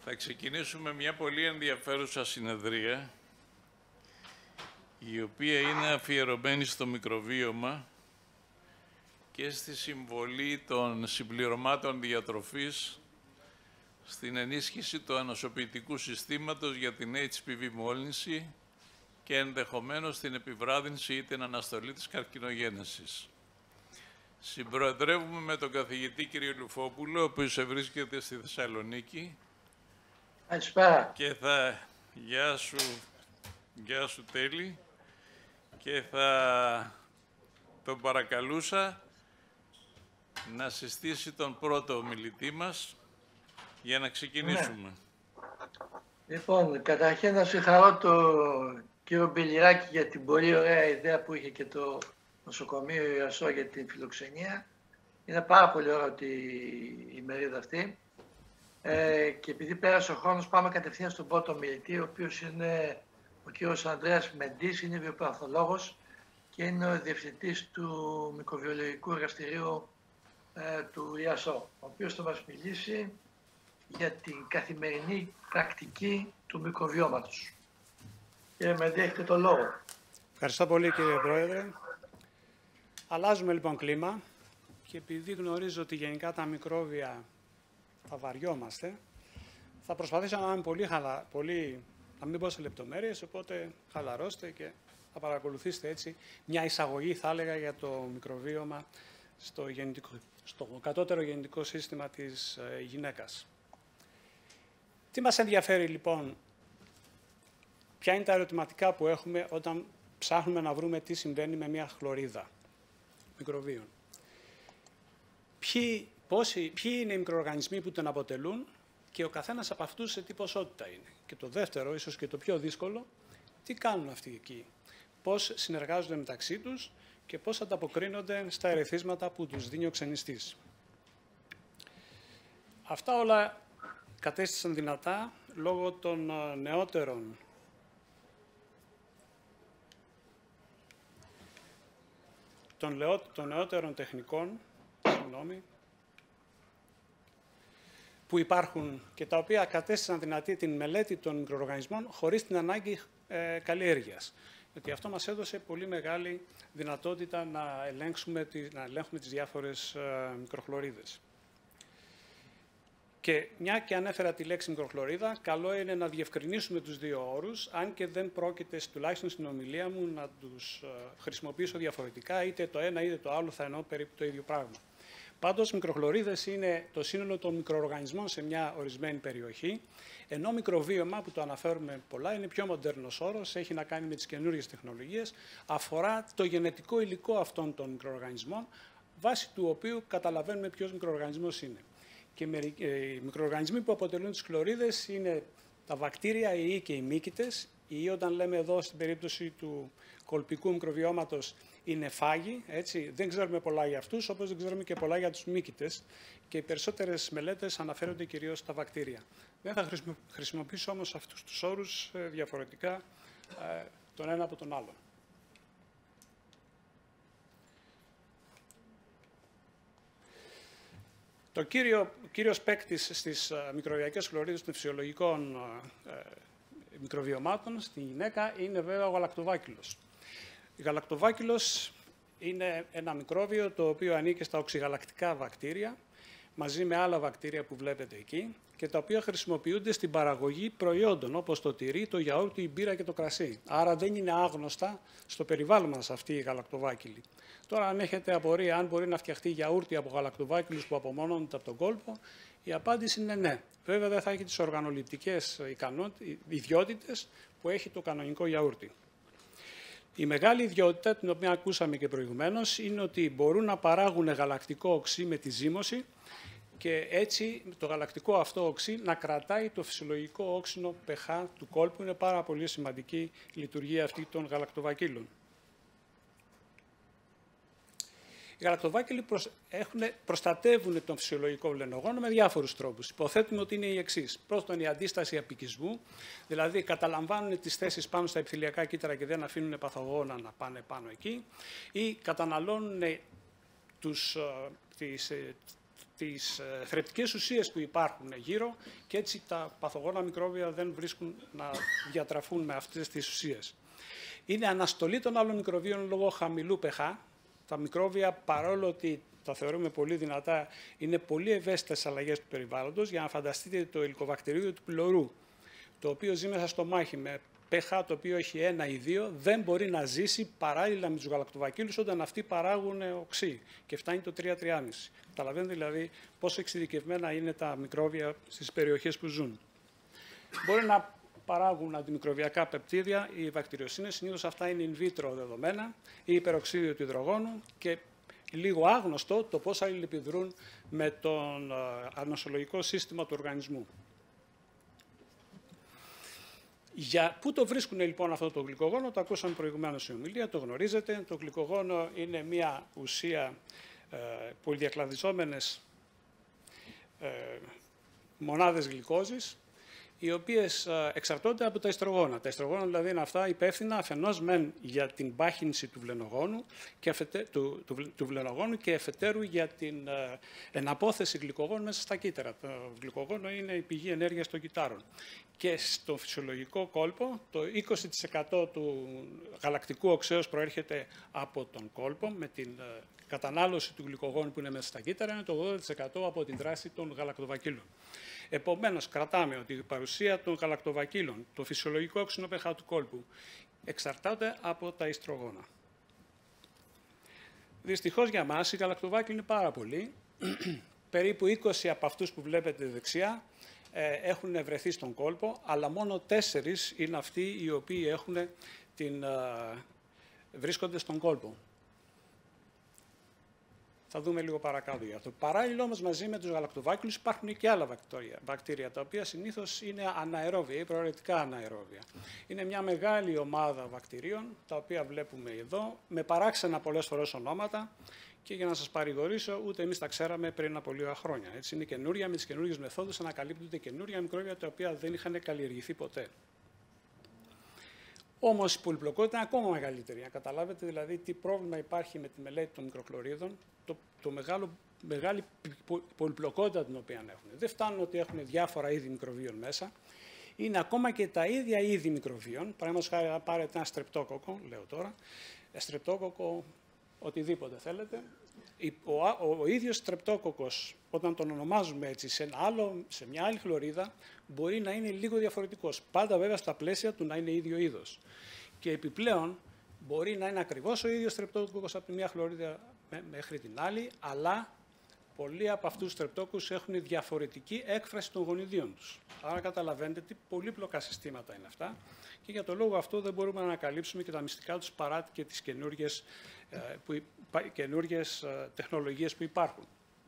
Θα ξεκινήσουμε μια πολύ ενδιαφέρουσα συνεδρία, η οποία είναι αφιερωμένη στο μικροβίωμα και στη συμβολή των συμπληρωμάτων διατροφής στην ενίσχυση του ανοσοποιητικού συστήματος για την HPV μόλυνση και ενδεχομένως την επιβράδυνση ή την αναστολή της καρκινογένεσης. Συμπροεδρεύουμε με τον καθηγητή κ. Λουφόπουλο, ο οποίος βρίσκεται στη Θεσσαλονίκη. Καλησπέρα. Και θα... Γεια σου Τέλη. Και θα τον παρακαλούσα να συστήσει τον πρώτο ομιλητή μας για να ξεκινήσουμε. Ναι. Λοιπόν, καταρχήν να συγχαρώ τον κύριο Μπελιράκη για την πολύ ωραία ιδέα που είχε και το νοσοκομείο Ιασό για την φιλοξενία. Είναι πάρα πολύ ωραία η μερίδα αυτή. Και επειδή πέρασε ο χρόνος, πάμε κατευθείαν στον πρώτο ομιλητή, ο οποίος είναι ο κύριος Ανδρέας Μεντής, είναι βιοπαθολόγος και είναι ο διευθυντής του μικροβιολογικού εργαστηρίου του Ιασό, ο οποίος θα μας μιλήσει για την καθημερινή πρακτική του μικροβιώματος. Κύριε Μεντή, έχετε το λόγο. Ευχαριστώ πολύ, κύριε Πρόεδρε. Αλλάζουμε λοιπόν κλίμα και επειδή γνωρίζω ότι γενικά τα μικρόβια θα βαριόμαστε, θα προσπαθήσω να είμαι πολύ, να μην πω σε λεπτομέρειες, οπότε χαλαρώστε και θα παρακολουθήσετε έτσι μια εισαγωγή, θα έλεγα, για το μικροβίωμα στο κατώτερο γεννητικό σύστημα της γυναίκας. Τι μας ενδιαφέρει λοιπόν, ποια είναι τα ερωτηματικά που έχουμε όταν ψάχνουμε να βρούμε τι συμβαίνει με μια χλωρίδα μικροβίων. Ποιοι είναι οι μικροοργανισμοί που τον αποτελούν και ο καθένας από αυτούς σε τι ποσότητα είναι. Και το δεύτερο, ίσως και το πιο δύσκολο, τι κάνουν αυτοί εκεί. Πώς συνεργάζονται μεταξύ τους και πώς ανταποκρίνονται στα ερεθίσματα που τους δίνει ο ξενιστής. Αυτά όλα κατέστησαν δυνατά λόγω των νεότερων τεχνικών που υπάρχουν και τα οποία κατέστησαν δυνατή την μελέτη των μικροοργανισμών χωρίς την ανάγκη καλλιέργειας. Γιατί αυτό μας έδωσε πολύ μεγάλη δυνατότητα να ελέγχουμε τις διάφορες μικροχλωρίδες. Και μια και ανέφερα τη λέξη μικροχλωρίδα, καλό είναι να διευκρινίσουμε τους δύο όρους, αν και δεν πρόκειται, τουλάχιστον στην ομιλία μου, να τους χρησιμοποιήσω διαφορετικά, είτε το ένα είτε το άλλο θα εννοώ περίπου το ίδιο πράγμα. Πάντως, μικροχλωρίδες είναι το σύνολο των μικροοργανισμών σε μια ορισμένη περιοχή, ενώ μικροβίωμα, που το αναφέρουμε πολλά, είναι πιο μοντέρνος όρος, έχει να κάνει με τις καινούργιες τεχνολογίες, αφορά το γενετικό υλικό αυτών των μικροοργανισμών, βάσει του οποίου καταλαβαίνουμε ποιος μικροοργανισμός είναι. Και οι μικροοργανισμοί που αποτελούν τις χλωρίδες είναι τα βακτήρια, οι ιοί και οι μύκητες. Οι ιοί, όταν λέμε εδώ στην περίπτωση του κολπικού μικροβιώματος, είναι φάγοι, έτσι. Δεν ξέρουμε πολλά για αυτούς, όπως δεν ξέρουμε και πολλά για τους μύκητες. Και οι περισσότερες μελέτες αναφέρονται κυρίως στα βακτήρια. Δεν θα χρησιμοποιήσω όμως αυτούς τους όρους διαφορετικά τον ένα από τον άλλο. Το κύριος παίκτης στις μικροβιακές χλωρίδες των φυσιολογικών μικροβιωμάτων στη γυναίκα είναι βέβαια ο γαλακτοβάκυλος. Η γαλακτοβάκυλος είναι ένα μικρόβιο το οποίο ανήκει στα οξυγαλακτικά βακτήρια μαζί με άλλα βακτήρια που βλέπετε εκεί και τα οποία χρησιμοποιούνται στην παραγωγή προϊόντων όπως το τυρί, το γιαούρτι, η μπύρα και το κρασί. Άρα δεν είναι άγνωστα στο περιβάλλον μας αυτή η γαλακτοβάκυλη. Τώρα, αν έχετε απορία αν μπορεί να φτιαχτεί γιαούρτι από γαλακτοβάκυλους που απομονώνονται από τον κόλπο, η απάντηση είναι ναι. Βέβαια δεν θα έχει τις οργανοληπτικές ιδιότητες που έχει το κανονικό γιαούρτι. Η μεγάλη ιδιότητα, την οποία ακούσαμε και προηγουμένως, είναι ότι μπορούν να παράγουν γαλακτικό οξύ με τη ζύμωση και έτσι το γαλακτικό αυτό οξύ να κρατάει το φυσιολογικό όξινο pH του κόλπου. Είναι πάρα πολύ σημαντική η λειτουργία αυτή των γαλακτοβακύλων. Οι γαλακτοβάκυλοι προστατεύουν τον φυσιολογικό βλενογόνο με διάφορους τρόπους. Υποθέτουμε ότι είναι οι εξής. Πρώτον, η αντίσταση απικισμού, δηλαδή καταλαμβάνουν τις θέσεις πάνω στα επιθυλιακά κύτταρα και δεν αφήνουν παθογόνα να πάνε πάνω εκεί, ή καταναλώνουν τις θρεπτικές ουσίες που υπάρχουν γύρω και έτσι τα παθογόνα μικρόβια δεν βρίσκουν να διατραφούν με αυτές τις ουσίες. Είναι αναστολή των άλλων μικροβίων λόγω χαμηλού pH. Τα μικρόβια, παρόλο ότι τα θεωρούμε πολύ δυνατά, είναι πολύ ευαίσθητες στις αλλαγές του περιβάλλοντος. Για να φανταστείτε το υλικοβακτηρίδιο του πυλωρού, το οποίο ζει μέσα στο μάχη με pH το οποίο έχει 1 ή 2, δεν μπορεί να ζήσει παράλληλα με τους γαλακτοβακύλους όταν αυτοί παράγουν οξύ και φτάνει το 3-3,5. Καταλαβαίνετε δηλαδή πόσο εξειδικευμένα είναι τα μικρόβια στις περιοχές που ζουν. Μπορεί να παράγουν αντιμικροβιακά πεπτίδια ή βακτηριοσύνες, συνήθως αυτά είναι in vitro δεδομένα, ή υπεροξίδιο του υδρογόνου και λίγο άγνωστο το πώς αλληλεπιδρούν με τον ανοσολογικό σύστημα του οργανισμού. Για πού το βρίσκουν λοιπόν αυτό το γλυκογόνο, το ακούσαμε προηγουμένως στην ομιλία, το γνωρίζετε. Το γλυκογόνο είναι μια ουσία πολυδιακλαδιζόμενες μονάδες γλυκόζης, οι οποίες εξαρτώνται από τα ιστρογόνα. Τα ιστρογόνα δηλαδή είναι αυτά υπεύθυνα αφενός μεν για την πάχυνση του βλενογόνου και αφετέρου για την εναπόθεση γλυκογόνου μέσα στα κύτταρα. Το γλυκογόνο είναι η πηγή ενέργειας των κυττάρων. Και στο φυσιολογικό κόλπο το 20% του γαλακτικού οξέως προέρχεται από τον κόλπο, με την κατανάλωση του γλυκογόνου που είναι μέσα στα κύτταρα, είναι το 80% από την δράση των γαλακτοβακύλων. Επομένως, κρατάμε ότι η παρουσία των γαλακτοβακύλων, το φυσιολογικό όξινο pH του κόλπου, εξαρτάται από τα ιστρογόνα. Δυστυχώς για μας, οι γαλακτοβάκυλοι είναι πάρα πολλοί. Περίπου 20 από αυτούς που βλέπετε δεξιά έχουν βρεθεί στον κόλπο, αλλά μόνο 4 είναι αυτοί οι οποίοι βρίσκονται στον κόλπο. Θα δούμε λίγο παρακάτω για αυτό. Παράλληλα όμως μαζί με τους γαλακτοβάκυλους υπάρχουν και άλλα βακτήρια, τα οποία συνήθως είναι αναερόβια ή προαιρετικά αναερόβια. Είναι μια μεγάλη ομάδα βακτηρίων, τα οποία βλέπουμε εδώ, με παράξενα πολλές φορές ονόματα και για να σας παρηγορήσω, ούτε εμείς τα ξέραμε πριν από λίγα χρόνια. Έτσι είναι καινούρια, με τις καινούργιες μεθόδους ανακαλύπτονται καινούρια μικρόβια τα οποία δεν είχαν καλλιεργηθεί ποτέ. Όμως η πολυπλοκότητα είναι ακόμα μεγαλύτερη. Να καταλάβετε δηλαδή τι πρόβλημα υπάρχει με τη μελέτη των μικροχλωρίδων, μεγάλη πολυπλοκότητα την οποία έχουν. Δεν φτάνουν ότι έχουν διάφορα είδη μικροβίων μέσα, είναι ακόμα και τα ίδια είδη μικροβίων. Παραδείγματος χάρη, να πάρετε ένα στρεπτόκοκο, λέω τώρα, στρεπτόκοκο, οτιδήποτε θέλετε. Ο ίδιος στρεπτόκοκος, όταν τον ονομάζουμε έτσι σε μια άλλη χλωρίδα, μπορεί να είναι λίγο διαφορετικός. Πάντα βέβαια στα πλαίσια του να είναι ίδιο είδος. Και επιπλέον μπορεί να είναι ακριβώς ο ίδιος στρεπτόκοκος από τη μια χλωρίδα μέχρι την άλλη, αλλά πολλοί από αυτούς τους στρεπτόκοκους έχουν διαφορετική έκφραση των γονιδίων τους. Άρα καταλαβαίνετε τι πολύπλοκα συστήματα είναι αυτά και για τον λόγο αυτό δεν μπορούμε να ανακαλύψουμε και τα μυστικά τους παρά και τις καινούργιες τεχνολογίες που υπάρχουν.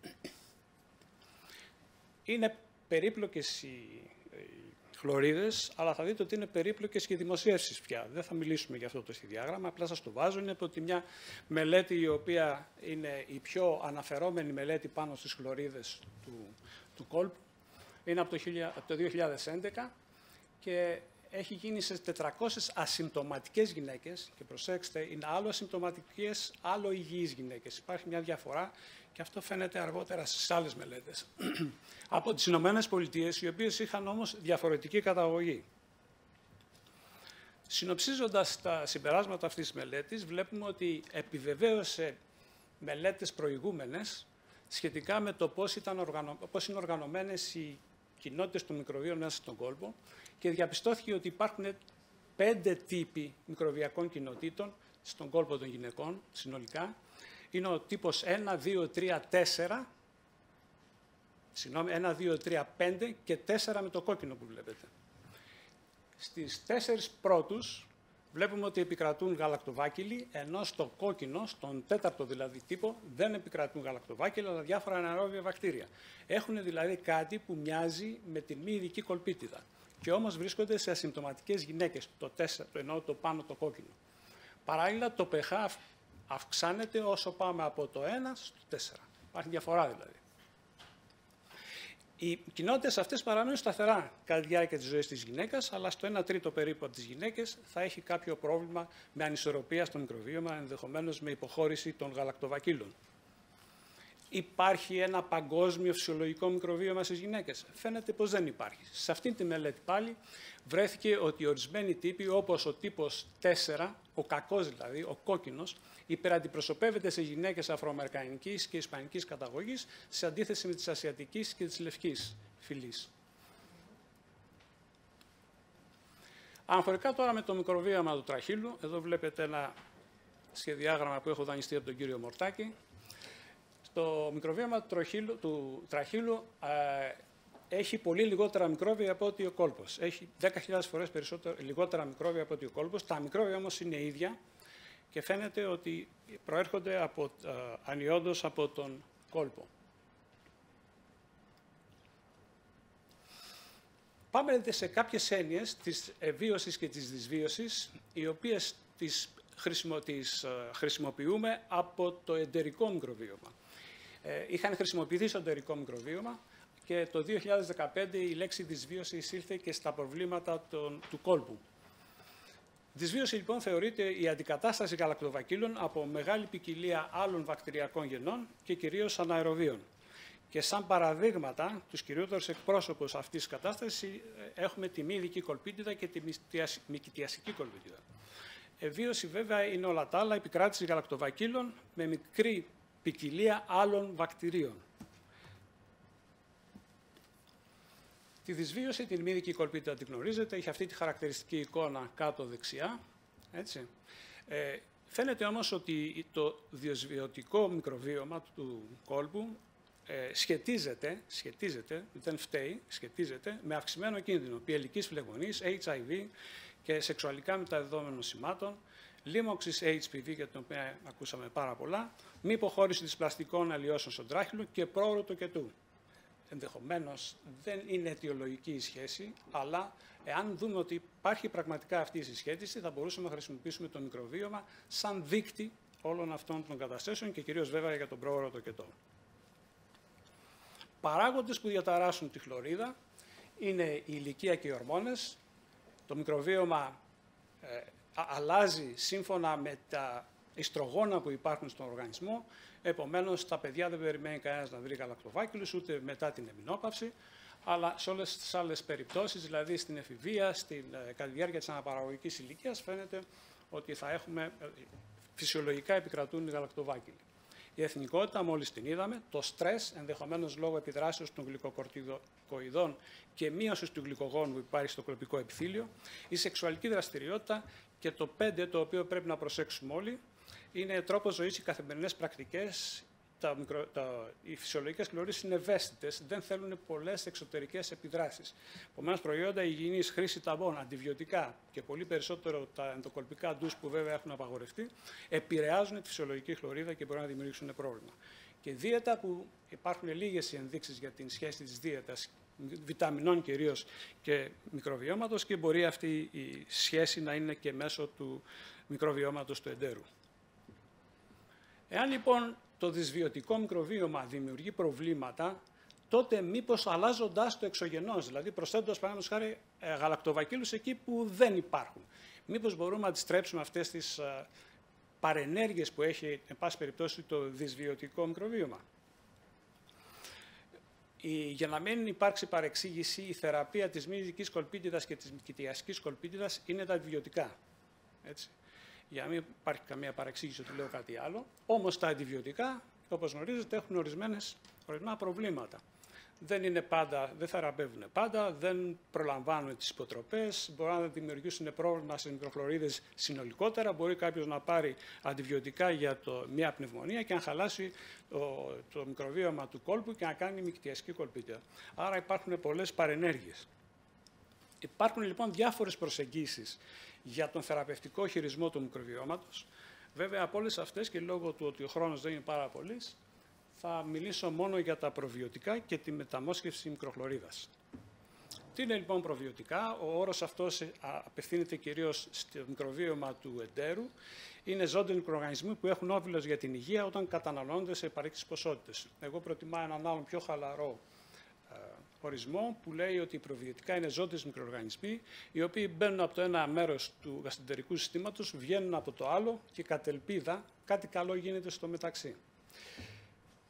Είναι περίπλοκες οι χλωρίδες, αλλά θα δείτε ότι είναι περίπλοκες και οι δημοσίευσεις πια. Δεν θα μιλήσουμε για αυτό το διάγραμμα, απλά σας το βάζω. Είναι από τη μια μελέτη η οποία είναι η πιο αναφερόμενη μελέτη πάνω στις χλωρίδες του κόλπου. Είναι από το 2011 και έχει γίνει σε 400 ασυμπτωματικές γυναίκες και προσέξτε, είναι άλλο ασυμπτωματικές, άλλο υγιείς γυναίκες. Υπάρχει μια διαφορά και αυτό φαίνεται αργότερα στις άλλες μελέτες. Από τις Ηνωμένες Πολιτείες, οι οποίες είχαν όμως διαφορετική καταγωγή. Συνοψίζοντας τα συμπεράσματα αυτής της μελέτης, βλέπουμε ότι επιβεβαίωσε μελέτες προηγούμενες σχετικά με το πώς είναι οργανωμένες οι κοινότητες των μικροβίων μέσα στον κόλπο και διαπιστώθηκε ότι υπάρχουν 5 τύποι μικροβιακών κοινοτήτων στον κόλπο των γυναικών συνολικά. Είναι ο τύπος 1, 2, 3, 4, 1, 2, 3, 5 και 4 με το κόκκινο που βλέπετε. Στις 4 πρώτους βλέπουμε ότι επικρατούν γαλακτοβάκυλοι, ενώ στο κόκκινο, στον 4ο δηλαδή τύπο, δεν επικρατούν γαλακτοβάκυλοι, αλλά διάφορα αναερόβια βακτήρια. Έχουν δηλαδή κάτι που μοιάζει με την μη ειδική κολπίτιδα. Και όμως βρίσκονται σε ασυμπτωματικές γυναίκες, το 4, εννοώ το πάνω το κόκκινο. Παράλληλα, το pH αυξάνεται όσο πάμε από το 1 στο 4. Υπάρχει διαφορά δηλαδή. Οι κοινότητες αυτές παραμένουν σταθερά κατά τη διάρκεια της ζωής της γυναίκας, αλλά στο 1 τρίτο περίπου από τις γυναίκες θα έχει κάποιο πρόβλημα με ανισορροπία στο μικροβίωμα, ενδεχομένως με υποχώρηση των γαλακτοβακύλων. Υπάρχει ένα παγκόσμιο φυσιολογικό μικροβίωμα στις γυναίκες? Φαίνεται πως δεν υπάρχει. Σε αυτήν τη μελέτη πάλι βρέθηκε ότι ορισμένοι τύποι, όπως ο τύπος 4, ο κακός δηλαδή, ο κόκκινος, υπεραντιπροσωπεύεται σε γυναίκες αφροαμερικανικής και ισπανικής καταγωγής, σε αντίθεση με τις ασιατικής και της λευκής φυλής. Αναφορικά τώρα με το μικροβίωμα του τραχύλου, εδώ βλέπετε ένα σχεδιάγραμμα που έχω δανειστεί από τον κύριο Μορτάκη. Το μικροβίωμα του τραχύλου έχει πολύ λιγότερα μικρόβια από ότι ο κόλπος. Έχει 10.000 φορές λιγότερα μικρόβια από ότι ο κόλπος. Τα μικρόβια όμως είναι ίδια και φαίνεται ότι προέρχονται ανιόντως από τον κόλπο. Πάμε σε κάποιες έννοιες της ευβίωσης και της δυσβίωσης, οι οποίες τις χρησιμοποιούμε από το εντερικό μικροβίωμα. Είχαν χρησιμοποιηθεί στο εντερικό μικροβίωμα και το 2015 η λέξη δυσβίωση εισήλθε και στα προβλήματα του κόλπου. Δυσβίωση λοιπόν θεωρείται η αντικατάσταση γαλακτοβακύλων από μεγάλη ποικιλία άλλων βακτηριακών γενών και κυρίως αναεροβίων. Και σαν παραδείγματα, τους κυριότερους εκπρόσωπους αυτής της κατάστασης έχουμε τη μη ειδική κολπίτιδα και τη μυκητιασική κολπίτιδα. Ευβίωση βέβαια είναι όλα τα άλλα, επικράτηση γαλακτοβακύλων με μικρή ποικιλία άλλων βακτηρίων. Τη δυσβίωση, την μη ειδική κολπίτιδα την γνωρίζετε, έχει αυτή τη χαρακτηριστική εικόνα κάτω δεξιά. Έτσι. Φαίνεται όμως ότι το δυσβιωτικό μικροβίωμα του κόλπου σχετίζεται, δεν φταίει, σχετίζεται με αυξημένο κίνδυνο πιελικής φλεγμονής, HIV και σεξουαλικά μεταδεδομένων νοσημάτων, λίμωξης HPV, για την οποία ακούσαμε πάρα πολλά, μη υποχώρηση δυσπλαστικών αλλοιώσεων στον τράχυλο και πρόωρο τοκετού. Ενδεχομένως δεν είναι αιτιολογική η σχέση, αλλά εάν δούμε ότι υπάρχει πραγματικά αυτή η συσχέτιση, θα μπορούσαμε να χρησιμοποιήσουμε το μικροβίωμα σαν δείκτη όλων αυτών των καταστάσεων και κυρίως βέβαια για τον πρόωρο τοκετό. Παράγοντες που διαταράσσουν τη χλωρίδα είναι η ηλικία και οι ορμόνες. Το μικροβίωμα αλλάζει σύμφωνα με τα ιστρογόνα που υπάρχουν στον οργανισμό. Επομένως, στα παιδιά δεν περιμένει κανένας να βρει γαλακτοβάκυλους, ούτε μετά την εμεινόπαυση, αλλά σε όλες τις άλλες περιπτώσεις, δηλαδή στην εφηβεία, κατά τη διάρκεια της αναπαραγωγικής ηλικίας, φαίνεται ότι θα έχουμε φυσιολογικά επικρατούν οι γαλακτοβάκυλοι. Η εθνικότητα, μόλις την είδαμε, το στρες, ενδεχομένως λόγω επιδράσεως των γλυκοκορτικοειδών και μείωσης του γλυκογόνου που υπάρχει στο κολπικό επιθύλιο, η σεξουαλική δραστηριότητα και το 5, το οποίο πρέπει να προσέξουμε όλοι, είναι τρόπος ζωής, οι καθημερινές πρακτικές. Οι φυσιολογικές χλωρίδες είναι ευαίσθητες, δεν θέλουν πολλές εξωτερικές επιδράσεις. Επομένως, προϊόντα υγιεινής, χρήση ταμπών, αντιβιωτικά και πολύ περισσότερο τα ενδοκολπικά ντους που βέβαια έχουν απαγορευτεί, επηρεάζουν τη φυσιολογική χλωρίδα και μπορούν να δημιουργήσουν πρόβλημα. Και δίαιτα, που υπάρχουν λίγες ενδείξεις για την σχέση της δίαιτας, βιταμινών κυρίως και μικροβιώματος, και μπορεί αυτή η σχέση να είναι και μέσω του μικροβιώματος του εντέρου. Εάν λοιπόν το δυσβιωτικό μικροβίωμα δημιουργεί προβλήματα, τότε μήπως αλλάζοντας το εξωγενώς, δηλαδή προσθέτοντας παραδείγματος χάρη γαλακτοβακύλους εκεί που δεν υπάρχουν. Μήπως μπορούμε να αντιστρέψουμε αυτές τις παρενέργειες που έχει, εν πάση περιπτώσει, το δυσβιωτικό μικροβίωμα. Για να μην υπάρξει παρεξήγηση, η θεραπεία της μη ειδικής κολπίτιδας και της μυκητιασικής κολπίτιδας είναι τα αντιβιωτικά. Έτσι. Για να μην υπάρχει καμία παρεξήγηση ότι λέω κάτι άλλο. Όμως τα αντιβιωτικά, όπως γνωρίζετε, έχουν ορισμένα προβλήματα. Δεν θεραπεύουν πάντα, δεν προλαμβάνουν τις υποτροπές, μπορεί να δημιουργήσουν πρόβλημα σε μικροχλωρίδες συνολικότερα, μπορεί κάποιος να πάρει αντιβιωτικά για μια πνευμονία και να χαλάσει το μικροβίωμα του κόλπου και να κάνει μυκητιασική κολπίτιδα. Άρα υπάρχουν πολλές παρενέργειες. Υπάρχουν λοιπόν διάφορες προσεγγίσεις για τον θεραπευτικό χειρισμό του μικροβιώματος. Βέβαια, από όλες αυτές και λόγω του ότι ο χρόνος δεν είναι πάρα πολύς, θα μιλήσω μόνο για τα προβιωτικά και τη μεταμόσχευση μικροχλωρίδας. Τι είναι λοιπόν προβιωτικά? Ο όρος αυτός απευθύνεται κυρίως στο μικροβίωμα του εντέρου. Είναι ζώντες μικροοργανισμοί που έχουν όφελος για την υγεία όταν καταναλώνονται σε επαρκείς ποσότητες. Εγώ προτιμάω έναν άλλον πιο χαλαρό ορισμό που λέει ότι οι προβιωτικά είναι ζώντες μικροοργανισμοί οι οποίοι μπαίνουν από το ένα μέρος του γαστρεντερικού συστήματος, βγαίνουν από το άλλο και κατ' ελπίδα κάτι καλό γίνεται στο μεταξύ.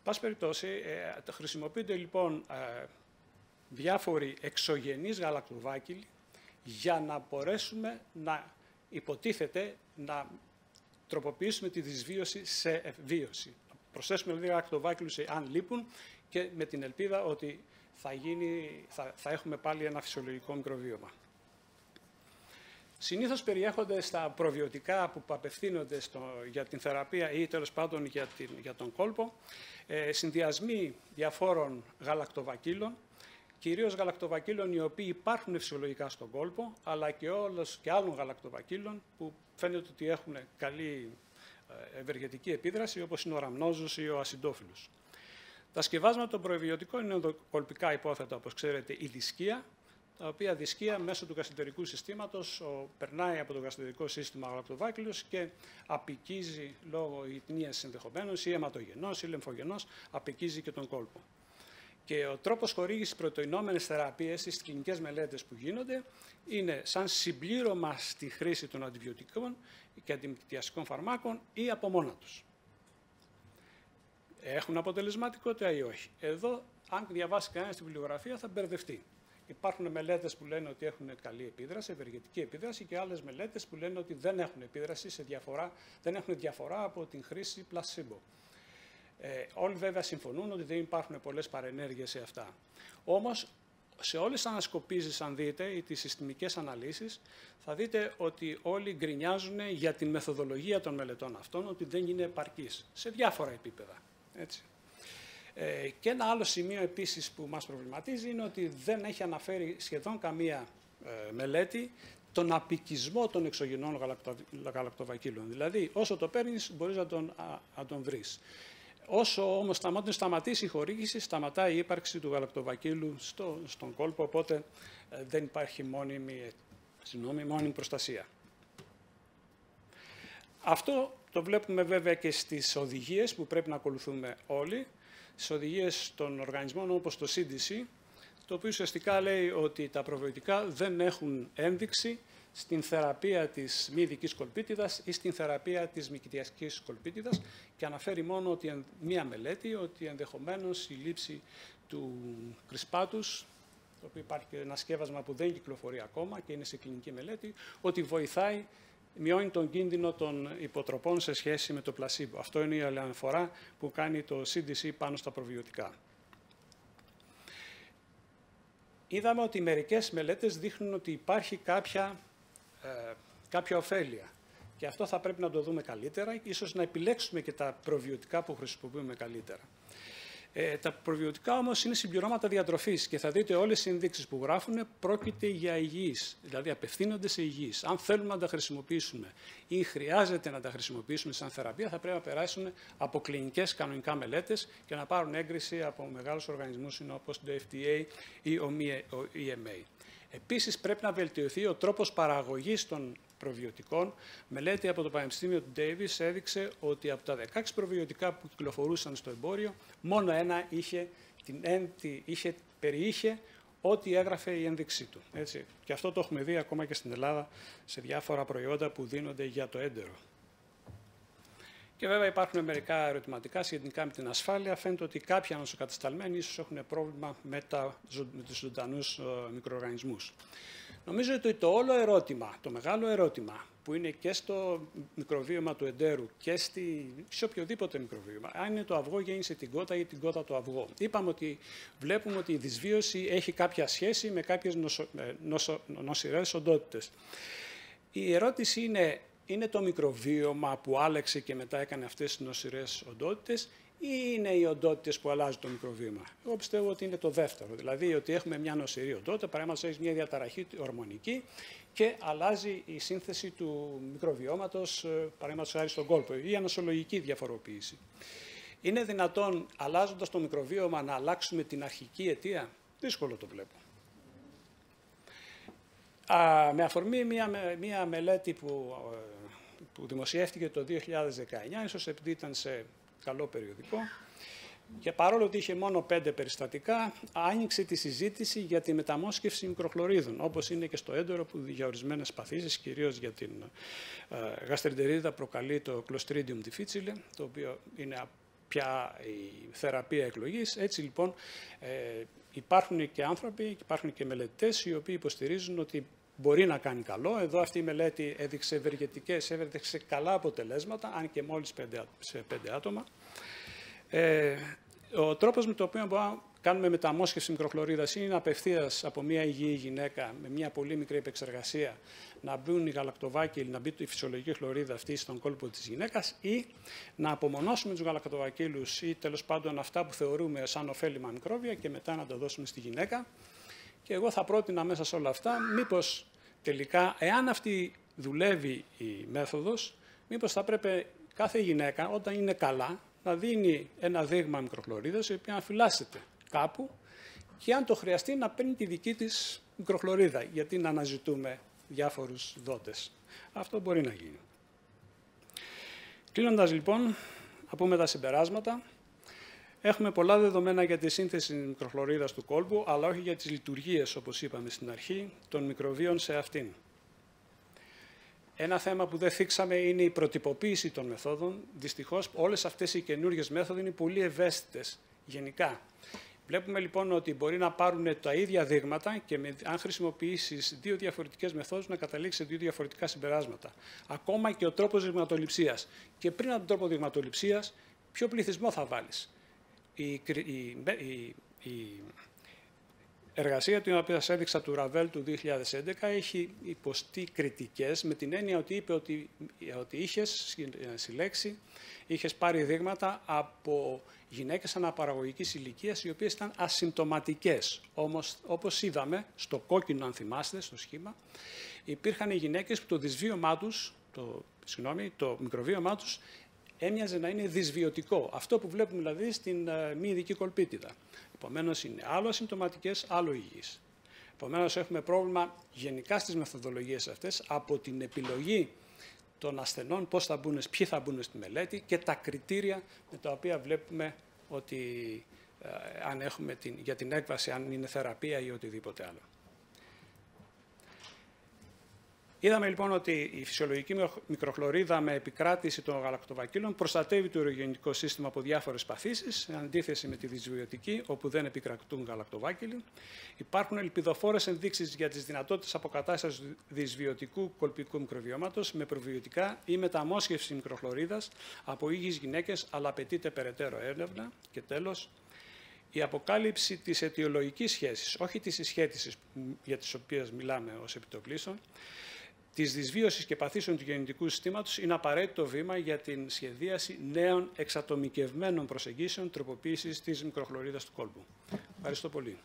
Πάση περιπτώσει, χρησιμοποιούνται λοιπόν διάφοροι εξωγενείς γαλακτοβάκυλοι για να μπορέσουμε να υποτίθεται να τροποποιήσουμε τη δυσβίωση σε ευβίωση. Προσθέσουμε δηλαδή γαλακτοβάκυλους αν λείπουν και με την ελπίδα ότι θα έχουμε πάλι ένα φυσιολογικό μικροβίωμα. Συνήθως περιέχονται στα προβιωτικά που απευθύνονται για την θεραπεία ή τέλος πάντων για τον κόλπο συνδυασμοί διαφόρων γαλακτοβακύλων, κυρίως γαλακτοβακύλων οι οποίοι υπάρχουν φυσιολογικά στον κόλπο, αλλά και άλλων γαλακτοβακύλων που φαίνεται ότι έχουν καλή ευεργετική επίδραση, όπως είναι ο ραμνόζος ή ο ασιντόφυλλος. Τα σκευάσματα των προβιωτικών είναι ενδοκολπικά υπόθετα, όπως ξέρετε, η δισκία, τα οποία δισκία μέσω του γαστρεντερικού συστήματος περνάει από το γαστρεντερικό σύστημα γαλακτοβάκυλος και απικίζει λόγω ιτνίας ενδεχομένως ή αιματογενός ή λεμφογενός, απικίζει και τον κόλπο. Και ο τρόπος χορήγησης πρωτοεινόμενες θεραπείες στις κλινικές μελέτες που γίνονται είναι σαν συμπλήρωμα στη χρήση των αντιβιωτικών και αντιμυκτιαστικών φαρμάκων ή από μόνα τους. Έχουν αποτελεσματικότητα ή όχι. Εδώ, αν διαβάσει κανένας τη βιβλιογραφία, θα μπερδευτεί. Υπάρχουν μελέτες που λένε ότι έχουν καλή επίδραση, ευεργετική επίδραση και άλλες μελέτες που λένε ότι δεν έχουν επίδραση δεν έχουν διαφορά από την χρήση πλασίμπο. Όλοι βέβαια συμφωνούν ότι δεν υπάρχουν πολλές παρενέργειες σε αυτά. Όμως, σε όλες τις ανασκοπήσεις, αν δείτε, ή τις συστημικές αναλύσεις, θα δείτε ότι όλοι γκρινιάζουν για την μεθοδολογία των μελετών αυτών, ότι δεν είναι επαρκής, σε διάφορα επίπεδα. Έτσι. Και ένα άλλο σημείο επίσης που μας προβληματίζει είναι ότι δεν έχει αναφέρει σχεδόν καμία μελέτη τον απικισμό των εξωγενών γαλακτοβακύλων. Δηλαδή, όσο το παίρνεις, μπορείς να τον βρεις. Όσο όμως σταματήσει η χορήγηση, σταματάει η ύπαρξη του γαλακτοβακύλου στον κόλπο, οπότε δεν υπάρχει μόνιμη προστασία. Αυτό το βλέπουμε βέβαια και στις οδηγίες που πρέπει να ακολουθούμε όλοι, στις οδηγίες των οργανισμών όπως το CDC, το οποίο ουσιαστικά λέει ότι τα προβιωτικά δεν έχουν ένδειξη στην θεραπεία της μη ειδικής κολπίτιδας ή στην θεραπεία της μυκητιαστικής κολπίτιδας και αναφέρει μόνο ότι μία μελέτη ότι ενδεχομένως η λήψη του κρυσπάτους, το οποίο υπάρχει και ένα σκεύασμα που δεν κυκλοφορεί ακόμα και είναι σε κλινική μελέτη, ότι βοηθάει, μειώνει τον κίνδυνο των υποτροπών σε σχέση με το πλασίμπο. Αυτό είναι η αναφορά που κάνει το CDC πάνω στα προβιωτικά. Είδαμε ότι μερικές μελέτες δείχνουν ότι υπάρχει κάποια ωφέλεια. Και αυτό θα πρέπει να το δούμε καλύτερα, ίσως να επιλέξουμε και τα προβιωτικά που χρησιμοποιούμε καλύτερα. Τα προβιωτικά όμως είναι συμπληρώματα διατροφής και θα δείτε όλες οι ενδείξεις που γράφουν πρόκειται για υγιείς, δηλαδή απευθύνονται σε υγιείς. Αν θέλουμε να τα χρησιμοποιήσουμε ή χρειάζεται να τα χρησιμοποιήσουμε σαν θεραπεία, θα πρέπει να περάσουν από κλινικές κανονικά μελέτες και να πάρουν έγκριση από μεγάλους οργανισμούς όπως το FDA ή ο EMA. Επίσης, πρέπει να βελτιωθεί ο τρόπος παραγωγής των προβιωτικών. Μελέτη από το Πανεπιστήμιο του Davis έδειξε ότι από τα 16 προβιωτικά που κυκλοφορούσαν στο εμπόριο, μόνο ένα περιείχε ό,τι έγραφε η ένδειξή του. Έτσι. Και αυτό το έχουμε δει ακόμα και στην Ελλάδα σε διάφορα προϊόντα που δίνονται για το έντερο. Και βέβαια υπάρχουν μερικά ερωτηματικά σχετικά με την ασφάλεια. Φαίνεται ότι κάποιοι νοσοκατεσταλμένοι ίσως έχουν πρόβλημα με τους ζωντανούς μικροοργανισμούς. Νομίζω ότι το μεγάλο ερώτημα που είναι και στο μικροβίωμα του εντέρου και σε οποιοδήποτε μικροβίωμα, αν είναι το αυγό γέννησε την κότα ή την κότα το αυγό. Είπαμε ότι βλέπουμε ότι η δυσβίωση έχει κάποια σχέση με κάποιες νοσηρές οντότητες. Η ερώτηση είναι το μικροβίωμα που άλλαξε και μετά έκανε αυτές τις νοσηρές οντότητες ή είναι οι οντότητες που αλλάζουν το μικροβίωμα. Εγώ πιστεύω ότι είναι το δεύτερο. Δηλαδή ότι έχουμε μια νοσηρή οντότητα, παραδείγματος έχει μια διαταραχή ορμονική και αλλάζει η σύνθεση του μικροβιώματος, παραδείγματος χάρη στον κόλπο, ή ανοσολογική διαφοροποίηση. Είναι δυνατόν, αλλάζοντας το μικροβίωμα, να αλλάξουμε την αρχική αιτία? Δύσκολο το βλέπω. Με αφορμή μια μελέτη που δημοσιεύτηκε το 2019, ίσως επειδή ήταν σε καλό περιοδικό, και παρόλο ότι είχε μόνο 5 περιστατικά, άνοιξε τη συζήτηση για τη μεταμόσχευση μικροχλωρίδων, όπως είναι και στο έντερο που για ορισμένες παθήσεις, κυρίως για την γαστρεντερίτιδα, προκαλεί το Clostridium difficile, το οποίο είναι πια η θεραπεία εκλογής. Έτσι λοιπόν υπάρχουν και άνθρωποι, υπάρχουν και μελετητές οι οποίοι υποστηρίζουν ότι μπορεί να κάνει καλό. Εδώ αυτή η μελέτη έδειξε έδειξε καλά αποτελέσματα, αν και μόλις σε 5 άτομα. Ο τρόπος με τον οποίο μπορούμε να κάνουμε μεταμόσχευση μικροχλωρίδας είναι απευθείας από μια υγιή γυναίκα με μια πολύ μικρή επεξεργασία να μπουν οι γαλακτοβάκιλοι, να μπει η φυσιολογική χλωρίδα αυτή στον κόλπο της γυναίκας, ή να απομονώσουμε τους γαλακτοβακίλους ή τέλος πάντων αυτά που θεωρούμε σαν ωφέλιμα μικρόβια και μετά να τα δώσουμε στη γυναίκα. Και εγώ θα πρότεινα μέσα σε όλα αυτά, μήπως τελικά, εάν αυτή δουλεύει η μέθοδος, μήπως θα πρέπει κάθε γυναίκα όταν είναι καλά να δίνει ένα δείγμα μικροχλωρίδας η οποία να φυλάσσεται κάπου και αν το χρειαστεί να παίρνει τη δική της μικροχλωρίδα, γιατί να αναζητούμε διάφορους δότες. Αυτό μπορεί να γίνει. Κλείνοντας λοιπόν, να πούμε τα συμπεράσματα. Έχουμε πολλά δεδομένα για τη σύνθεση μικροχλωρίδας του κόλπου, αλλά όχι για τις λειτουργίες, όπως είπαμε στην αρχή, των μικροβίων σε αυτήν. Ένα θέμα που δεν θίξαμε είναι η προτυποποίηση των μεθόδων. Δυστυχώς, όλες αυτές οι καινούργιες μέθοδοι είναι πολύ ευαίσθητες γενικά. Βλέπουμε λοιπόν ότι μπορεί να πάρουν τα ίδια δείγματα και αν χρησιμοποιήσεις 2 διαφορετικές μεθόδους να καταλήξει σε 2 διαφορετικά συμπεράσματα. Ακόμα και ο τρόπος δειγματοληψίας. Και πριν από τον τρόπο δειγματοληψίας, ποιο πληθυσμό θα βάλεις. Η εργασία την οποία σας έδειξα του Ραβέλ του 2011 έχει υποστεί κριτικές με την έννοια ότι είπε ότι είχες συλλέξει, είχες πάρει δείγματα από γυναίκες αναπαραγωγικής ηλικίας οι οποίες ήταν ασυμπτωματικές. Όμως, όπως είδαμε, στο κόκκινο αν θυμάστε, στο σχήμα, υπήρχαν γυναίκες που το μικροβίωμά τους έμοιαζε να είναι δυσβιωτικό. Αυτό που βλέπουμε δηλαδή στην μη ειδική κολπίτιδα. Επομένως είναι άλλο ασυμπτωματικές, άλλο υγιείς. Επομένως έχουμε πρόβλημα γενικά στις μεθοδολογίες αυτές από την επιλογή των ασθενών, ποιοι θα μπουν στη μελέτη και τα κριτήρια με τα οποία βλέπουμε ότι αν έχουμε για την έκβαση, αν είναι θεραπεία ή οτιδήποτε άλλο. Είδαμε λοιπόν ότι η φυσιολογική μικροχλωρίδα με επικράτηση των γαλακτοβακίλων προστατεύει το ουρογεννητικό σύστημα από διάφορες παθήσεις, σε αντίθεση με τη δυσβιωτική, όπου δεν επικρατούν γαλακτοβάκιλοι. Υπάρχουν ελπιδοφόρες ενδείξεις για τις δυνατότητες αποκατάστασης του δυσβιωτικού κολπικού μικροβιώματος με προβιωτικά ή μεταμόσχευση μικροχλωρίδας από υγιείς γυναίκες, αλλά απαιτείται περαιτέρω έρευνα. Και τέλος, η αποκάλυψη της αιτιολογικής σχέσης, όχι της συσχέτισης για τις οποίες μιλάμε ως επιτοπλίστων, της δυσβίωσης και παθήσεων του γεννητικού συστήματος είναι απαραίτητο βήμα για την σχεδίαση νέων εξατομικευμένων προσεγγίσεων τροποποίησης της μικροχλωρίδας του κόλπου. Ευχαριστώ πολύ.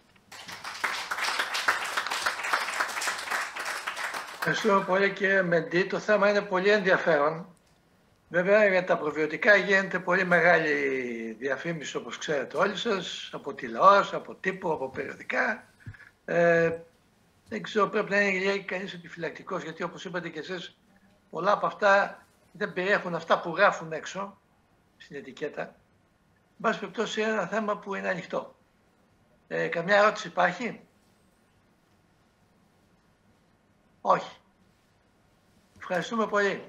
Ευχαριστώ πολύ κύριε Μεντή. Το θέμα είναι πολύ ενδιαφέρον. Βέβαια για τα προβιωτικά γίνεται πολύ μεγάλη διαφήμιση όπως ξέρετε όλοι σας, από τηλεόραση, από τύπο, από περιοδικά. Δεν ξέρω, πρέπει να είναι κανείς επιφυλακτικός, γιατί όπως είπατε και εσείς, πολλά από αυτά δεν περιέχουν αυτά που γράφουν έξω στην ετικέτα. Εν πάση περιπτώσει, είναι ένα θέμα που είναι ανοιχτό. Καμιά ερώτηση υπάρχει? Όχι. Ευχαριστούμε πολύ.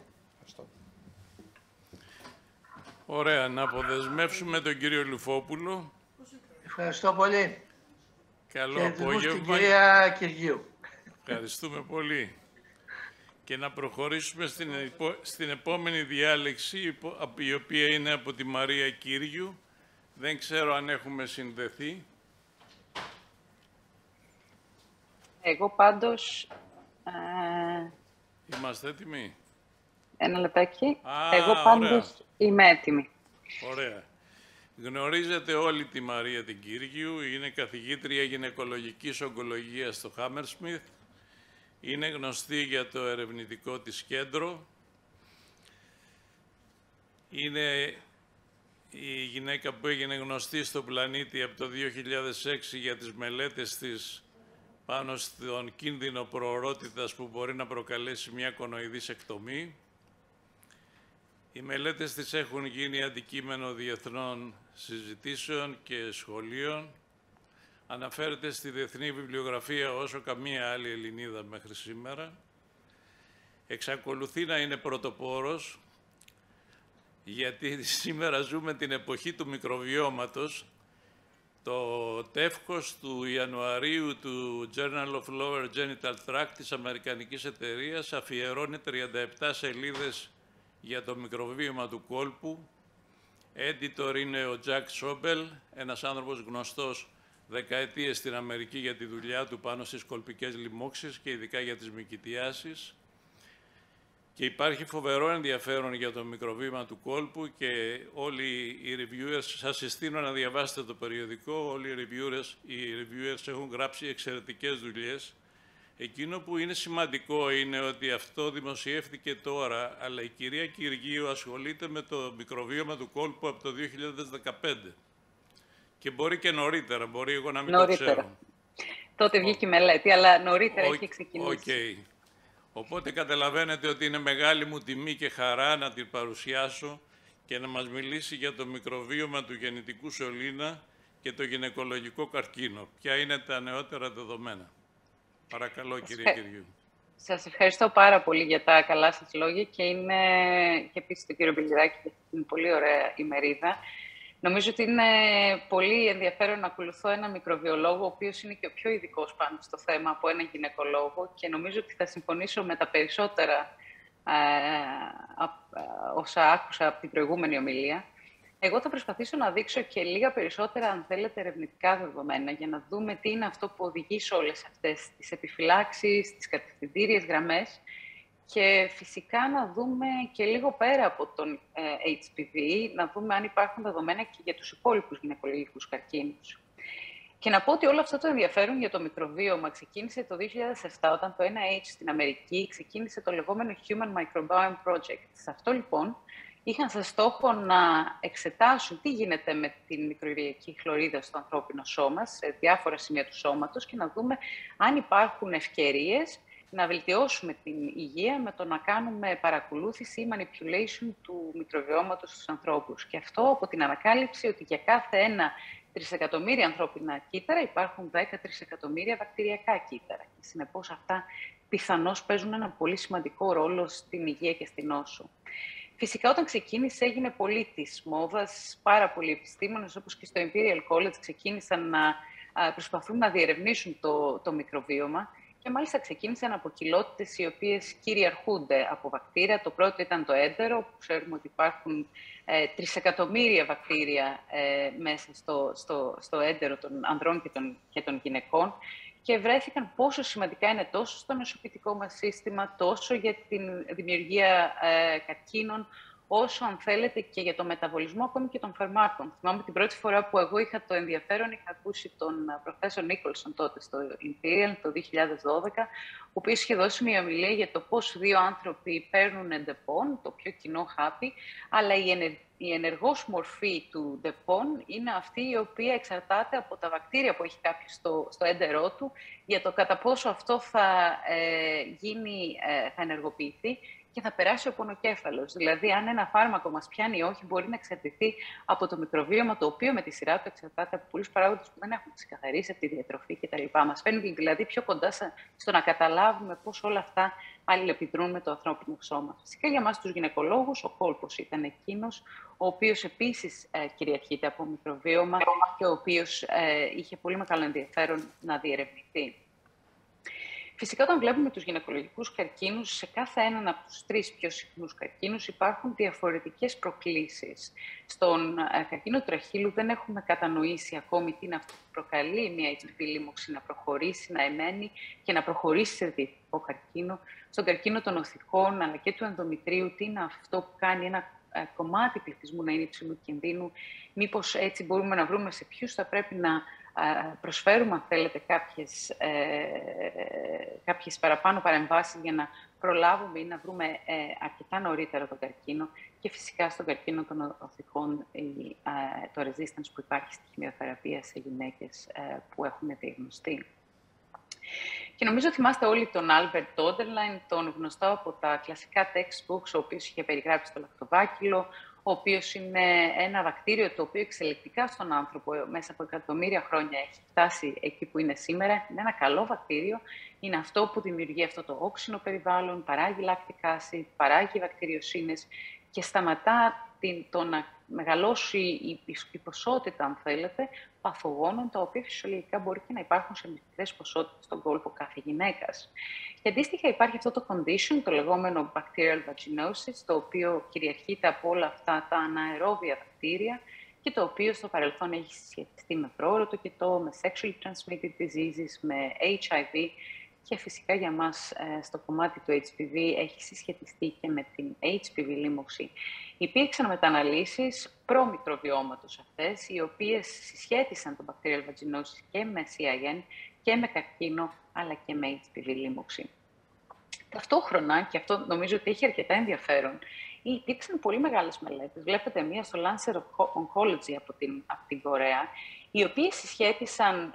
Ωραία. Να αποδεσμεύσουμε τον κύριο Λουφόπουλο. Ευχαριστώ πολύ. Καλό απόγευμα. Την κυρία Κυριού. Ευχαριστούμε πολύ. Και να προχωρήσουμε στην επόμενη διάλεξη, η οποία είναι από τη Μαρία Κύριου. Δεν ξέρω αν έχουμε συνδεθεί. Εγώ πάντως... Είμαστε έτοιμοι. Ένα λεπτάκι. Εγώ πάντως είμαι έτοιμη. Ωραία. Γνωρίζετε όλη τη Μαρία την Κύριου. Είναι καθηγήτρια γυναικολογικής ογκολογίας στο Hammersmith. Είναι γνωστή για το ερευνητικό της κέντρο. Είναι η γυναίκα που έγινε γνωστή στον πλανήτη από το 2006 για τις μελέτες της πάνω στον κίνδυνο προορότητας που μπορεί να προκαλέσει μια κονοειδής εκτομή. Οι μελέτες της έχουν γίνει αντικείμενο διεθνών συζητήσεων και σχολείων. Αναφέρεται στη διεθνή βιβλιογραφία όσο καμία άλλη Ελληνίδα μέχρι σήμερα. Εξακολουθεί να είναι πρωτοπόρος γιατί σήμερα ζούμε την εποχή του μικροβιώματος. Το τεύχος του Ιανουαρίου του Journal of Lower Genital Tract της αμερικανικής εταιρείας αφιερώνει 37 σελίδες για το μικροβίωμα του κόλπου. Editor είναι ο Jack Sobel, ένας άνθρωπος γνωστός δεκαετίες στην Αμερική για τη δουλειά του πάνω στις κολπικές λοιμώξεις και ειδικά για τις μικητιάσεις. Και υπάρχει φοβερό ενδιαφέρον για το μικροβίωμα του κόλπου και όλοι οι reviewers, σας συστήνω να διαβάσετε το περιοδικό, όλοι οι reviewers έχουν γράψει εξαιρετικές δουλειές. Εκείνο που είναι σημαντικό είναι ότι αυτό δημοσιεύτηκε τώρα, αλλά η κυρία Κυργίου ασχολείται με το μικροβίωμα του κόλπου από το 2015. Και μπορεί και νωρίτερα, μπορεί εγώ να μην το ξέρω. Τότε βγήκε η μελέτη, αλλά νωρίτερα έχει ξεκινήσει. Okay. Οπότε καταλαβαίνετε ότι είναι μεγάλη μου τιμή και χαρά να την παρουσιάσω και να μας μιλήσει για το μικροβίωμα του γεννητικού σωλήνα και το γυναικολογικό καρκίνο. Ποια είναι τα νεότερα δεδομένα. Παρακαλώ, κυρία Κυριού. Σας ευχαριστώ πάρα πολύ για τα καλά σας λόγια και επίσης τον κύριο Μπελιράκη για την πολύ ωραία ημερίδα. Νομίζω ότι είναι πολύ ενδιαφέρον να ακολουθώ ένα μικροβιολόγο, ο οποίος είναι και ο πιο ειδικός πάνω στο θέμα από έναν γυναικολόγο και νομίζω ότι θα συμφωνήσω με τα περισσότερα όσα άκουσα από την προηγούμενη ομιλία. Εγώ θα προσπαθήσω να δείξω και λίγα περισσότερα, αν θέλετε, ερευνητικά δεδομένα για να δούμε τι είναι αυτό που οδηγεί σε όλες αυτές τις επιφυλάξεις, τις κατευθυντήριες γραμμές και φυσικά να δούμε και λίγο πέρα από τον HPV, να δούμε αν υπάρχουν δεδομένα και για τους υπόλοιπους γυναικολογικούς καρκίνους. Και να πω ότι όλο αυτό το ενδιαφέρον για το μικροβίωμα ξεκίνησε το 2007, όταν το NIH στην Αμερική ξεκίνησε το λεγόμενο Human Microbiome Project. Σε αυτό, λοιπόν, είχαν σε στόχο να εξετάσουν τι γίνεται με την μικροβιακή χλωρίδα στο ανθρώπινο σώμα, σε διάφορα σημεία του σώματος και να δούμε αν υπάρχουν ευκαιρίες να βελτιώσουμε την υγεία με το να κάνουμε παρακολούθηση ή manipulation του μικροβιώματος στους ανθρώπους. Και αυτό από την ανακάλυψη ότι για κάθε 1 τρισεκατομμύρια ανθρώπινα κύτταρα υπάρχουν 10 τρισεκατομμύρια βακτηριακά κύτταρα. Και συνεπώς αυτά πιθανώς παίζουν ένα πολύ σημαντικό ρόλο στην υγεία και στην νόσο. Φυσικά, όταν ξεκίνησε, έγινε πολύ της μόδας. Πάρα πολλοί επιστήμονες, όπως και στο Imperial College, ξεκίνησαν να προσπαθούν να διερευνήσουν το μικροβίωμα. Και μάλιστα ξεκίνησαν από κοιλότητες οι οποίες κυριαρχούνται από βακτήρια. Το πρώτο ήταν το έντερο, που ξέρουμε ότι υπάρχουν τρισεκατομμύρια βακτήρια μέσα στο έντερο των ανδρών και των γυναικών. Και βρέθηκαν πόσο σημαντικά είναι τόσο στο νοσοποιητικό μας σύστημα, τόσο για την δημιουργία καρκίνων, όσο, αν θέλετε, και για το μεταβολισμό ακόμη και των φαρμάκων. Θυμάμαι την πρώτη φορά που εγώ είχα το ενδιαφέρον, είχα ακούσει τον Professor Nicholson τότε στο Imperial το 2012, ο οποίος είχε δώσει μια ομιλία για το πώς 2 άνθρωποι παίρνουν εντεπών, το πιο κοινό χάπι, αλλά η ενεργός μορφή του ντεπών είναι αυτή η οποία εξαρτάται από τα βακτήρια που έχει κάποιος στο έντερό του, για το κατά πόσο αυτό θα ενεργοποιηθεί και θα περάσει ο πονοκέφαλος. Δηλαδή, αν ένα φάρμακο μας πιάνει ή όχι, μπορεί να εξαρτηθεί από το μικροβίωμα, το οποίο με τη σειρά του εξαρτάται από πολλούς παράγοντες που δεν έχουμε ξεκαθαρίσει, από τη διατροφή κτλ. Μας φέρνει δηλαδή πιο κοντά στο να καταλάβουμε πώς όλα αυτά αλληλεπιδρούν με το ανθρώπινο σώμα. Φυσικά, για εμάς τους γυναικολόγους, ο κόλπος ήταν εκείνος, ο οποίος επίσης κυριαρχείται από μικροβίωμα και ο οποίος είχε πολύ μεγάλο ενδιαφέρον να διερευνηθεί. Φυσικά, όταν βλέπουμε τους γυναικολογικούς καρκίνους, σε κάθε έναν από τους 3 πιο συχνούς καρκίνους υπάρχουν διαφορετικές προκλήσεις. Στον καρκίνο του τραχύλου δεν έχουμε κατανοήσει ακόμη τι είναι αυτό που προκαλεί μια HPV λίμωξη να προχωρήσει, να εμένει και να προχωρήσει σε διαιτητικό καρκίνο. Στον καρκίνο των οθικών αλλά και του ενδομητρίου, τι είναι αυτό που κάνει ένα κομμάτι πληθυσμού να είναι υψηλού κινδύνου. Μήπως έτσι μπορούμε να βρούμε σε ποιους θα πρέπει να προσφέρουμε, αν θέλετε, κάποιες παραπάνω παρεμβάσεις για να προλάβουμε ή να βρούμε αρκετά νωρίτερα τον καρκίνο και φυσικά στον καρκίνο των οθικών το resistance που υπάρχει στη χημειοθεραπεία σε γυναίκες που έχουν διαγνωστεί. Και νομίζω θυμάστε όλοι τον Albert Toderline, τον γνωστό από τα κλασικά textbooks, ο οποίος είχε περιγράψει το λακτοβάκυλο, ο οποίος είναι ένα βακτήριο το οποίο εξελικτικά στον άνθρωπο μέσα από εκατομμύρια χρόνια έχει φτάσει εκεί που είναι σήμερα. Είναι ένα καλό βακτήριο, είναι αυτό που δημιουργεί αυτό το όξινο περιβάλλον, παράγει lactic acid, παράγει βακτηριοσύνες και σταματά το να μεγαλώσει η ποσότητα, αν θέλετε, παθογόνων, τα οποία φυσιολογικά μπορεί και να υπάρχουν σε μικρές ποσότητες στον κόλπο κάθε γυναίκας. Και αντίστοιχα υπάρχει αυτό το condition, το λεγόμενο bacterial vaginosis, το οποίο κυριαρχείται από όλα αυτά τα αναερόβια βακτήρια και το οποίο στο παρελθόν έχει συσχετιστεί με πρόωρο-τοκετό, με sexually transmitted diseases, με HIV και φυσικά για μας στο κομμάτι του HPV έχει συσχετιστεί και με την HPV λίμωξη. Υπήρξαν μεταναλύσεις προ-μικροβιώματος αυτές, οι οποίες συσχέτισαν το bacterial vaginosis και με CIN και με καρκίνο, αλλά και με HPV λίμωξη. Ταυτόχρονα, και αυτό νομίζω ότι έχει αρκετά ενδιαφέρον, υπήρξαν πολύ μεγάλες μελέτες. Βλέπετε μία στο Lancet Oncology από την Κορέα, οι οποίες συσχέτισαν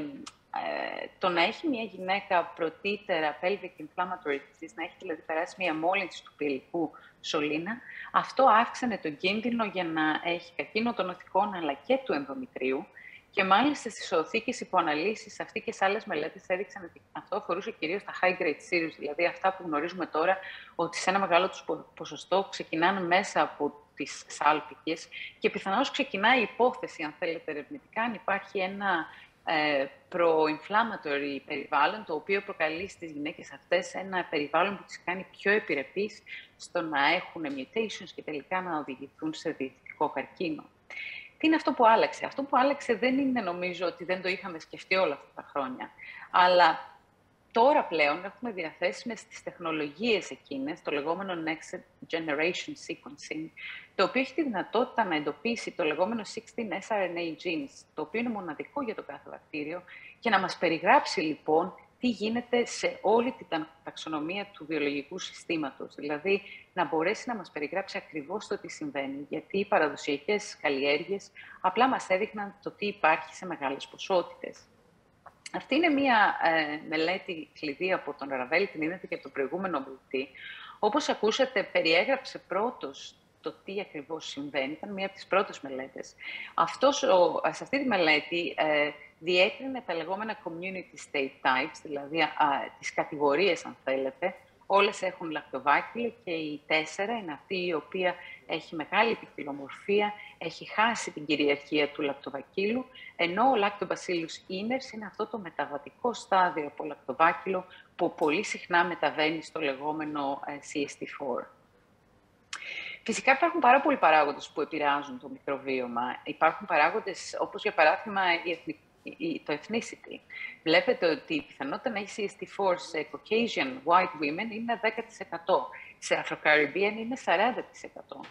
το να έχει μια γυναίκα πρωτήτερα pelvic inflammatory disease, να έχει δηλαδή περάσει μια μόλυνση του πηλικού σωλήνα, αυτό αύξανε τον κίνδυνο για να έχει καρκίνο των οθικών αλλά και του ενδομητρίου. Και μάλιστα στις οθήκες υποαναλύσεις, αυτή και σε άλλες μελέτες έδειξαν ότι αυτό αφορούσε κυρίως τα high-grade serous, δηλαδή αυτά που γνωρίζουμε τώρα ότι σε ένα μεγάλο τους ποσοστό ξεκινάνε μέσα από τις σάλπικες και πιθανώς ξεκινάει η υπόθεση, αν θέλετε ερευνητικά, αν υπάρχει ένα προ-inflammatory περιβάλλον, το οποίο προκαλεί στις γυναίκες αυτές ένα περιβάλλον που τις κάνει πιο επιρρεπείς στο να έχουν mutations και τελικά να οδηγηθούν σε διαιτητικό καρκίνο. Τι είναι αυτό που άλλαξε? Αυτό που άλλαξε δεν είναι, νομίζω, ότι δεν το είχαμε σκεφτεί όλα αυτά τα χρόνια, αλλά τώρα πλέον έχουμε διαθέσιμες τις τεχνολογίες εκείνες, το λεγόμενο Next Generation Sequencing, το οποίο έχει τη δυνατότητα να εντοπίσει το λεγόμενο 16 sRNA genes, το οποίο είναι μοναδικό για το κάθε βακτήριο, και να μας περιγράψει λοιπόν τι γίνεται σε όλη την ταξονομία του βιολογικού συστήματος. Δηλαδή, να μπορέσει να μας περιγράψει ακριβώς το τι συμβαίνει, γιατί οι παραδοσιακές καλλιέργειες απλά μας έδειχναν το τι υπάρχει σε μεγάλες ποσότητες. Αυτή είναι μία μελέτη κλειδί από τον Ραβέλ, την είδατε και από τον προηγούμενο ομιλητή. Όπως ακούσατε, περιέγραψε πρώτος το τι ακριβώς συμβαίνει, ήταν μία από τις πρώτες μελέτες. Σε αυτή τη μελέτη διέκρινε τα λεγόμενα community state types, δηλαδή τις κατηγορίες, αν θέλετε. Όλες έχουν λακτοβάκυλο και η 4 είναι αυτή η οποία έχει μεγάλη ποικιλομορφία, έχει χάσει την κυριαρχία του λακτοβακύλου, ενώ ο Lactobacillus iners είναι αυτό το μεταβατικό στάδιο από λακτοβάκυλο που πολύ συχνά μεταβαίνει στο λεγόμενο CST4. Φυσικά υπάρχουν πάρα πολλοί παράγοντες που επηρεάζουν το μικροβίωμα. Υπάρχουν παράγοντες όπως για παράδειγμα το ethnicity. Βλέπετε ότι η πιθανότητα να έχει CST4 σε Caucasian white women είναι 10%. Σε Afro-Caribbean είναι 40%.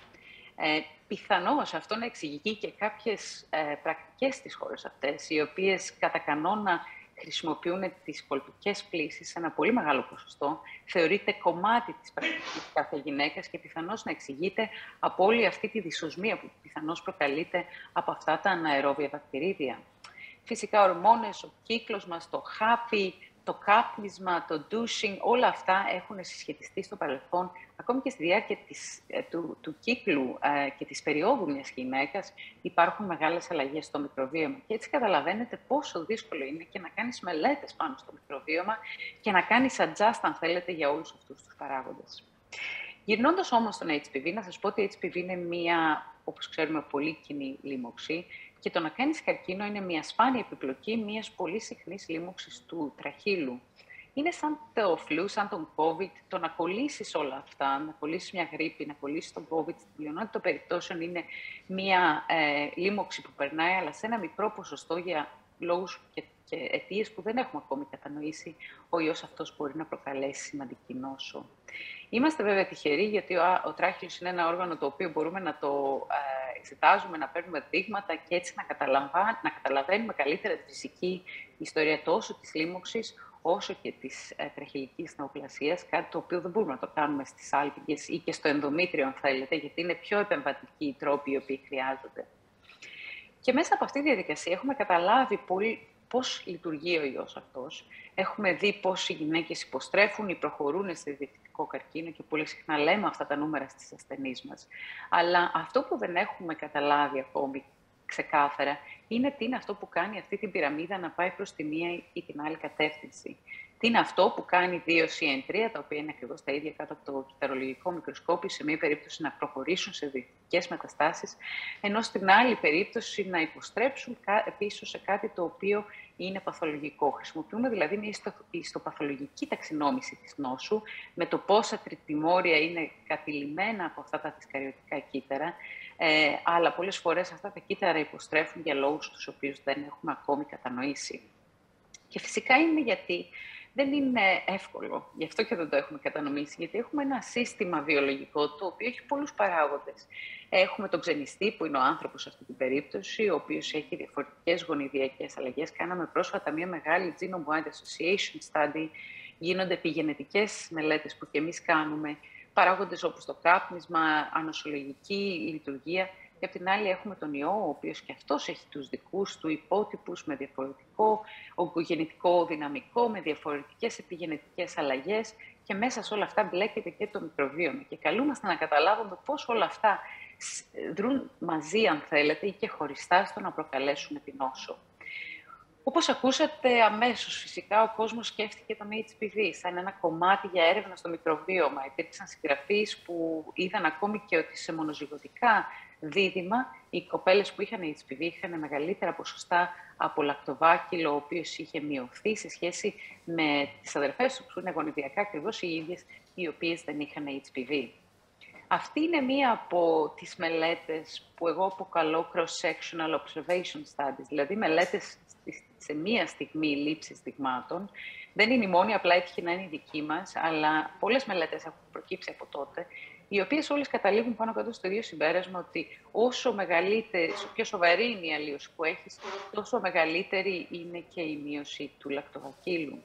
Πιθανώς αυτό να εξηγεί και κάποιες πρακτικές στις χώρες αυτές, οι οποίες κατά κανόνα χρησιμοποιούν τις κολπικές πλύσεις σε ένα πολύ μεγάλο ποσοστό, θεωρείται κομμάτι της πρακτικής κάθε γυναίκας και πιθανώς να εξηγείται από όλη αυτή τη δυσοσμία που πιθανώς προκαλείται από αυτά τα αναερόβια βακτηρίδια. Φυσικά, ορμόνες, ο κύκλος μας, το χάπι, το κάπνισμα, το douching, όλα αυτά έχουν συσχετιστεί στο παρελθόν, ακόμη και στη διάρκεια του κύκλου και της περίοδου μιας γυναίκας υπάρχουν μεγάλες αλλαγές στο μικροβίωμα. Και έτσι καταλαβαίνετε πόσο δύσκολο είναι και να κάνεις μελέτες πάνω στο μικροβίωμα και να κάνεις adjust, αν θέλετε, για όλους αυτούς τους παράγοντες. Γυρνώντας όμως στον HPV, να σας πω ότι HPV είναι μία, όπως ξέρουμε, πολύ κοινή λίμωξη και το να κάνεις καρκίνο είναι μια σπάνια επιπλοκή μιας πολύ συχνής λίμωξης του τραχύλου. Είναι σαν το φλου, σαν τον COVID, το να κολλήσεις όλα αυτά, να κολλήσεις μια γρίπη, να κολλήσεις τον COVID, στην πλειονότητα των περιπτώσεων είναι μια λίμωξη που περνάει, αλλά σε ένα μικρό ποσοστό για λόγους και αιτίες που δεν έχουμε ακόμη κατανοήσει, ο ιός αυτός μπορεί να προκαλέσει σημαντική νόσο. Είμαστε βέβαια τυχεροί, γιατί ο τράχυλος είναι ένα όργανο το οποίο μπορούμε να το εξετάζουμε, να παίρνουμε δείγματα και έτσι να καταλαβαίνουμε καλύτερα τη φυσική ιστορία τόσο της λίμωξης, όσο και της τραχυλικής νεοπλασίας, κάτι το οποίο δεν μπορούμε να το κάνουμε στις άλπικες ή και στο ενδομήτριο, αν θέλετε, γιατί είναι πιο επεμβατικοί οι τρόποι οι οποίοι χρειάζονται. Και μέσα από αυτή τη διαδικασία έχουμε καταλάβει πώς λειτουργεί ο ιός αυτός. Έχουμε δει πώς οι γυναίκες υποστρέφουν ή προχωρούν σε διαιτητικό καρκίνο και πολύ συχνά λέμε αυτά τα νούμερα στις ασθενείς μας. Αλλά αυτό που δεν έχουμε καταλάβει ακόμη ξεκάθαρα είναι τι είναι αυτό που κάνει αυτή την πυραμίδα να πάει προς τη μία ή την άλλη κατεύθυνση. Τι Τι είναι αυτό που κάνει 2 CN3, τα οποία είναι ακριβώς τα ίδια κάτω από το κυταρολογικό μικροσκόπιο, σε μία περίπτωση να προχωρήσουν σε διοικητικές μεταστάσεις, ενώ στην άλλη περίπτωση να υποστρέψουν πίσω σε κάτι το οποίο είναι παθολογικό. Χρησιμοποιούμε δηλαδή μια ιστοπαθολογική ταξινόμηση της νόσου, με το πόσα τριτιμόρια είναι κατηλημένα από αυτά τα δυσκαριωτικά κύτταρα, αλλά πολλές φορές αυτά τα κύτταρα υποστρέφουν για λόγους τους οποίους δεν έχουμε ακόμη κατανοήσει. Και φυσικά είναι γιατί δεν είναι εύκολο, γι' αυτό και δεν το έχουμε κατανοήσει, γιατί έχουμε ένα σύστημα βιολογικό το οποίο έχει πολλούς παράγοντες. Έχουμε τον ξενιστή, που είναι ο άνθρωπος σε αυτή την περίπτωση, ο οποίος έχει διαφορετικές γονιδιακές αλλαγές. Κάναμε πρόσφατα μια μεγάλη Genome-Wide Association Study, γίνονται επιγενετικές μελέτες που και εμείς κάνουμε, παράγοντες όπως το κάπνισμα, ανοσολογική λειτουργία. Και απ' την άλλη έχουμε τον ιό, ο οποίος και αυτός έχει τους δικούς του υπότυπους με διαφορετικό ογκογεννητικό δυναμικό, με διαφορετικές επιγενετικές αλλαγές και μέσα σε όλα αυτά μπλέκεται και το μικροβίωμα. Και καλούμαστε να καταλάβουμε πώς όλα αυτά δρούν μαζί, αν θέλετε, ή και χωριστά στο να προκαλέσουν την νόσο. Όπως ακούσατε αμέσως, φυσικά ο κόσμος σκέφτηκε τον HPV σαν ένα κομμάτι για έρευνα στο μικροβίωμα. Υπήρξαν συγγραφείς που είδαν ακόμη και ότι σε μονοζυγωτικά δίδυμα οι κοπέλες που είχαν HPV είχαν μεγαλύτερα ποσοστά από λακτοβάκυλο, ο οποίος είχε μειωθεί σε σχέση με τις αδερφές τους που είναι γονιδιακά ακριβώς οι ίδιες, οι οποίες δεν είχαν HPV. Αυτή είναι μία από τις μελέτες που εγώ αποκαλώ cross-sectional observation studies, δηλαδή μελέτες σε μία στιγμή λήψης δειγμάτων. Δεν είναι η μόνη, απλά έτυχε να είναι η δική μας, αλλά πολλές μελέτες έχουν προκύψει από τότε, οι οποίες όλες καταλήγουν πάνω κάτω στο ίδιο συμπέρασμα, ότι όσο μεγαλύτερη, πιο σοβαρή είναι η αλλίωση που έχεις, τόσο μεγαλύτερη είναι και η μείωση του λακτοβακύλου.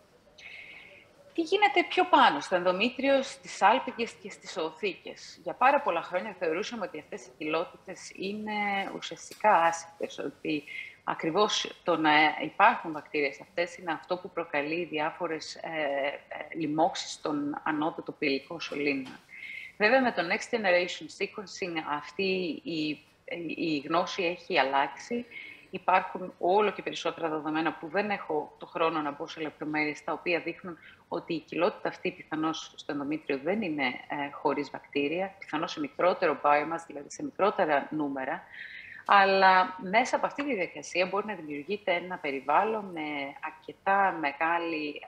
Τι γίνεται πιο πάνω, στο ενδομήτριο, στις σάλπιγγες και στις οοθήκες. Για πάρα πολλά χρόνια θεωρούσαμε ότι αυτές οι κοιλότητες είναι ουσιαστικά άσχετες, ότι ακριβώς το να υπάρχουν βακτήριες αυτές είναι αυτό που προκαλεί διάφορες λοιμώξεις στον ανώτατο πυλικό σωλήνα. Βέβαια, με το Next Generation Sequencing αυτή η γνώση έχει αλλάξει. Υπάρχουν όλο και περισσότερα δεδομένα που δεν έχω το χρόνο να μπω σε λεπτομέρειες, τα οποία δείχνουν ότι η κοιλότητα αυτή πιθανώς στο ενδομήτριο δεν είναι χωρίς βακτήρια, πιθανώς σε μικρότερο biomass, δηλαδή σε μικρότερα νούμερα, αλλά μέσα από αυτή τη διαδικασία μπορεί να δημιουργείται ένα περιβάλλον με αρκετά μεγάλη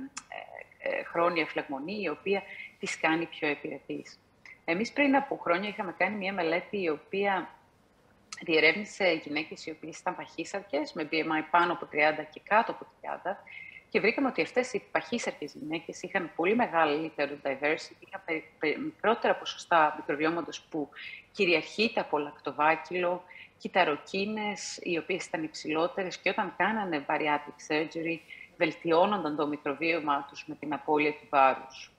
χρόνια φλεγμονή, η οποία τις κάνει πιο επιρρεπείς. Εμείς πριν από χρόνια είχαμε κάνει μια μελέτη η οποία διερεύνησε γυναίκες οι οποίες ήταν παχύσαρκες, με BMI πάνω από 30 και κάτω από 30, και βρήκαμε ότι αυτές οι παχύσαρκες γυναίκες είχαν πολύ μεγαλύτερο diversity, είχαν μικρότερα ποσοστά μικροβιώματος που κυριαρχείται από λακτοβάκυλο, κυταροκίνες, οι οποίες ήταν υψηλότερες, και όταν κάνανε bariatric surgery, βελτιώνονταν το μικροβίωμά τους με την απώλεια του βάρους.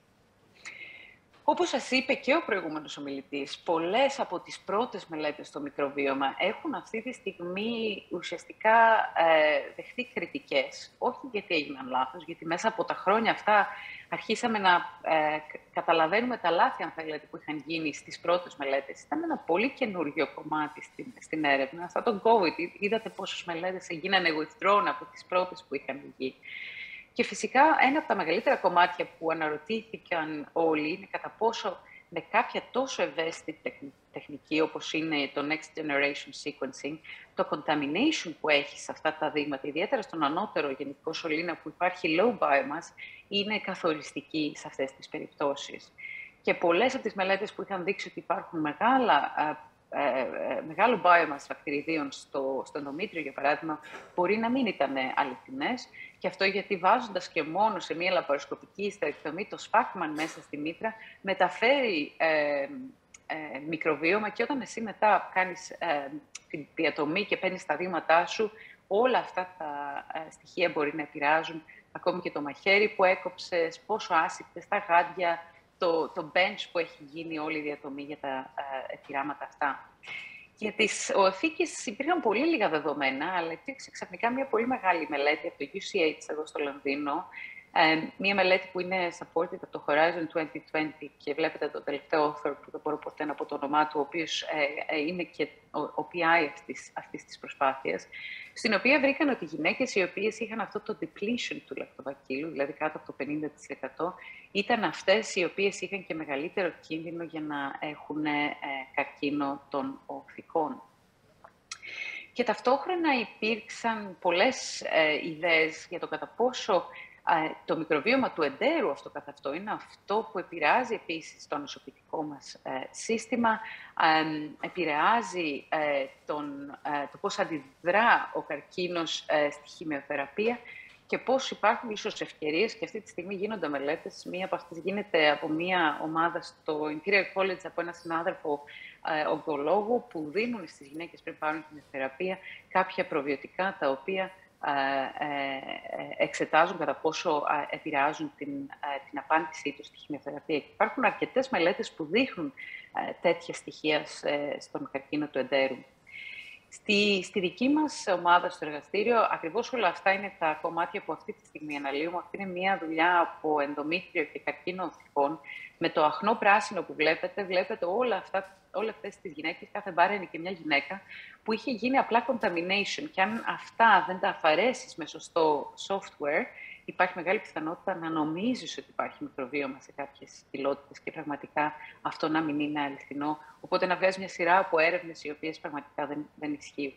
Όπως σας είπε και ο προηγούμενος ομιλητής, πολλές από τις πρώτες μελέτες στο μικροβίωμα έχουν αυτή τη στιγμή ουσιαστικά δεχτεί κριτικές. Όχι γιατί έγιναν λάθος, γιατί μέσα από τα χρόνια αυτά αρχίσαμε να καταλαβαίνουμε τα λάθη, αν θέλετε, που είχαν γίνει στις πρώτες μελέτες. Ήταν ένα πολύ καινούργιο κομμάτι στην έρευνα. Σαν τον COVID, είδατε πόσες μελέτες έγιναν withdrawn από τις πρώτες που είχαν βγει. Και φυσικά ένα από τα μεγαλύτερα κομμάτια που αναρωτήθηκαν όλοι είναι κατά πόσο με κάποια τόσο ευαίσθητη τεχνική όπως είναι το Next Generation Sequencing, το contamination που έχει σε αυτά τα δείγματα, ιδιαίτερα στον ανώτερο γενικό σωλήνα που υπάρχει low biomass, είναι καθοριστική σε αυτές τις περιπτώσεις. Και πολλές από τις μελέτες που είχαν δείξει ότι υπάρχουν μεγάλο biomass βακτηριδίων στο ενδομήτριο, για παράδειγμα, μπορεί να μην ήταν αληθινές. Και αυτό γιατί βάζοντας και μόνο σε μια λαπαροσκοπική ιστερεκτομή το σφάγμαν μέσα στη μήτρα, μεταφέρει μικροβίωμα, και όταν εσύ μετά κάνεις την διατομή και παίρνεις τα δείγματά σου, όλα αυτά τα στοιχεία μπορεί να επηρεάζουν ακόμη και το μαχαίρι που έκοψες, πόσο άσυπτες, τα γάντια, το bench που έχει γίνει όλη η διατομή για τα πειράματα αυτά. Για τις οθήκες υπήρχαν πολύ λίγα δεδομένα, αλλά υπήρξε ξαφνικά μια πολύ μεγάλη μελέτη από το UCH εδώ στο Λονδίνο, Μία μελέτη που είναι supported από το Horizon 2020 και βλέπετε το τελευταίο author που δεν μπορώ ποτέ να πω το όνομά του, ο οποίος είναι και ο PI αυτής της προσπάθειας, στην οποία βρήκαν ότι οι γυναίκες οι οποίες είχαν αυτό το depletion του λακτοβακίλου, δηλαδή κάτω από το 50%, ήταν αυτές οι οποίες είχαν και μεγαλύτερο κίνδυνο για να έχουν καρκίνο των οχθικών. Και ταυτόχρονα υπήρξαν πολλές ιδέες για το κατά πόσο το μικροβίωμα του εντέρου αυτό καθ' αυτό είναι αυτό που επηρεάζει επίσης το νοσοποιητικό μας σύστημα, επηρεάζει το πώς αντιδρά ο καρκίνος στη χημειοθεραπεία και πώς υπάρχουν ίσως ευκαιρίες, και αυτή τη στιγμή γίνονται μελέτες. Μία από αυτές γίνεται από μία ομάδα στο Imperial College από έναν συνάδελφο ογκολόγο που δίνουν στις γυναίκες πριν πάρουν χημειοθεραπεία κάποια προβιωτικά τα οποία εξετάζουν κατά πόσο επηρεάζουν την απάντησή τους στη χημειοθεραπεία. Και υπάρχουν αρκετές μελέτες που δείχνουν τέτοια στοιχεία στον καρκίνο του εντέρου. Στη δική μας ομάδα στο εργαστήριο, ακριβώς όλα αυτά είναι τα κομμάτια που αυτή τη στιγμή αναλύουμε. Αυτή είναι μια δουλειά από ενδομήτριο και καρκίνο οχθικών. Με το αχνό πράσινο που βλέπετε όλες αυτές τις γυναίκες, κάθε μπάρα είναι και μια γυναίκα, που είχε γίνει απλά contamination. Και αν αυτά δεν τα αφαιρέσεις με σωστό software, υπάρχει μεγάλη πιθανότητα να νομίζεις ότι υπάρχει μικροβίωμα σε κάποιες κοιλότητες και πραγματικά αυτό να μην είναι αληθινό. Οπότε να βγάζει μια σειρά από έρευνες οι οποίες πραγματικά δεν ισχύουν.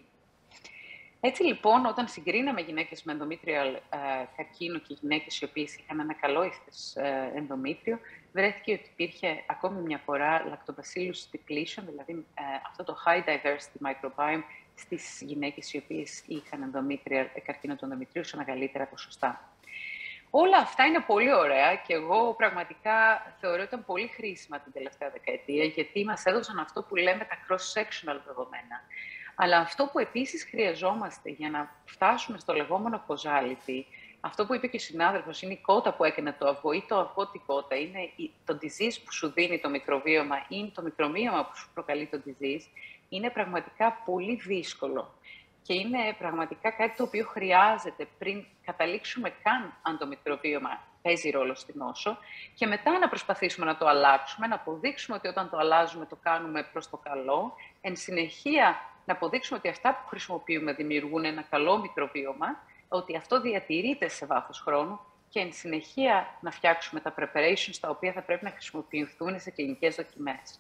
Έτσι λοιπόν, όταν συγκρίναμε γυναίκες με ενδομήτριαλ καρκίνο και γυναίκες οι οποίες είχαν ένα καλό ύφθες ενδομήτριο, βρέθηκε ότι υπήρχε ακόμη μια φορά lactobacillus depletion, δηλαδή αυτό το high diversity microbiome στις γυναίκες οι οποίες είχαν καρκίνο του ενδομητρίου σε μεγαλύτερα ποσοστά. Όλα αυτά είναι πολύ ωραία και εγώ πραγματικά θεωρώ ότι ήταν πολύ χρήσιμα την τελευταία δεκαετία, γιατί μας έδωσαν αυτό που λέμε τα cross-sectional δεδομένα. Αλλά αυτό που επίσης χρειαζόμαστε για να φτάσουμε στο λεγόμενο causality, αυτό που είπε και ο συνάδελφος, είναι η κότα που έκανε το αυγό ή το αυγό την κότα, είναι το disease που σου δίνει το μικροβίωμα ή το μικροβίωμα που σου προκαλεί το disease, είναι πραγματικά πολύ δύσκολο. Και είναι πραγματικά κάτι το οποίο χρειάζεται πριν καταλήξουμε καν αν το μικροβίωμα παίζει ρόλο στην νόσο και μετά να προσπαθήσουμε να το αλλάξουμε, να αποδείξουμε ότι όταν το αλλάζουμε το κάνουμε προς το καλό, εν συνεχεία να αποδείξουμε ότι αυτά που χρησιμοποιούμε δημιουργούν ένα καλό μικροβίωμα, ότι αυτό διατηρείται σε βάθος χρόνου και εν συνεχεία να φτιάξουμε τα preparations τα οποία θα πρέπει να χρησιμοποιηθούν σε κλινικές δοκιμές.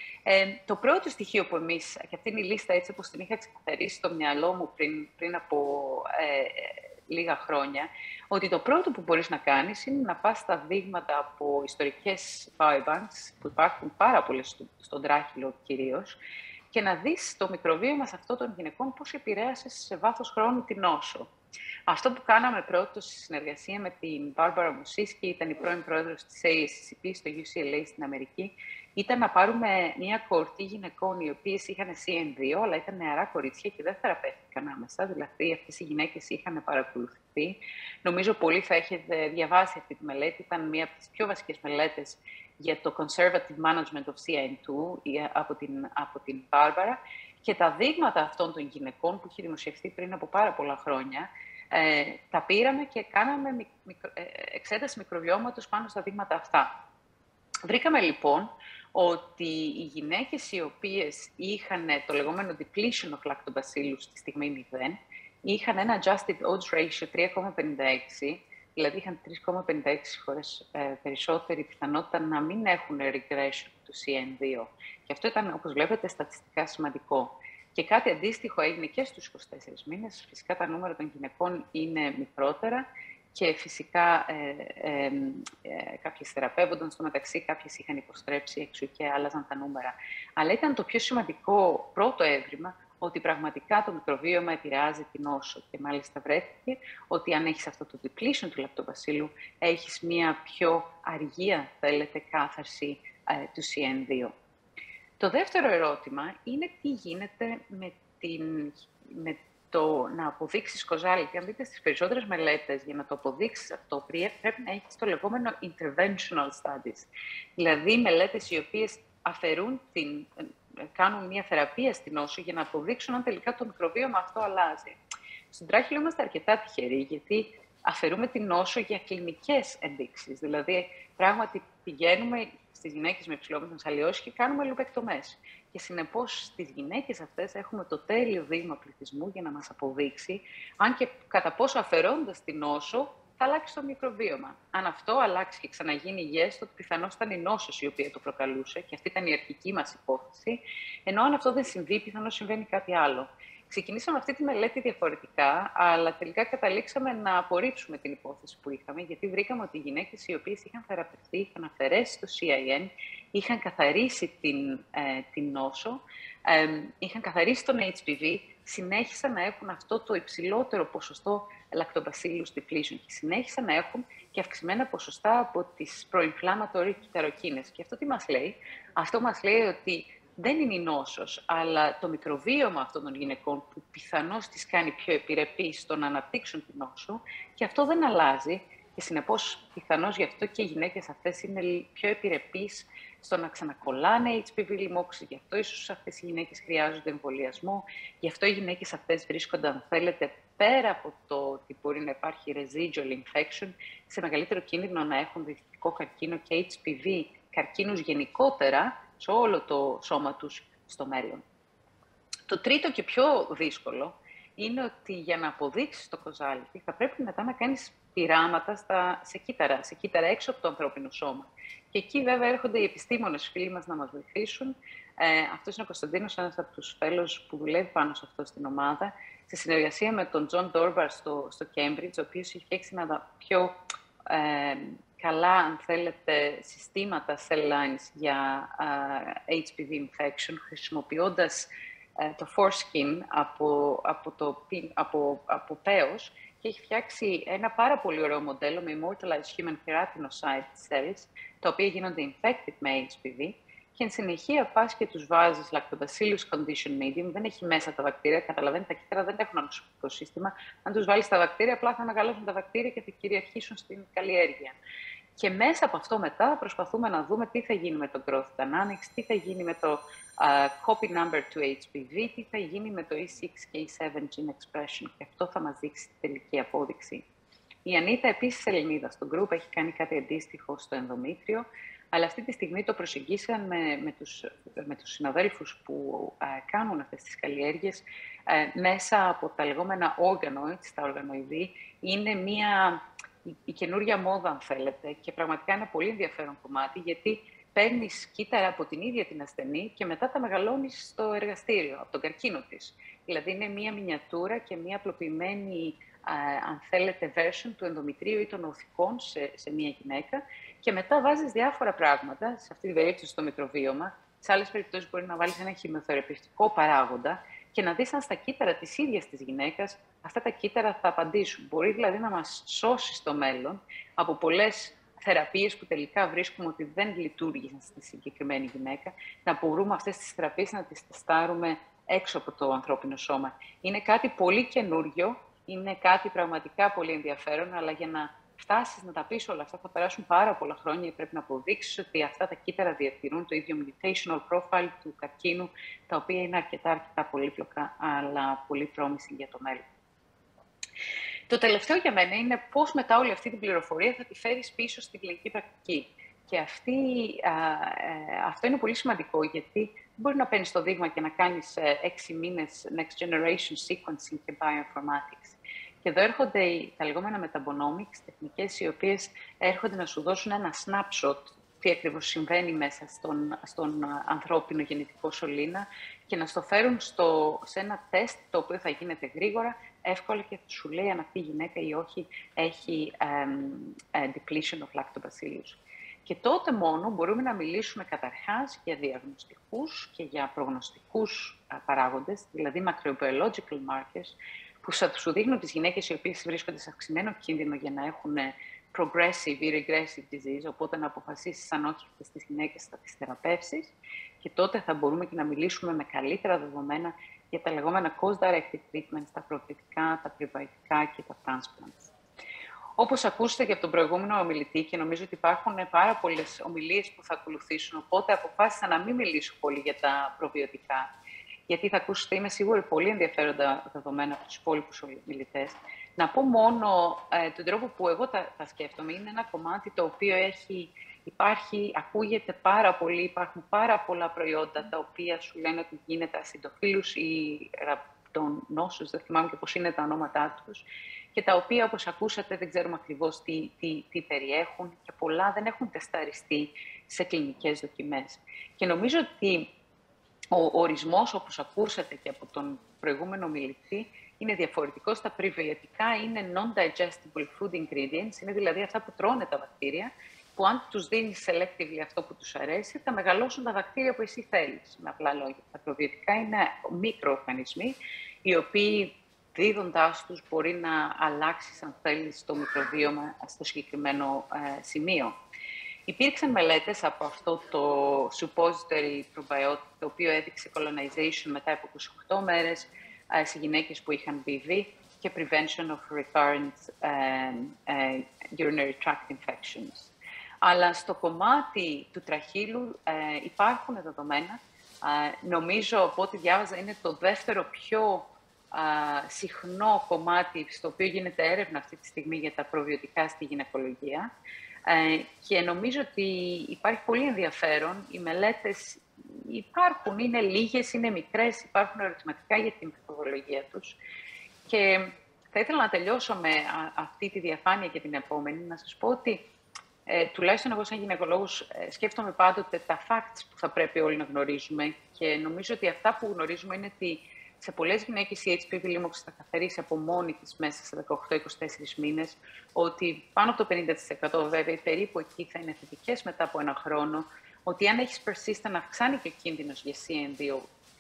Το πρώτο στοιχείο που εμείς, και αυτή είναι η λίστα έτσι όπως την είχα ξεκαθαρίσει στο μυαλό μου πριν από λίγα χρόνια, ότι το πρώτο που μπορείς να κάνεις είναι να πας στα δείγματα από ιστορικές biobanks, που υπάρχουν πάρα πολλές στον τράχυλο κυρίως, και να δεις το μικροβίωμα σε αυτών των γυναικών πώς επηρέασε σε βάθος χρόνου την νόσο. Αυτό που κάναμε πρώτο στη συνεργασία με την Μπάρμπαρα Μουσίσκη, ήταν η πρώην πρόεδρος της AACCP στο UCLA στην Αμερική, ήταν να πάρουμε μια κορτή γυναικών οι οποίες είχαν CN2, αλλά ήταν νεαρά κορίτσια και δεν θεραπεύτηκαν άμεσα. Δηλαδή, αυτές οι γυναίκες είχαν παρακολουθηθεί. Νομίζω πολλοί θα έχετε διαβάσει αυτή τη μελέτη. Ήταν μία από τις πιο βασικές μελέτες για το Conservative Management of CN2 από την Μπάρμπαρα. Και τα δείγματα αυτών των γυναικών που είχε δημοσιευτεί πριν από πάρα πολλά χρόνια, τα πήραμε και κάναμε εξέταση μικροβιώματος πάνω στα δείγματα αυτά. Βρήκαμε λοιπόν ότι οι γυναίκες οι οποίες είχαν το λεγόμενο depletion of lactobacillus στη στιγμή 0, είχαν ένα adjusted odds ratio 3,56, δηλαδή είχαν 3,56 φορές περισσότερη πιθανότητα να μην έχουν regression του CN2. Και αυτό ήταν, όπως βλέπετε, στατιστικά σημαντικό. Και κάτι αντίστοιχο έγινε και στους 24 μήνες. Φυσικά τα νούμερα των γυναικών είναι μικρότερα και φυσικά κάποιες θεραπεύονταν στο μεταξύ, κάποιες είχαν υποστρέψει εξού και άλλαζαν τα νούμερα. Αλλά ήταν το πιο σημαντικό πρώτο έβριμα ότι πραγματικά το μικροβίωμα επηρεάζει την νόσο. Και μάλιστα βρέθηκε ότι αν έχεις αυτό το depletion του λακτοβασίλου, έχεις μία πιο αργή, αν θέλετε, κάθαρση του CN2. Το δεύτερο ερώτημα είναι τι γίνεται με το να αποδείξεις causality. Αν δείτε στις περισσότερες μελέτες, για να το αποδείξεις αυτό, πρέπει να έχεις το λεγόμενο interventional studies. Δηλαδή μελέτες οι οποίες κάνουν μια θεραπεία στην νόσο για να αποδείξουν αν τελικά το μικροβίωμα αυτό αλλάζει. Στον τράχυλο είμαστε αρκετά τυχεροί, γιατί αφαιρούμε την νόσο για κλινικές ενδείξεις. Δηλαδή, πράγματι πηγαίνουμε στις γυναίκες με υψηλόβαθμες αλλοιώσεις και κάνουμε λουπεκτομές. Και συνεπώς στις γυναίκες αυτές έχουμε το τέλειο δείγμα πληθυσμού για να μας αποδείξει αν και κατά πόσο αφαιρώντας την νόσο θα αλλάξει το μικροβίωμα. Αν αυτό αλλάξει και ξαναγίνει υγιές, τότε πιθανώς ήταν η νόσος η οποία το προκαλούσε και αυτή ήταν η αρχική μας υπόθεση. Ενώ αν αυτό δεν συμβεί, πιθανώς συμβαίνει κάτι άλλο. Ξεκινήσαμε αυτή τη μελέτη διαφορετικά, αλλά τελικά καταλήξαμε να απορρίψουμε την υπόθεση που είχαμε, γιατί βρήκαμε ότι οι γυναίκες οι οποίες είχαν θεραπευτεί, είχαν αφαιρέσει το CIN, είχαν καθαρίσει την νόσο, είχαν καθαρίσει τον HPV, συνέχισαν να έχουν αυτό το υψηλότερο ποσοστό lactobacillus depletion και συνέχισαν να έχουν και αυξημένα ποσοστά από τις pro-inflammatory κυταροκίνες. Και αυτό τι μας λέει? Αυτό μας λέει ότι δεν είναι η νόσος, αλλά το μικροβίωμα αυτών των γυναικών που πιθανώς τις κάνει πιο επιρρεπείς στο να αναπτύξουν την νόσο και αυτό δεν αλλάζει και συνεπώς πιθανώς γι' αυτό και οι γυναίκες αυτές είναι πιο επιρρεπείς στο να ξανακολλάνε HPV λοιμώξη, γι' αυτό ίσως αυτές οι γυναίκες χρειάζονται εμβολιασμό, γι' αυτό οι γυναίκες αυτές βρίσκονται, αν θέλετε, πέρα από το ότι μπορεί να υπάρχει residual infection, σε μεγαλύτερο κίνδυνο να έχουν διαιτητικό καρκίνο και HPV καρκίνους γενικότερα, σε όλο το σώμα τους στο μέλλον. Το τρίτο και πιο δύσκολο είναι ότι για να αποδείξεις το causality θα πρέπει μετά να κάνεις πειράματα σε κύτταρα έξω από το ανθρώπινο σώμα. Και εκεί βέβαια έρχονται οι επιστήμονες φίλοι μας να μας βοηθήσουν. Αυτός είναι ο Κωνσταντίνος, ένας από τους fellows που δουλεύει πάνω σε αυτό στην ομάδα, σε συνεργασία με τον John Dorbar στο Cambridge, ο οποίος έχει φτιάξει ένα τα πιο καλά, αν θέλετε, συστήματα cell lines για HPV infection, χρησιμοποιώντας το foreskin από πέος και έχει φτιάξει ένα πάρα πολύ ωραίο μοντέλο με immortalized human keratinocyte cells, τα οποία γίνονται infected με HPV και εν συνεχεία πας και τους βάζεις lactobacillus condition medium, δεν έχει μέσα τα βακτήρια, καταλαβαίνετε, τα κύτταρα δεν έχουν ανοσοποιητικό σύστημα. Αν τους βάλεις τα βακτήρια, απλά θα μεγαλώσουν τα βακτήρια και θα κυριαρχήσουν στην καλλιέργεια. Και μέσα από αυτό μετά προσπαθούμε να δούμε τι θα γίνει με το growth dynamics, τι θα γίνει με το copy number του HPV, τι θα γίνει με το E6 και E7 gene expression και αυτό θα μας δείξει τη τελική απόδειξη. Η Ανίτα επίσης Ελληνίδα στο group έχει κάνει κάτι αντίστοιχο στο ενδομήτριο, αλλά αυτή τη στιγμή το προσεγγίσαν με τους συναδέλφους που κάνουν αυτές τις καλλιέργειες μέσα από τα λεγόμενα organoids, τα οργανοειδή. Είναι η καινούργια μόδα, αν θέλετε, και πραγματικά ένα πολύ ενδιαφέρον κομμάτι, γιατί παίρνεις κύτταρα από την ίδια την ασθενή και μετά τα μεγαλώνεις στο εργαστήριο, από τον καρκίνο της. Δηλαδή είναι μία μινιατούρα και μία απλοποιημένη, αν θέλετε, version του ενδομητρίου ή των οθικών σε μία γυναίκα και μετά βάζεις διάφορα πράγματα, σε αυτή την περίπτωση στο μικροβίωμα, σε άλλες περιπτώσεις μπορεί να βάλεις ένα χημειοθεραπευτικό παράγοντα και να δεις αν στα κύτταρα της ίδιας της γυναίκας αυτά τα κύτταρα θα απαντήσουν. Μπορεί δηλαδή να μας σώσει στο μέλλον από πολλές θεραπείες που τελικά βρίσκουμε ότι δεν λειτουργήσαν στη συγκεκριμένη γυναίκα, να μπορούμε αυτές τις θεραπείες να τις τεστάρουμε έξω από το ανθρώπινο σώμα. Είναι κάτι πολύ καινούριο, είναι κάτι πραγματικά πολύ ενδιαφέρον, αλλά για να φτάσεις να τα πεις όλα αυτά θα περάσουν πάρα πολλά χρόνια. Πρέπει να αποδείξεις ότι αυτά τα κύτταρα διατηρούν το ίδιο mutational profile του καρκίνου, τα οποία είναι αρκετά πολύπλοκα, αλλά πολύ promising για το μέλλον. Το τελευταίο για μένα είναι πώς μετά όλη αυτή την πληροφορία θα τη φέρεις πίσω στην κλινική πρακτική. Και αυτό είναι πολύ σημαντικό, γιατί μπορεί να παίρνεις το δείγμα και να κάνεις 6 μήνες next generation sequencing και bioinformatics. Και εδώ έρχονται τα λεγόμενα metabonomics, τεχνικές οι οποίες έρχονται να σου δώσουν ένα snapshot τι ακριβώς συμβαίνει μέσα στον ανθρώπινο γεννητικό σωλήνα και να στο φέρουν σε ένα τεστ το οποίο θα γίνεται γρήγορα, εύκολα και θα σου λέει αν αυτή η γυναίκα ή όχι έχει depletion of lactobacillus. Και τότε μόνο μπορούμε να μιλήσουμε καταρχάς για διαγνωστικούς και για προγνωστικούς παράγοντες, δηλαδή macrobiological markers, που σου δείχνουν τις γυναίκες οι οποίες βρίσκονται σε αυξημένο κίνδυνο για να έχουν progressive ή regressive disease, οπότε να αποφασίσεις αν όχι αυτές τις γυναίκες θα τις θεραπεύσεις και τότε θα μπορούμε και να μιλήσουμε με καλύτερα δεδομένα για τα λεγόμενα cost-directed treatments, τα προοπτικά, τα πριβαϊτικά και τα transplants. Όπως ακούσατε και από τον προηγούμενο ομιλητή και νομίζω ότι υπάρχουν πάρα πολλές ομιλίες που θα ακολουθήσουν, οπότε αποφάσισα να μην μιλήσω πολύ για τα προβιωτικά. γιατί θα ακούσετε, είμαι σίγουρη, πολύ ενδιαφέροντα δεδομένα από τους υπόλοιπους ομιλητές. Να πω μόνο τον τρόπο που εγώ τα σκέφτομαι. Είναι ένα κομμάτι το οποίο ακούγεται πάρα πολύ, υπάρχουν πάρα πολλά προϊόντα τα οποία σου λένε ότι γίνεται ασυντοφύλους ή ραπτονόσους, δεν θυμάμαι και πώς είναι τα ονόματά τους, και τα οποία, όπως ακούσατε, δεν ξέρουμε ακριβώς τι περιέχουν και πολλά δεν έχουν τεσταριστεί σε κλινικές δοκιμές. Και νομίζω ότι ο ορισμός, όπως ακούσατε και από τον προηγούμενο μιλητή, είναι διαφορετικός. Τα προβιωτικά είναι non-digestible food ingredients, είναι δηλαδή αυτά που τρώνε τα βακτήρια, που αν τους δίνεις selectively αυτό που τους αρέσει, θα μεγαλώσουν τα βακτήρια που εσύ θέλεις. Με απλά λόγια. Τα προβιωτικά είναι μικροοργανισμοί, οι οποίοι δίδοντάς τους μπορεί να αλλάξεις, αν θέλεις, το μικροβίωμα στο συγκεκριμένο σημείο. Υπήρξαν μελέτες από αυτό το suppository probiotic, το οποίο έδειξε colonization μετά από 28 μέρες σε γυναίκες που είχαν BV και prevention of recurrent urinary tract infections. Αλλά στο κομμάτι του τραχύλου υπάρχουν δεδομένα. Νομίζω, από ό,τι διάβαζα, είναι το δεύτερο πιο συχνό κομμάτι στο οποίο γίνεται έρευνα αυτή τη στιγμή για τα προβιωτικά στη γυναικολογία. Και νομίζω ότι υπάρχει πολύ ενδιαφέρον. Οι μελέτες υπάρχουν, είναι λίγες, είναι μικρές, υπάρχουν ερωτηματικά για την μεθοδολογία τους. Και θα ήθελα να τελειώσω με αυτή τη διαφάνεια και την επόμενη, να σας πω ότι τουλάχιστον εγώ σαν γυναικολόγος σκέφτομαι πάντοτε τα facts που θα πρέπει όλοι να γνωρίζουμε και νομίζω ότι αυτά που γνωρίζουμε είναι ότι σε πολλές γυναίκες η HPV λίμωξη θα καθαρίσει από μόνη της μέσα σε 18-24 μήνες, ότι πάνω από το 50% βέβαια περίπου εκεί θα είναι θετικές μετά από ένα χρόνο, ότι αν έχεις persistent αυξάνει και ο κίνδυνος για CN2+.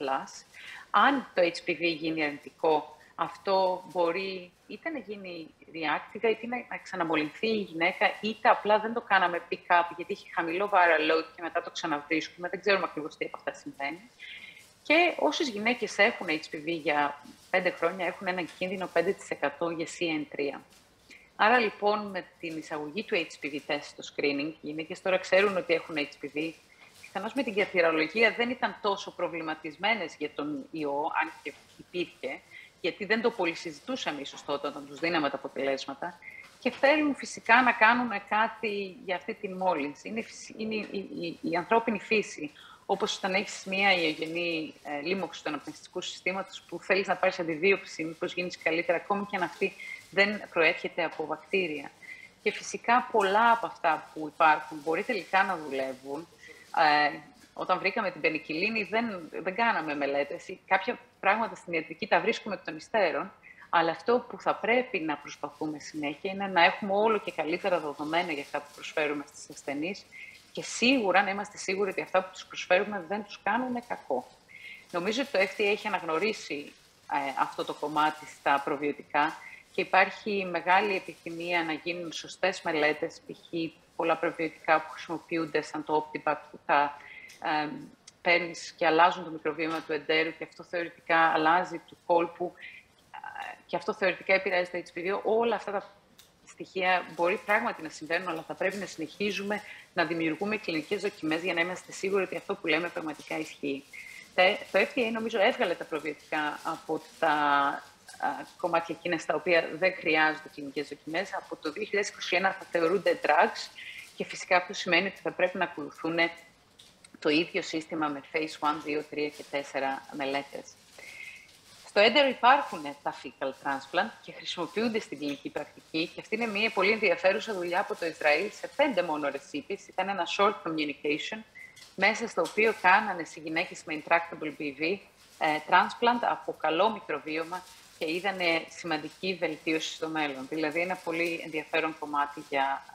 Αν το HPV γίνει αρνητικό, αυτό μπορεί είτε να γίνει reactive, είτε να ξαναμολυνθεί η γυναίκα, είτε απλά δεν το κάναμε pick-up γιατί είχε χαμηλό viral load και μετά το ξαναβρίσκουμε. Δεν ξέρουμε ακριβώς τι από αυτά συμβαίνει. Και όσες γυναίκες έχουν HPV για 5 χρόνια έχουν έναν κίνδυνο 5% για CN3. Άρα λοιπόν με την εισαγωγή του HPV test στο screening, οι γυναίκες τώρα ξέρουν ότι έχουν HPV, πιθανώς με την καθιερολογία δεν ήταν τόσο προβληματισμένες για τον ιό, αν και υπήρχε, γιατί δεν το πολυσυζητούσαμε ίσως τότε όταν τους δίναμε τα αποτελέσματα και θέλουν φυσικά να κάνουν κάτι για αυτή την μόλυνση. Είναι η ανθρώπινη φύση. Όπως όταν έχεις μία ιογενή λίμωξη του αναπνευστικού συστήματος που θέλεις να πάρεις αντιδίωξη, μήπως γίνεις καλύτερα, ακόμη και αν αυτή δεν προέρχεται από βακτήρια. Και φυσικά πολλά από αυτά που υπάρχουν μπορεί τελικά να δουλεύουν. Όταν βρήκαμε την πενικυλίνη δεν κάναμε μελέτες. Κάποια πράγματα στην ιατρική τα βρίσκουμε εκ των υστέρων, αλλά αυτό που θα πρέπει να προσπαθούμε συνέχεια είναι να έχουμε όλο και καλύτερα δεδομένα για αυτά που προσφέρουμε στις ασθενείς και σίγουρα να είμαστε σίγουροι ότι αυτά που τους προσφέρουμε δεν τους κάνουν κακό. Νομίζω ότι το FDA έχει αναγνωρίσει αυτό το κομμάτι στα προβιωτικά και υπάρχει μεγάλη επιθυμία να γίνουν σωστές μελέτες, π.χ. πολλά προβιωτικά που χρησιμοποιούνται σαν το Optibac που θα παίρνεις και αλλάζουν το μικροβίωμα του εντέρου και αυτό θεωρητικά αλλάζει του κόλπου και αυτό θεωρητικά επηρεάζει το HPV. Όλα αυτά τα στοιχεία μπορεί πράγματι να συμβαίνουν, αλλά θα πρέπει να συνεχίζουμε να δημιουργούμε κλινικές δοκιμές για να είμαστε σίγουροι ότι αυτό που λέμε πραγματικά ισχύει. Το FDA νομίζω έβγαλε τα προβιωτικά από τα κομμάτια εκείνα στα οποία δεν χρειάζονται κλινικές δοκιμές. Από το 2021 θα θεωρούνται drugs και φυσικά αυτό σημαίνει ότι θα πρέπει να ακολουθούν το ίδιο σύστημα με phase 1, 2, 3 και 4 μελέτες. Στο έντερο υπάρχουν τα fecal transplant και χρησιμοποιούνται στην κλινική πρακτική και αυτή είναι μια πολύ ενδιαφέρουσα δουλειά από το Ισραήλ σε 5 μόνο ρεσίπης. Ήταν ένα short communication μέσα στο οποίο κάνανε σε γυναίκες με intractable BV transplant από καλό μικροβίωμα και είδανε σημαντική βελτίωση στο μέλλον. Δηλαδή ένα πολύ ενδιαφέρον κομμάτι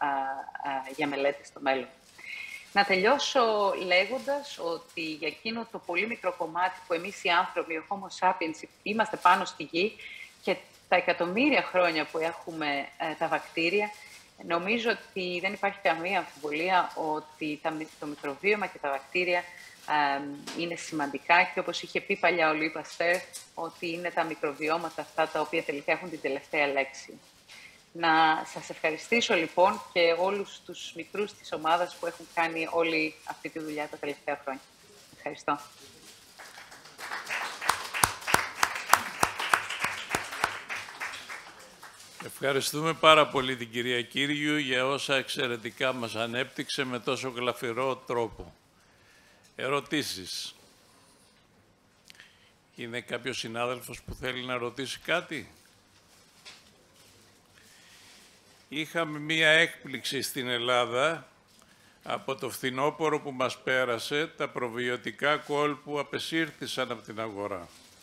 για μελέτες στο μέλλον. Να τελειώσω λέγοντας ότι για εκείνο το πολύ μικρό κομμάτι που εμείς οι άνθρωποι, ο Homo sapiens, είμαστε πάνω στη γη και τα εκατομμύρια χρόνια που έχουμε τα βακτήρια, νομίζω ότι δεν υπάρχει καμία αμφιβολία ότι το μικροβίωμα και τα βακτήρια είναι σημαντικά και όπως είχε πει παλιά ο Λουί Παστέρ, ότι είναι τα μικροβιώματα αυτά τα οποία τελικά έχουν την τελευταία λέξη. Να σας ευχαριστήσω λοιπόν και όλους τους μικρούς της ομάδας που έχουν κάνει όλη αυτή τη δουλειά τα τελευταία χρόνια. Ευχαριστώ. Ευχαριστούμε πάρα πολύ την κυρία Κύριου για όσα εξαιρετικά μας ανέπτυξε με τόσο γλαφυρό τρόπο. Ερωτήσεις. Είναι κάποιος συνάδελφος που θέλει να ρωτήσει κάτι? Είχαμε μία έκπληξη στην Ελλάδα από το φθινόπωρο που μας πέρασε, τα προβιωτικά κόλπου απεσύρθησαν από την αγορά.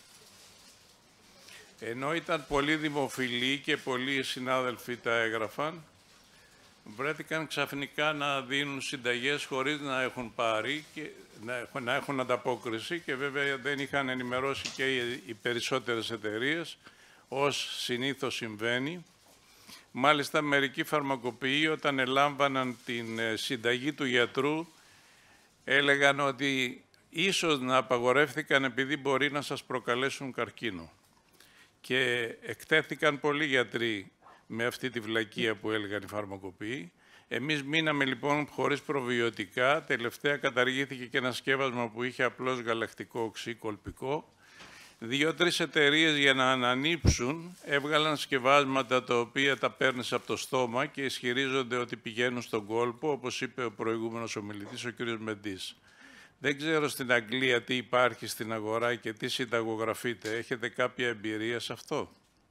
Ενώ ήταν πολύ δημοφιλή και πολλοί συνάδελφοι τα έγραφαν, βρέθηκαν ξαφνικά να δίνουν συνταγές χωρίς να έχουν πάρει και να έχουν ανταπόκριση και βέβαια δεν είχαν ενημερώσει και οι περισσότερες εταιρείες, ως συνήθως συμβαίνει. Μάλιστα, μερικοί φαρμακοποιοί όταν ελάμβαναν την συνταγή του γιατρού έλεγαν ότι ίσως να απαγορεύτηκαν επειδή μπορεί να σας προκαλέσουν καρκίνο. Και εκτέθηκαν πολλοί γιατροί με αυτή τη βλακεία που έλεγαν οι φαρμακοποιοί. Εμείς μείναμε λοιπόν χωρίς προβιωτικά. Τελευταία καταργήθηκε και ένα σκεύασμα που είχε απλώς γαλακτικό οξύ κολπικό. 2-3 εταιρείες για να ανανύψουν έβγαλαν σκευάσματα τα οποία τα παίρνεις από το στόμα και ισχυρίζονται ότι πηγαίνουν στον κόλπο, όπως είπε ο προηγούμενος ομιλητής, ο κ. Μεντής. Δεν ξέρω στην Αγγλία τι υπάρχει στην αγορά και τι συνταγογραφείται. Έχετε κάποια εμπειρία σε αυτό?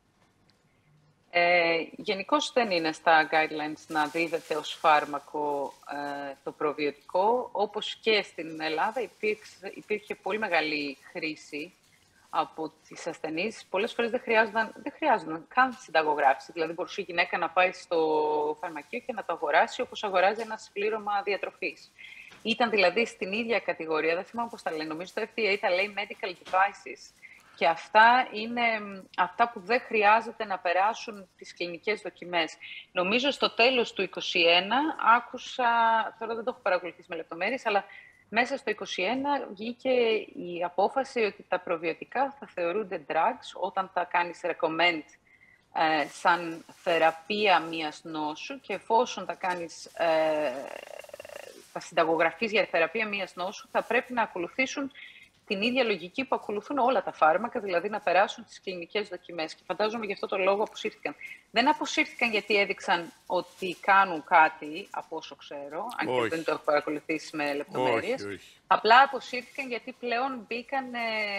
Γενικώς δεν είναι στα guidelines να δίδεται ως φάρμακο το προβιωτικό. Όπως και στην Ελλάδα υπήρχε πολύ μεγάλη χρήση από τις ασθενείς. Πολλές φορές δεν χρειάζονταν καν συνταγογράφηση. Δηλαδή μπορούσε η γυναίκα να πάει στο φαρμακείο και να το αγοράσει όπως αγοράζει ένα συμπλήρωμα διατροφής. Ήταν δηλαδή στην ίδια κατηγορία, δεν θυμάμαι πώς τα λένε, νομίζω το FDA τα λέει medical devices. Και αυτά είναι αυτά που δεν χρειάζεται να περάσουν τις κλινικές δοκιμές. Νομίζω στο τέλος του 2021 άκουσα, τώρα δεν το έχω παρακολουθήσει με λεπτομέρειες, αλλά μέσα στο 2021 βγήκε η απόφαση ότι τα προβιωτικά θα θεωρούνται drugs όταν τα κάνεις recommend σαν θεραπεία μιας νόσου και εφόσον τα κάνεις τα συνταγογραφείς για θεραπεία μιας νόσου, θα πρέπει να ακολουθήσουν την ίδια λογική που ακολουθούν όλα τα φάρμακα, δηλαδή να περάσουν τις κλινικές δοκιμές. Και φαντάζομαι γι' αυτό το λόγο αποσύρθηκαν. Δεν αποσύρθηκαν γιατί έδειξαν ότι κάνουν κάτι, από όσο ξέρω, αν και δεν το έχω παρακολουθήσει με λεπτομέρειες. Όχι. Απλά αποσύρθηκαν γιατί πλέον μπήκαν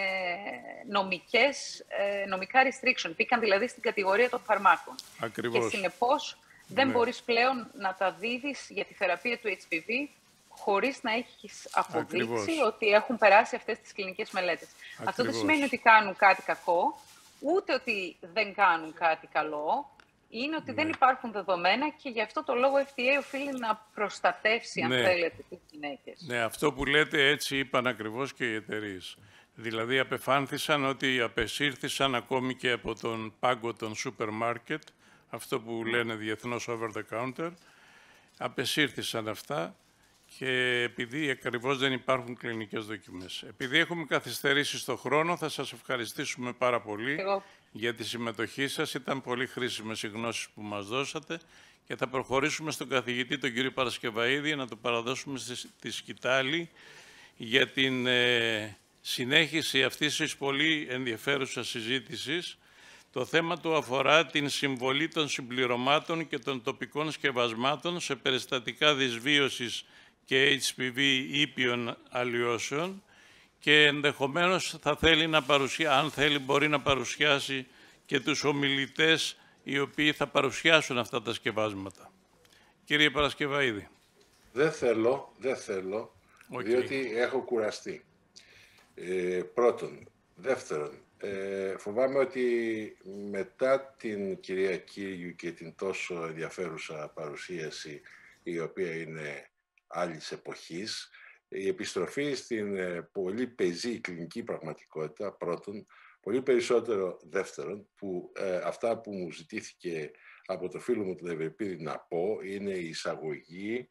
νομικά restriction. Μπήκαν δηλαδή στην κατηγορία των φαρμάκων. Ακριβώς. Και συνεπώς δεν μπορείς πλέον να τα δίδεις για τη θεραπεία του HPV χωρίς να έχεις αποδείξει ότι έχουν περάσει αυτές τις κλινικές μελέτες. Αυτό δεν σημαίνει ότι κάνουν κάτι κακό, ούτε ότι δεν κάνουν κάτι καλό. Είναι ότι δεν υπάρχουν δεδομένα και γι' αυτό το λόγο FDA οφείλει να προστατεύσει, αν θέλετε, τις γυναίκες. Ναι, αυτό που λέτε έτσι είπαν ακριβώς και οι εταιρείες. Δηλαδή απεφάνθησαν ότι απεσύρθησαν ακόμη και από τον πάγκο των σούπερ μάρκετ, αυτό που λένε διεθνώς over the counter, απεσύρθησαν αυτά. Και επειδή ακριβώς δεν υπάρχουν κλινικές δοκιμές. Επειδή έχουμε καθυστερήσει στο χρόνο, θα σας ευχαριστήσουμε πάρα πολύ για τη συμμετοχή σας. Ήταν πολύ χρήσιμες οι γνώσεις που μας δώσατε και θα προχωρήσουμε στον καθηγητή, τον κύριο Παρασκευαΐδη, να το παραδώσουμε στη σκητάλη για την συνέχιση αυτής της πολύ ενδιαφέρουσας συζήτησης. Το θέμα του αφορά την συμβολή των συμπληρωμάτων και των τοπικών σκευασμάτων σε περιστατικά δυσβίωσης και HPV ήπιων αλλοιώσεων και ενδεχομένως θα θέλει να αν θέλει μπορεί να παρουσιάσει και τους ομιλητές οι οποίοι θα παρουσιάσουν αυτά τα σκευάσματα. Κύριε Παρασκευαΐδη. Δεν θέλω, διότι έχω κουραστεί. Πρώτον. Δεύτερον, φοβάμαι ότι μετά την κυρία Κύριου και την τόσο ενδιαφέρουσα παρουσίαση, η οποία είναι άλλης εποχής, η επιστροφή στην πολύ πεζή κλινική πραγματικότητα, πρώτον, πολύ περισσότερο δεύτερον, που αυτά που μου ζητήθηκε από το φίλο μου τον Ευρυπίδη να πω, είναι η εισαγωγή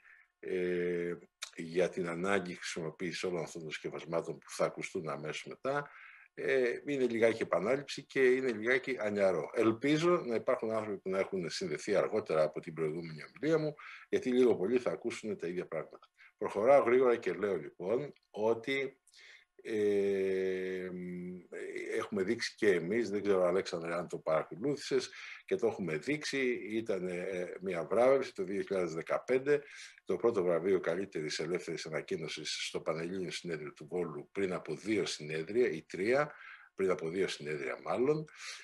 για την ανάγκη χρησιμοποίηση όλων αυτών των σκευασμάτων που θα ακουστούν αμέσως μετά. Είναι λιγάκι επανάληψη και είναι λιγάκι ανιαρό. Ελπίζω να υπάρχουν άνθρωποι που να έχουν συνδεθεί αργότερα από την προηγούμενη ομιλία μου, γιατί λίγο πολύ θα ακούσουν τα ίδια πράγματα. Προχωράω γρήγορα και λέω λοιπόν ότι έχουμε δείξει και εμείς, δεν ξέρω Αλέξανδρε αν το παρακολούθησες, και το έχουμε δείξει, ήταν μια βράβευση το 2015, το πρώτο βραβείο καλύτερης ελεύθερης ανακοίνωσης στο Πανελλήνιο Συνέδριο του Βόλου πριν από 2 συνέδρια ή 3, πριν από 2 συνέδρια μάλλον.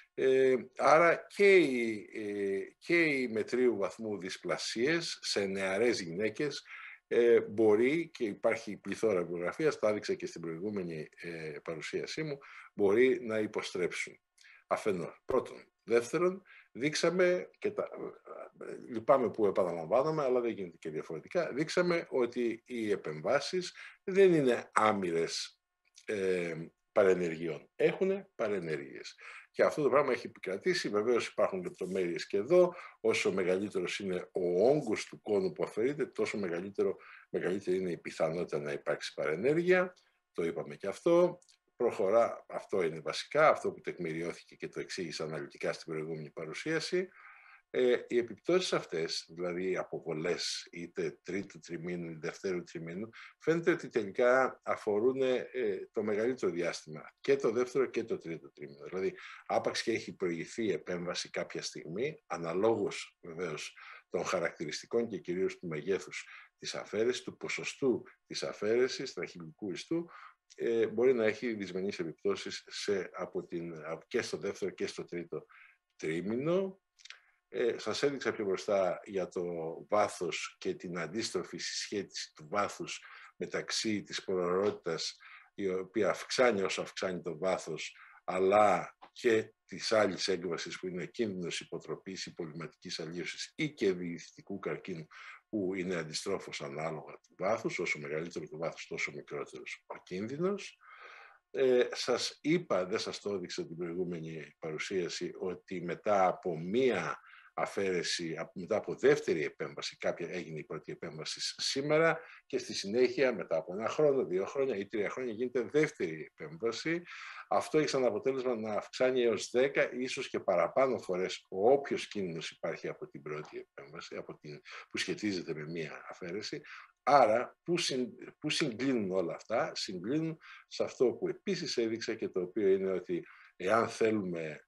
Άρα και οι μετρίου βαθμού δυσπλασίες σε νεαρές γυναίκες μπορεί, και υπάρχει πληθώρα βιογραφίας, το έδειξα και στην προηγούμενη παρουσίασή μου, μπορεί να υποστρέψουν. Αφενός. Πρώτον. Δεύτερον, δείξαμε, και λυπάμαι που επαναλαμβάνομαι, αλλά δεν γίνεται και διαφορετικά, δείξαμε ότι οι επεμβάσεις δεν είναι άμυρες παρενεργειών. Έχουν παρενέργειες. Και αυτό το πράγμα έχει επικρατήσει. Βεβαίως υπάρχουν λεπτομέρειες και εδώ. Όσο μεγαλύτερος είναι ο όγκος του κόνου που αφαιρείται, τόσο μεγαλύτερη είναι η πιθανότητα να υπάρξει παρενέργεια. Το είπαμε και αυτό. Προχωρά, αυτό είναι βασικά, αυτό που τεκμηριώθηκε και το εξήγησα αναλυτικά στην προηγούμενη παρουσίαση. Οι επιπτώσεις αυτές, δηλαδή οι αποβολές είτε τρίτου τριμήνου ή δευτέρου τριμήνου, φαίνεται ότι τελικά αφορούν το μεγαλύτερο διάστημα, και το δεύτερο και το τρίτο τρίμηνο. Δηλαδή, άπαξ και έχει προηγηθεί η επέμβαση κάποια στιγμή, αναλόγως βεβαίως των χαρακτηριστικών και κυρίως του μεγέθους της αφαίρεσης, του ποσοστού της αφαίρεσης, τραχυλικού ιστού, μπορεί να έχει δυσμενείς επιπτώσεις και στο δεύτερο και στο τρίτο τρίμηνο. Σας έδειξα πιο μπροστά για το βάθος και την αντίστροφη συσχέτιση του βάθους μεταξύ της πορωρότητας, η οποία αυξάνει όσο αυξάνει το βάθος, αλλά και της άλλης έγκβασης που είναι κίνδυνος υποτροπής ή πολυματικής αλλίωσης ή και διηγητικού καρκίνου, που είναι αντιστρόφως ανάλογα του βάθους. Όσο μεγαλύτερο το βάθος, τόσο μικρότερος ο κίνδυνος. Σας είπα, δεν σας το έδειξα την προηγούμενη παρουσίαση, ότι μετά από μία αφαίρεση, μετά από δεύτερη επέμβαση, έγινε η πρώτη επέμβαση σήμερα, και στη συνέχεια μετά από 1 χρόνο, 2 χρόνια ή 3 χρόνια γίνεται δεύτερη επέμβαση. Αυτό έχει σαν αποτέλεσμα να αυξάνει έως 10, ίσως και παραπάνω φορές, όποιος κίνδυνος υπάρχει από την πρώτη επέμβαση, που σχετίζεται με μία αφαίρεση. Άρα, πού συγκλίνουν όλα αυτά? Συγκλίνουν σε αυτό που επίσης έδειξα, και το οποίο είναι ότι εάν θέλουμε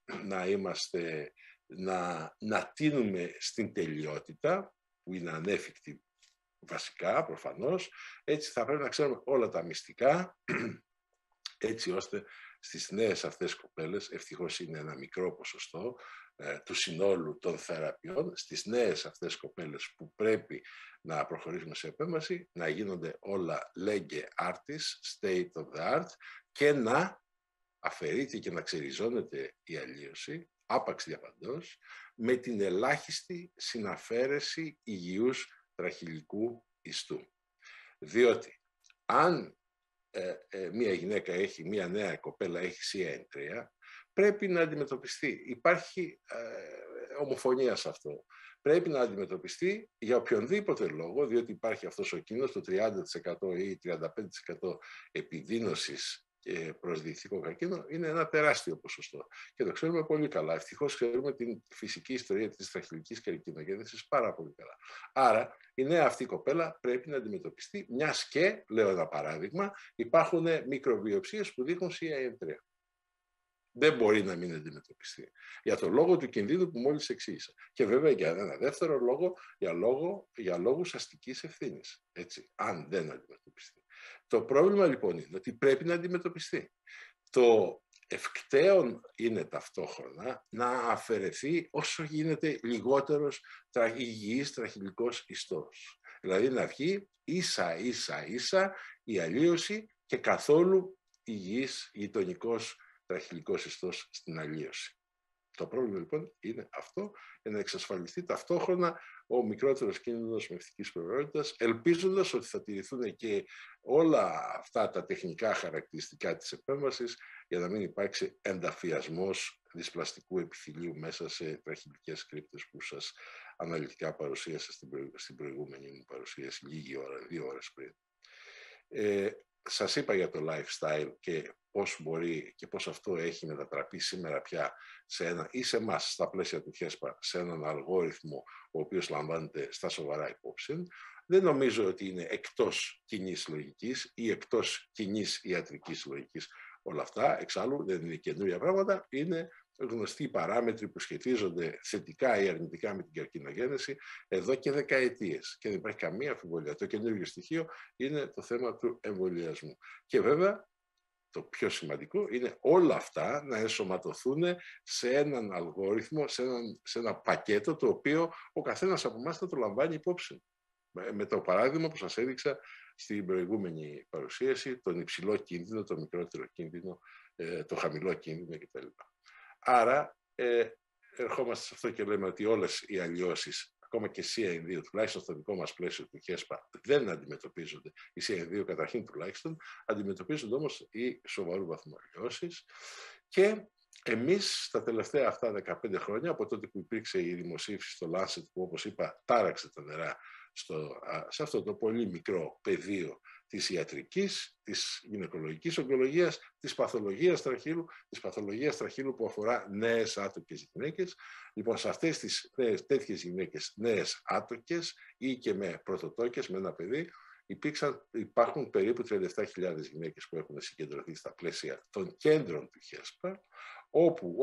να τίνουμε στην τελειότητα, που είναι ανέφικτη βασικά, προφανώς, έτσι θα πρέπει να ξέρουμε όλα τα μυστικά, έτσι ώστε στις νέες αυτές κοπέλες, ευτυχώς είναι ένα μικρό ποσοστό του συνόλου των θεραπείων, στις νέες αυτές κοπέλες που πρέπει να προχωρήσουμε σε επέμβαση, να γίνονται όλα lege artis, state of the art, και να αφαιρείται και να ξεριζώνεται η αλλίωση, άπαξ διαπαντός, με την ελάχιστη συναφαίρεση υγιούς τραχυλικού ιστού. Διότι αν μία γυναίκα μία νέα κοπέλα έχει CIN3, πρέπει να αντιμετωπιστεί. Υπάρχει ομοφωνία σε αυτό. Πρέπει να αντιμετωπιστεί για οποιονδήποτε λόγο, διότι υπάρχει αυτός ο κίνδυνος, το 30% ή 35% επιδείνωσης προς διηγητικό καρκίνο είναι ένα τεράστιο ποσοστό. Και το ξέρουμε πολύ καλά. Ευτυχώς ξέρουμε την φυσική ιστορία της τραχυλικής καρκινογέννησης πάρα πολύ καλά. Άρα, η νέα αυτή κοπέλα πρέπει να αντιμετωπιστεί, μιας και, λέω ένα παράδειγμα, υπάρχουν μικροβιοψίες που δείχνουν CIN3. Δεν μπορεί να μην αντιμετωπιστεί. Για τον λόγο του κινδύνου που μόλις εξήγησα. Και βέβαια για ένα δεύτερο λόγο, για λόγους αστικής ευθύνης. Έτσι, αν δεν αντιμετωπιστεί. Το πρόβλημα λοιπόν είναι ότι πρέπει να αντιμετωπιστεί. Το ευκταίον είναι ταυτόχρονα να αφαιρεθεί όσο γίνεται λιγότερος υγιής τραχυλικός ιστός. Δηλαδή να βγει ίσα η αλλίωση και καθόλου υγιής γειτονικός τραχυλικός ιστός στην αλλίωση. Το πρόβλημα λοιπόν είναι αυτό, για να εξασφαλιστεί ταυτόχρονα ο μικρότερος κίνδυνος μευτικής προτεραιότητας, ελπίζοντας ότι θα τηρηθούν και όλα αυτά τα τεχνικά χαρακτηριστικά της επέμβασης, για να μην υπάρξει ενταφιασμός δυσπλαστικού επιθυλίου μέσα σε τραχυλικές κρύπτες που σας αναλυτικά παρουσίασα στην προηγούμενη μου παρουσίαση, λίγη ώρα, 2 ώρες πριν. Σας είπα για το lifestyle και πώς μπορεί και πώς αυτό έχει μετατραπεί σήμερα πια σε εμάς στα πλαίσια του ΧΕΣΠΑ, σε έναν αλγόριθμο ο οποίος λαμβάνεται στα σοβαρά υπόψη. Δεν νομίζω ότι είναι εκτός κοινής λογικής ή εκτός κοινής ιατρικής λογικής όλα αυτά. Εξάλλου δεν είναι καινούργια πράγματα, είναι γνωστοί παράμετροι που σχετίζονται θετικά ή αρνητικά με την καρκινογένεση εδώ και δεκαετίες. Και δεν υπάρχει καμία αμφιβολία. Το καινούργιο στοιχείο είναι το θέμα του εμβολιασμού. Και βέβαια, το πιο σημαντικό είναι όλα αυτά να ενσωματωθούν σε έναν αλγόριθμο, σε ένα πακέτο το οποίο ο καθένας από εμάς θα το λαμβάνει υπόψη. Με το παράδειγμα που σας έδειξα στην προηγούμενη παρουσίαση, τον υψηλό κίνδυνο, το μικρότερο κίνδυνο, το χαμηλό κίνδυνο κτλ. Άρα ερχόμαστε σε αυτό και λέμε ότι όλες οι αλλοιώσεις, ακόμα και CIN2, τουλάχιστον στο δικό μας πλαίσιο του ΧΕΣΠΑ, δεν αντιμετωπίζονται. Οι CIN2 καταρχήν τουλάχιστον, αντιμετωπίζονται όμως οι σοβαρού βαθμού αλλοιώσεις. Και εμείς τα τελευταία αυτά 15 χρόνια, από τότε που υπήρξε η δημοσίευση στο Lancet, που όπως είπα τάραξε τα νερά σε αυτό το πολύ μικρό πεδίο της ιατρικής, της γυναικολογικής ογκολογίας, της παθολογίας τραχύλου που αφορά νέες άτοκες γυναίκες. Λοιπόν, σε αυτές τις τέτοιες γυναίκες, νέες άτοκες ή και με πρωτοτόκες, με ένα παιδί, υπάρχουν περίπου 37.000 γυναίκες που έχουν συγκεντρωθεί στα πλαίσια των κέντρων του ΧΕΣΠΑ, όπου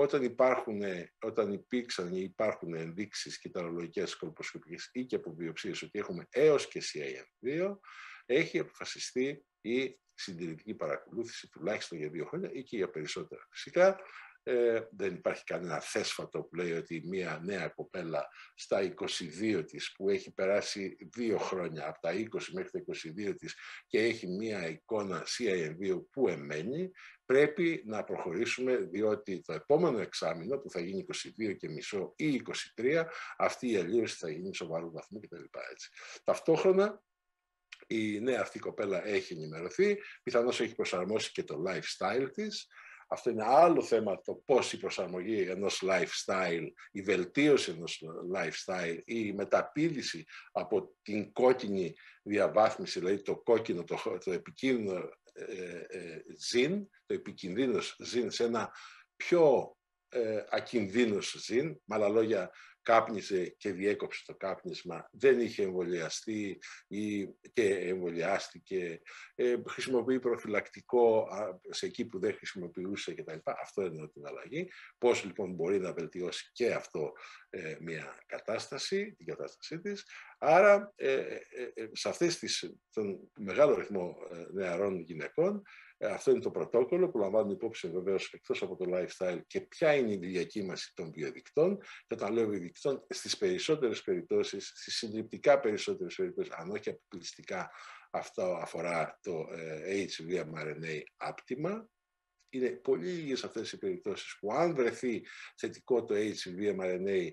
όταν υπήρξαν ή υπάρχουν ενδείξεις κυταρολογικές, κολποσκοπικές ή και από βιοψίες ότι έχουμε έως και CIN2, έχει αποφασιστεί η συντηρητική παρακολούθηση τουλάχιστον για 2 χρόνια ή και για περισσότερα. Φυσικά δεν υπάρχει κανένα θέσφατο που λέει ότι μια νέα κοπέλα στα 22 της που έχει περάσει 2 χρόνια από τα 20 μέχρι τα 22 της και έχει μια εικόνα CIN2 που εμένει, πρέπει να προχωρήσουμε, διότι το επόμενο εξάμηνο που θα γίνει 22 και μισό ή 23, αυτή η αλλίωση θα γίνει σοβαρού βαθμού κτλ. Ταυτόχρονα η νέα αυτή κοπέλα έχει ενημερωθεί, πιθανώς έχει προσαρμόσει και το lifestyle της. Αυτό είναι άλλο θέμα, το πώς η προσαρμογή ενός lifestyle, η βελτίωση ενός lifestyle ή η μεταπήδηση από την κόκκινη διαβάθμιση, δηλαδή το κόκκινο, το επικίνδυνο ζήν, το επικινδύνος ζήν σε ένα πιο ακινδύνος ζήν, με άλλα λόγια κάπνιζε και διέκοψε το κάπνισμα, δεν είχε εμβολιαστεί και εμβολιάστηκε, χρησιμοποιεί προφυλακτικό σε εκεί που δεν χρησιμοποιούσε κτλ. Αυτό εννοώ την αλλαγή. Πώς λοιπόν μπορεί να βελτιώσει και αυτό μια κατάσταση, την κατάστασή της. Άρα σε αυτές τον μεγάλο αριθμό νεαρών γυναικών, αυτό είναι το πρωτόκολλο που λαμβάνουν υπόψη βεβαίως εκτός από το lifestyle και ποια είναι η διακύμαση των βιοδικτών. Και όταν λέω βιοδικτών, στις περισσότερες περιπτώσεις, στις συντριπτικά περισσότερες περιπτώσεις, αν όχι αποκλειστικά, αυτό αφορά το HV-mRNA άπτυμα. Είναι πολύ λίγες αυτές οι περιπτώσεις που αν βρεθεί θετικό το HV-mRNA,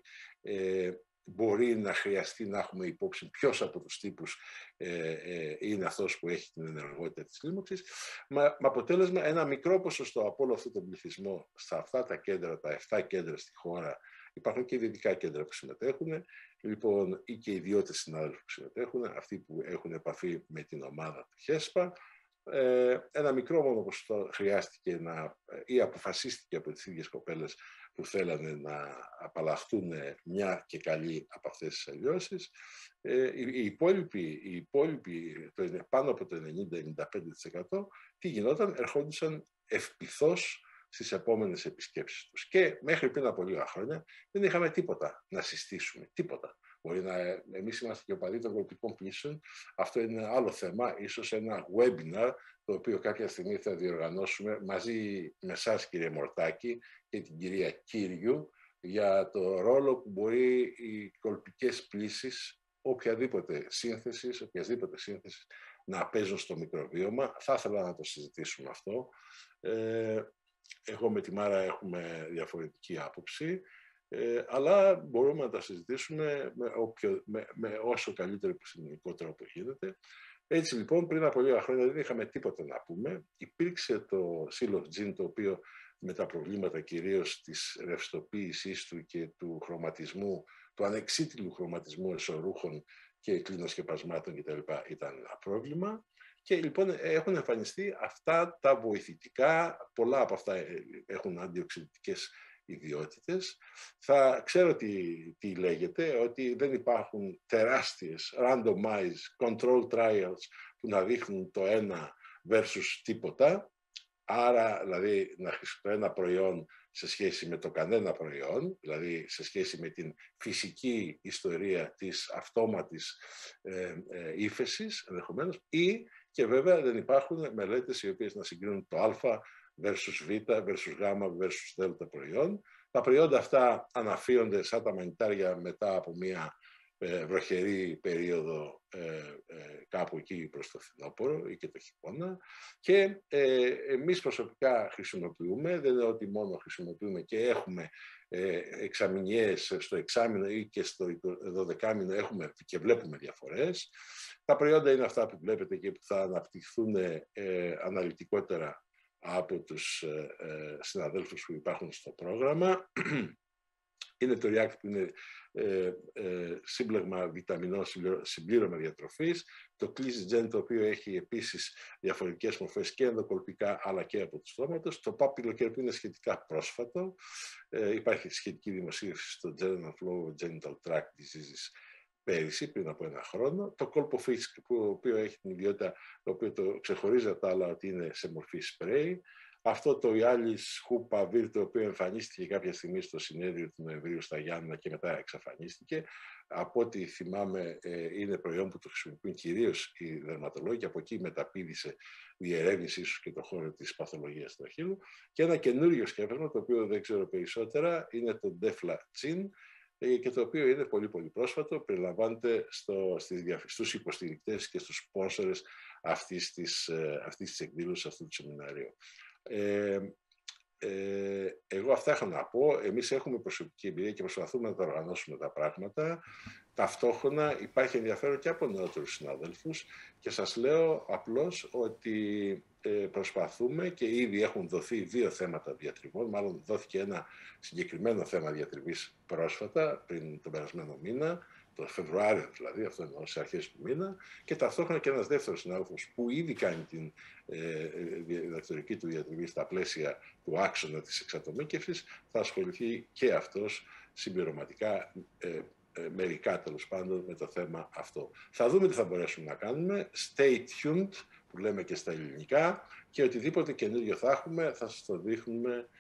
μπορεί να χρειαστεί να έχουμε υπόψη ποιος από τους τύπους είναι αυτός που έχει την ενεργότητα της λίμωξης, με αποτέλεσμα ένα μικρό ποσοστό από όλο αυτό τον πληθυσμό στα αυτά τα κέντρα, τα 7 κέντρα στη χώρα, υπάρχουν και ιδιωτικά κέντρα που συμμετέχουν, λοιπόν, ή και ιδιώτες συνάδελφοι που συμμετέχουν, αυτοί που έχουν επαφή με την ομάδα του ΧΕΣΠΑ. Ένα μικρό μόνο ποσοστό χρειάστηκε ή αποφασίστηκε από τις ίδιες κοπέλες που θέλανε να απαλλαχτούν μια και καλή από αυτές τις αλλοιώσεις. Οι υπόλοιποι πάνω από το 90-95%, τι γινόταν, ερχόντουσαν ευπηθώς στις επόμενες επισκέψεις τους. Και μέχρι πριν από λίγα χρόνια δεν είχαμε τίποτα να συστήσουμε, τίποτα. Μπορεί να εμείς είμαστε και οπαδοί των κολπικών πλήσεων, αυτό είναι ένα άλλο θέμα, ίσως ένα webinar, το οποίο κάποια στιγμή θα διοργανώσουμε μαζί με εσάς κύριε Μορτάκη και την κυρία Κύριου, για το ρόλο που μπορεί οι κολπικές πλύσεις, οποιαδήποτε σύνθεση να παίζουν στο μικροβίωμα. Θα ήθελα να το συζητήσουμε αυτό. Εγώ με τη Μάρα έχουμε διαφορετική άποψη, αλλά μπορούμε να τα συζητήσουμε με όσο καλύτερο επιστημονικό τρόπο γίνεται. Έτσι λοιπόν, πριν από λίγα χρόνια δεν είχαμε τίποτα να πούμε. Υπήρξε το Silogen, το οποίο με τα προβλήματα κυρίως της ρευστοποίησής του και του χρωματισμού, του ανεξίτηλου χρωματισμού εσωρούχων και κλινοσκεπασμάτων κτλ. Ήταν ένα πρόβλημα. Και λοιπόν έχουν εμφανιστεί αυτά τα βοηθητικά, πολλά από αυτά έχουν αντιοξυδητικές ιδιότητες. Θα ξέρω τι λέγεται, ότι δεν υπάρχουν τεράστιες randomized control trials που να δείχνουν το ένα versus τίποτα. Άρα, δηλαδή, να χρησιμοποιώ ένα προϊόν σε σχέση με το κανένα προϊόν, δηλαδή σε σχέση με την φυσική ιστορία της αυτόματης ύφεσης, ενδεχομένως, ή και βέβαια δεν υπάρχουν μελέτες οι οποίες να συγκρίνουν το α versus β, versus γ, versus δ προϊόν. Τα προϊόντα αυτά αναφύονται σαν τα μανιτάρια μετά από μια βροχερή περίοδο κάπου εκεί προς το φθινόπωρο ή και το χειμώνα, και εμείς προσωπικά χρησιμοποιούμε, δεν είναι ότι μόνο χρησιμοποιούμε και έχουμε εξαμηνιές στο εξάμηνο ή και στο 12μηνο έχουμε και βλέπουμε διαφορές. Τα προϊόντα είναι αυτά που βλέπετε και που θα αναπτυχθούν αναλυτικότερα από τους συναδέλφους που υπάρχουν στο πρόγραμμα. Είναι το REACT που είναι σύμπλεγμα βιταμινών, συμπλήρωμα διατροφής. Το CLIS-Gen, το οποίο έχει επίσης διαφορετικές μορφές και ενδοκολπικά αλλά και από του στόματος. Το PapilloCare που είναι σχετικά πρόσφατο. Υπάρχει σχετική δημοσίευση στο Journal of Genital Tract Diseases πέρυσι, πριν από ένα χρόνο. Το ColpoFix, το οποίο έχει την ιδιότητα, το οποίο το ξεχωρίζει από τα άλλα ότι είναι σε μορφή spray. Αυτό το Yalis Hoopavir, το οποίο εμφανίστηκε κάποια στιγμή στο συνέδριο του Νοεμβρίου στα Γιάννενα και μετά εξαφανίστηκε. Από ό,τι θυμάμαι είναι προϊόν που το χρησιμοποιούν κυρίως οι δερματολόγοι και από εκεί μεταπήδησε διερεύνηση ίσως και το χώρο της παθολογίας του αχύλου. Και ένα καινούριο σκεύασμα, το οποίο δεν ξέρω περισσότερα, είναι το Defla-Chin και το οποίο είναι πολύ πολύ πρόσφατο, περιλαμβάνεται στους υποστηρικτές και στους sponsors αυτής της εκδήλωσης, αυτού του σεμιναρίου. Εγώ αυτά έχω να πω. Εμείς έχουμε προσωπική εμπειρία και προσπαθούμε να τα οργανώσουμε τα πράγματα. Ταυτόχρονα υπάρχει ενδιαφέρον και από νεότερους συναδέλφους και σας λέω απλώς ότι προσπαθούμε και ήδη έχουν δοθεί 2 θέματα διατριβών, μάλλον δόθηκε ένα συγκεκριμένο θέμα διατριβής πρόσφατα, πριν τον περασμένο μήνα, το Φεβρουάριο δηλαδή, αυτό εννοώ σε αρχές του μήνα, και ταυτόχρονα και ένας δεύτερος συνάδελφος που ήδη κάνει την διδακτορική του διατριβή στα πλαίσια του άξονα της εξατομίκευσης, θα ασχοληθεί και αυτός συμπληρωματικά, μερικά τέλος πάντων, με το θέμα αυτό. Θα δούμε τι θα μπορέσουμε να κάνουμε. Stay tuned, που λέμε και στα ελληνικά, και οτιδήποτε καινούριο θα έχουμε θα σας το δείχνουμε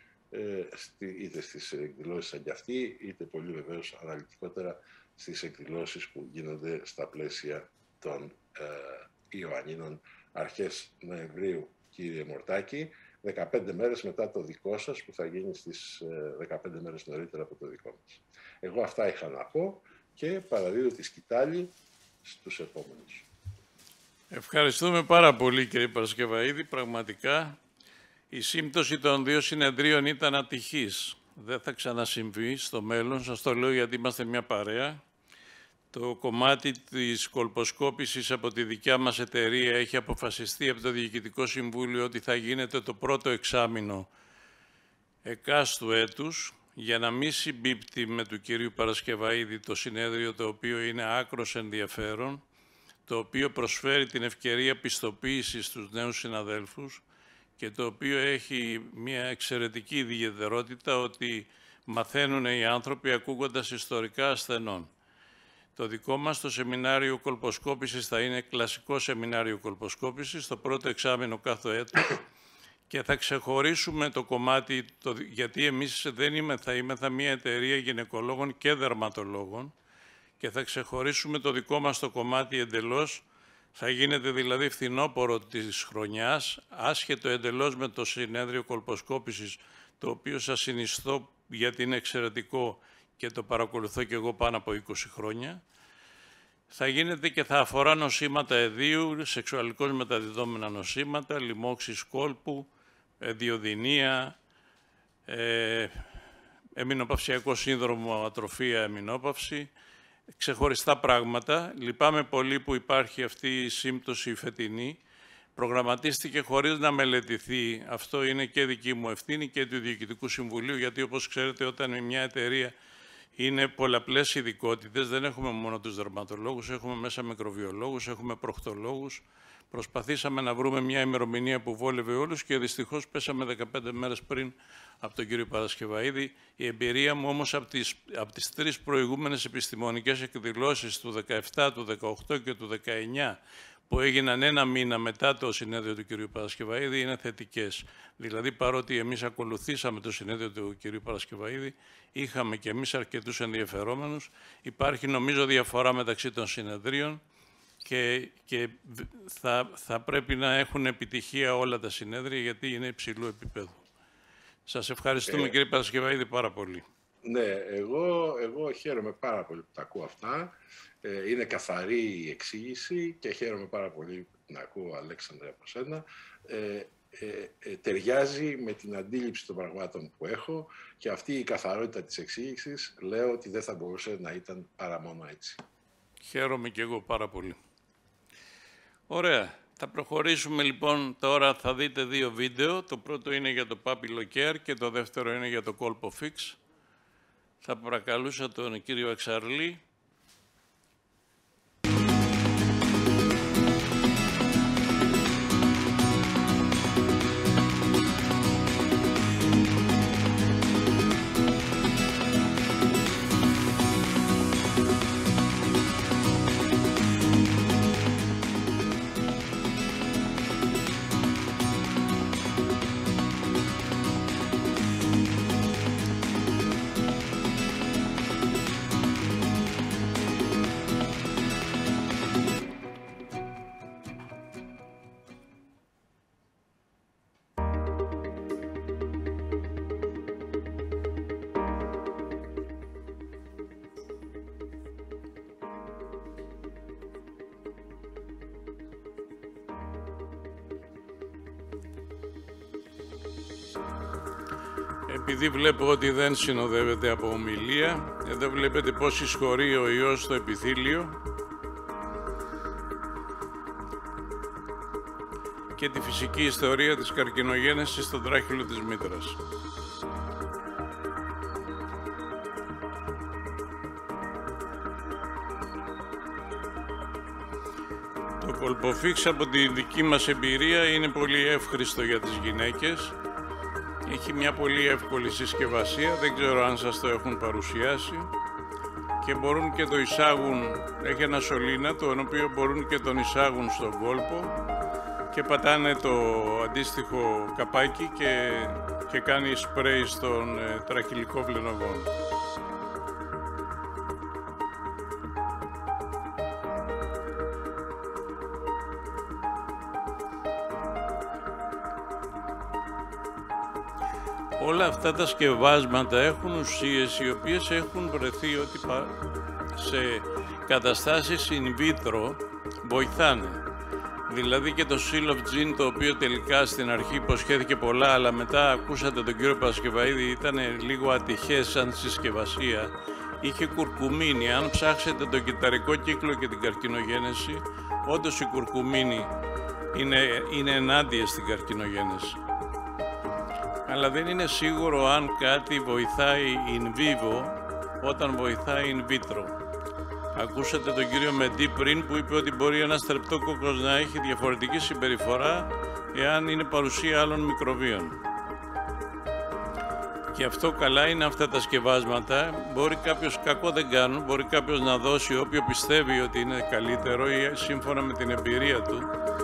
είτε στις εκδηλώσεις σαν κι αυτή, είτε πολύ βεβαίως αναλυτικότερα στις εκδηλώσεις που γίνονται στα πλαίσια των Ιωαννίνων αρχές Νοεμβρίου, κύριε Μορτάκη, 15 μέρες μετά το δικό σας που θα γίνει στις 15 μέρες νωρίτερα από το δικό μας. Εγώ αυτά είχα να πω και παραδίδω τη σκητάλη στους επόμενους. Ευχαριστούμε πάρα πολύ, κύριε Παρασκευαίδη. Πραγματικά η σύμπτωση των 2 συνεδρίων ήταν ατυχής. Δεν θα ξανασυμβεί στο μέλλον. Σας το λέω γιατί είμαστε μια παρέα. Το κομμάτι της κολποσκόπησης από τη δικιά μας εταιρεία έχει αποφασιστεί από το Διοικητικό Συμβούλιο ότι θα γίνεται το πρώτο εξάμηνο εκάστου έτους, για να μην συμπίπτει με του κυρίου Παρασκευαίδη το συνέδριο, το οποίο είναι άκρος ενδιαφέρον, το οποίο προσφέρει την ευκαιρία πιστοποίησης στους νέους συναδέλφους και το οποίο έχει μια εξαιρετική ιδιαιτερότητα ότι μαθαίνουν οι άνθρωποι ακούγοντας ιστορικά ασθενών. Το δικό μας το σεμινάριο κολποσκόπησης θα είναι κλασικό σεμινάριο κολποσκόπησης, το πρώτο εξάμηνο κάθε έτος, και θα ξεχωρίσουμε το κομμάτι, γιατί εμείς θα είμαστε μια εταιρεία γυναικολόγων και δερματολόγων, και θα ξεχωρίσουμε το δικό μας το κομμάτι εντελώς. Θα γίνεται δηλαδή φθινόπωρο της χρονιάς, άσχετο εντελώς με το συνέδριο κολποσκόπησης, το οποίο σας συνιστώ γιατί είναι εξαιρετικό και το παρακολουθώ και εγώ πάνω από 20 χρόνια. Θα γίνεται και θα αφορά νοσήματα εδίου, σεξουαλικώς μεταδιδόμενα νοσήματα, λοιμώξεις κόλπου, διοδυνία, εμεινοπαυσιακό σύνδρομο, ατροφία, εμεινόπαυση, ξεχωριστά πράγματα. Λυπάμαι πολύ που υπάρχει αυτή η σύμπτωση φετινή. Προγραμματίστηκε χωρίς να μελετηθεί. Αυτό είναι και δική μου ευθύνη και του Διοικητικού Συμβουλίου, γιατί όπως ξέρετε όταν μια εταιρεία είναι πολλαπλές ειδικότητες, δεν έχουμε μόνο τους δερματολόγους, έχουμε μέσα μικροβιολόγους, έχουμε προχτολόγους, Προσπαθήσαμε να βρούμε μια ημερομηνία που βόλευε όλους και δυστυχώς πέσαμε 15 μέρες πριν από τον κύριο Παρασκευαΐδη. Η εμπειρία μου όμως από τις 3 προηγούμενες επιστημονικές εκδηλώσεις του 17, του 18 και του 19 που έγιναν 1 μήνα μετά το συνέδριο του κυρίου Παρασκευαΐδη είναι θετικές. Δηλαδή, παρότι εμείς ακολουθήσαμε το συνέδριο του κυρίου Παρασκευαΐδη, είχαμε και εμείς αρκετούς ενδιαφερόμενους. Υπάρχει, νομίζω, διαφορά μεταξύ των συνεδρίων και θα πρέπει να έχουν επιτυχία όλα τα συνέδρια, γιατί είναι υψηλού επίπεδου. Σας ευχαριστούμε, κύριε Παρασκευαΐδη, πάρα πολύ. Ναι, εγώ χαίρομαι πάρα πολύ που τα ακούω αυτά. Είναι καθαρή η εξήγηση και χαίρομαι πάρα πολύ που την ακούω, Αλέξανδρε, από σένα. Ταιριάζει με την αντίληψη των πραγμάτων που έχω και αυτή η καθαρότητα της εξήγησης λέω ότι δεν θα μπορούσε να ήταν παρά μόνο έτσι. Χαίρομαι και εγώ πάρα πολύ. Ωραία. Θα προχωρήσουμε λοιπόν τώρα, θα δείτε 2 βίντεο. Το πρώτο είναι για το Papillocare Care και το δεύτερο είναι για το Colpofix. Θα παρακαλούσα τον κύριο Εξαρλή. Επειδή βλέπω ότι δεν συνοδεύεται από ομιλία, εδώ βλέπετε πώς εισχωρεί ο ιός στο επιθύλιο και τη φυσική ιστορία της καρκινογένεσης στον τράχυλο της μήτρας. Το Colpofix από τη δική μας εμπειρία είναι πολύ εύχριστο για τις γυναίκες. Έχει μια πολύ εύκολη συσκευασία, δεν ξέρω αν σας το έχουν παρουσιάσει και μπορούν και το εισάγουν, έχει ένα σωλήνα το οποίο μπορούν και τον εισάγουν στον κόλπο και πατάνε το αντίστοιχο καπάκι και κάνει σπρέι στον τραχυλικό βλενογόνο. Όλα αυτά τα σκευάσματα έχουν ουσίες οι οποίες έχουν βρεθεί ότι σε καταστάσεις in vitro βοηθάνε. Δηλαδή και το Seal of Gene, το οποίο τελικά στην αρχή υποσχέθηκε πολλά, αλλά μετά ακούσατε τον κύριο Παρασκευαΐδη, ήταν λίγο ατυχές σαν συσκευασία. Είχε κουρκουμίνη. Αν ψάξετε τον κυταρικό κύκλο και την καρκινογένεση, όντως η κουρκουμίνη είναι ενάντια στην καρκινογένεση. Αλλά δεν είναι σίγουρο αν κάτι βοηθάει in vivo όταν βοηθάει in vitro. Ακούσατε τον κύριο Μεντή πριν που είπε ότι μπορεί ένας στρεπτόκοκκος να έχει διαφορετική συμπεριφορά εάν είναι παρουσία άλλων μικροβίων. Και αυτό καλά είναι αυτά τα σκευάσματα. Μπορεί κάποιος, κακό δεν κάνουν, μπορεί κάποιος να δώσει όποιο πιστεύει ότι είναι καλύτερο ή σύμφωνα με την εμπειρία του.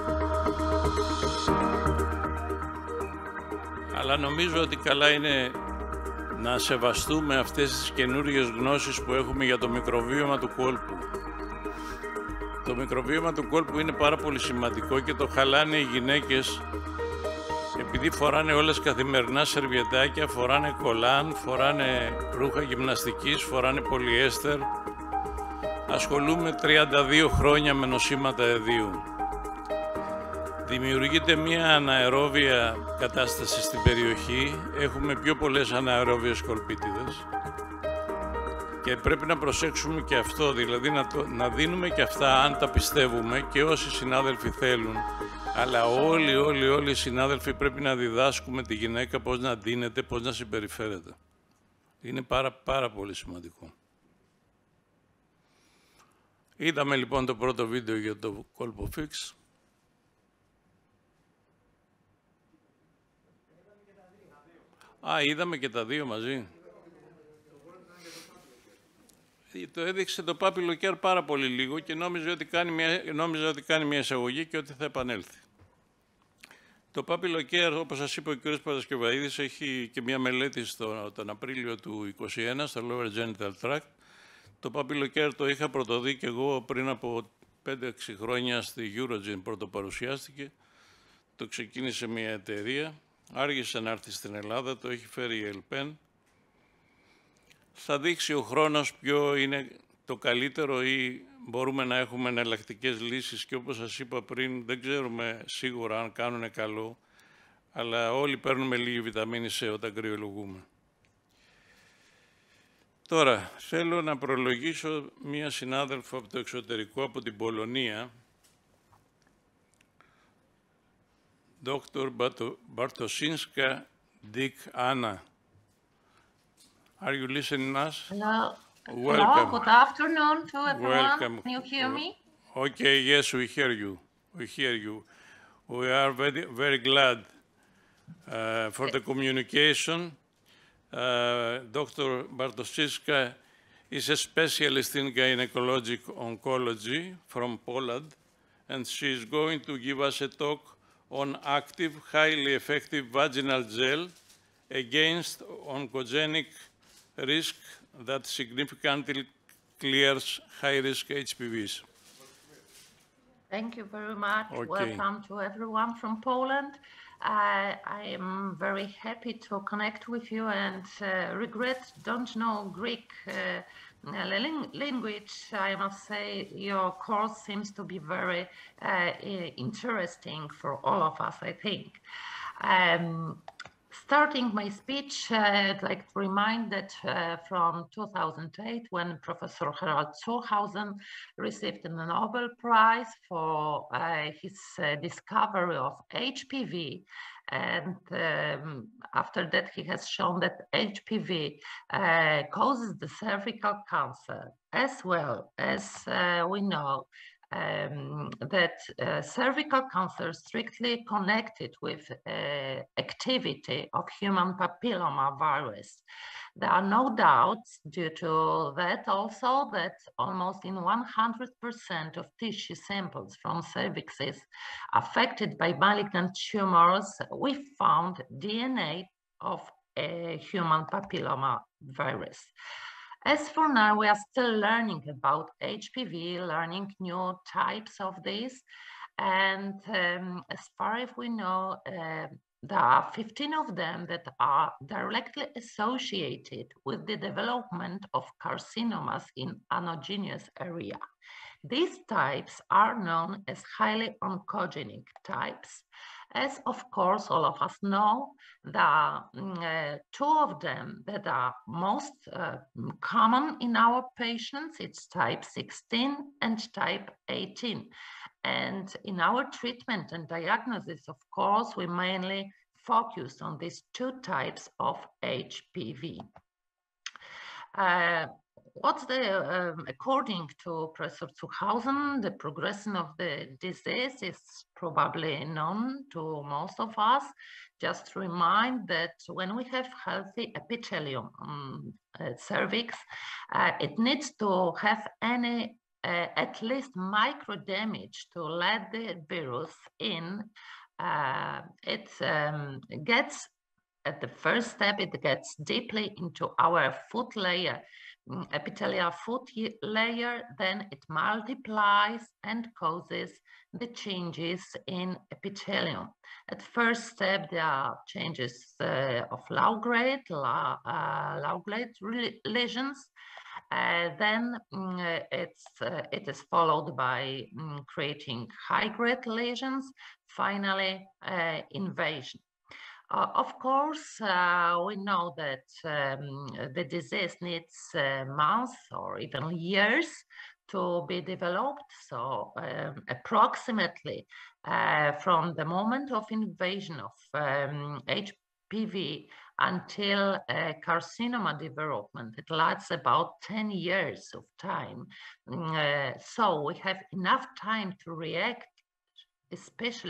Αλλά νομίζω ότι καλά είναι να σεβαστούμε αυτές τις καινούριες γνώσεις που έχουμε για το μικροβίωμα του κόλπου. Το μικροβίωμα του κόλπου είναι πάρα πολύ σημαντικό και το χαλάνε οι γυναίκες επειδή φοράνε όλες καθημερινά σερβιετάκια, φοράνε κολάν, φοράνε ρούχα γυμναστικής, φοράνε πολυέστερ. Ασχολούμαι 32 χρόνια με νοσήματα εδίου. Δημιουργείται μια αναερόβια κατάσταση στην περιοχή. Έχουμε πιο πολλές αναερόβιες κολπίτιδες και πρέπει να προσέξουμε και αυτό, δηλαδή να δίνουμε και αυτά αν τα πιστεύουμε και όσοι συνάδελφοι θέλουν. Αλλά όλοι οι συνάδελφοι πρέπει να διδάσκουμε τη γυναίκα πώς να ντύνεται, πώς να συμπεριφέρεται. Είναι πάρα πολύ σημαντικό. Είδαμε λοιπόν το πρώτο βίντεο για το Colpofix. Α, είδαμε και τα δύο μαζί. Το έδειξε το Public Care πάρα πολύ λίγο και νόμιζα ότι κάνει μια εισαγωγή και ότι θα επανέλθει. Το Public Care, όπως σας είπε ο κ. Παρασκευαίδης, έχει και μια μελέτη τον Απρίλιο του 2021 στο Lower Genital Tract. Το Public Care το είχα πρωτοδεί και εγώ πριν από 5-6 χρόνια στη Eurogin πρωτοπαρουσιάστηκε. Το ξεκίνησε μια εταιρεία, άργησε να έρθει στην Ελλάδα, το έχει φέρει η Ελπέν. Θα δείξει ο χρόνος ποιο είναι το καλύτερο ή μπορούμε να έχουμε εναλλακτικές λύσεις και όπως σας είπα πριν δεν ξέρουμε σίγουρα αν κάνουν καλό, αλλά όλοι παίρνουμε λίγη βιταμίνη C όταν κρυολογούμε. Τώρα, θέλω να προλογίσω μία συνάδελφο από το εξωτερικό, από την Πολωνία, Dr. Bartoszyńska Dick Anna. Are you listening us? Hello. Welcome. Hello. Good afternoon to everyone. Welcome. Can you hear me? Okay, yes, we hear you. We hear you. We are very, very glad for the communication. Dr. Bartoszyńska is a specialist in gynecologic oncology from Poland, and she is going to give us a talk on active, highly effective vaginal gel against oncogenic risk that significantly clears high-risk HPVs. Thank you very much. Okay. Welcome to everyone from Poland. I am very happy to connect with you and regret don't know Greek language. I must say your course seems to be very interesting for all of us, I think. Starting my speech, I'd like to remind that from 2008, when Professor Harald Zuhausen received the Nobel Prize for his discovery of HPV, and after that he has shown that HPV causes the cervical cancer, as well as we know that cervical cancer is strictly connected with activity of human papilloma virus. There are no doubts due to that also that almost in 100% of tissue samples from cervixes affected by malignant tumors, we found DNA of a human papilloma virus. As for now, we are still learning about HPV, learning new types of this. And as far as we know, there are 15 of them that are directly associated with the development of carcinomas in anogenous area. These types are known as highly oncogenic types. As of course, all of us know, there are two of them that are most common in our patients. It's type 16 and type 18. And in our treatment and diagnosis, of course, we mainly focus on these two types of HPV. According to Professor Zuhausen, the progression of the disease is probably known to most of us. Just to remind that when we have healthy epithelium cervix, it needs to have any at least micro damage to let the virus in. It gets at the first step, it gets deeply into our foot layer, epithelial foot layer, then it multiplies and causes the changes in epithelium. At first step, there are changes of low-grade lesions. Then it is followed by creating high-grade lesions, finally invasion. Of course, we know that the disease needs months or even years to be developed. So approximately from the moment of invasion of HPV until carcinoma development, it lasts about 10 years of time. So we have enough time to react, especially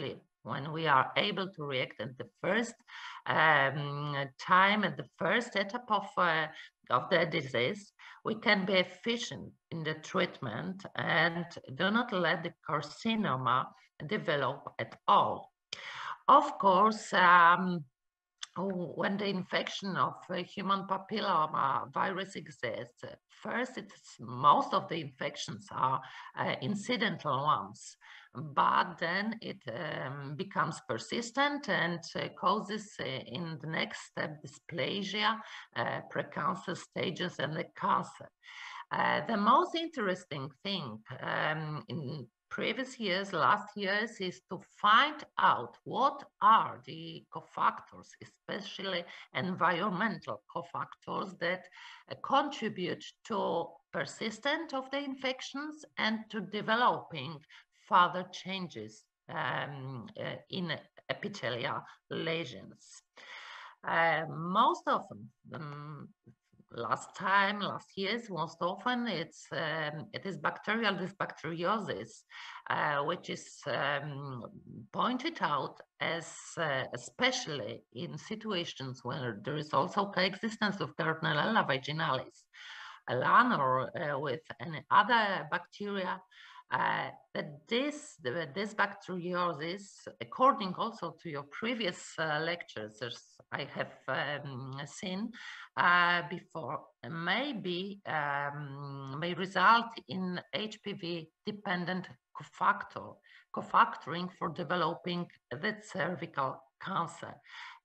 when we are able to react at the first time, at the first etap of the disease, we can be efficient in the treatment and do not let the carcinoma develop at all. Of course, when the infection of human papilloma virus exists, first, most of the infections are incidental ones, but then it becomes persistent and causes in the next step dysplasia, precancer stages, and the cancer. The most interesting thing in previous years, last years, is to find out what are the cofactors, especially environmental cofactors, that contribute to persistence of the infections and to developing further changes in epithelial lesions. Most often, last years, most often it is bacterial dysbacteriosis, which is pointed out as especially in situations where there is also coexistence of Gardnerella vaginalis, LAN, or with any other bacteria. That this bacteriosis, according also to your previous lectures, as I have seen before, may result in HPV-dependent cofactoring for developing the cervical cancer.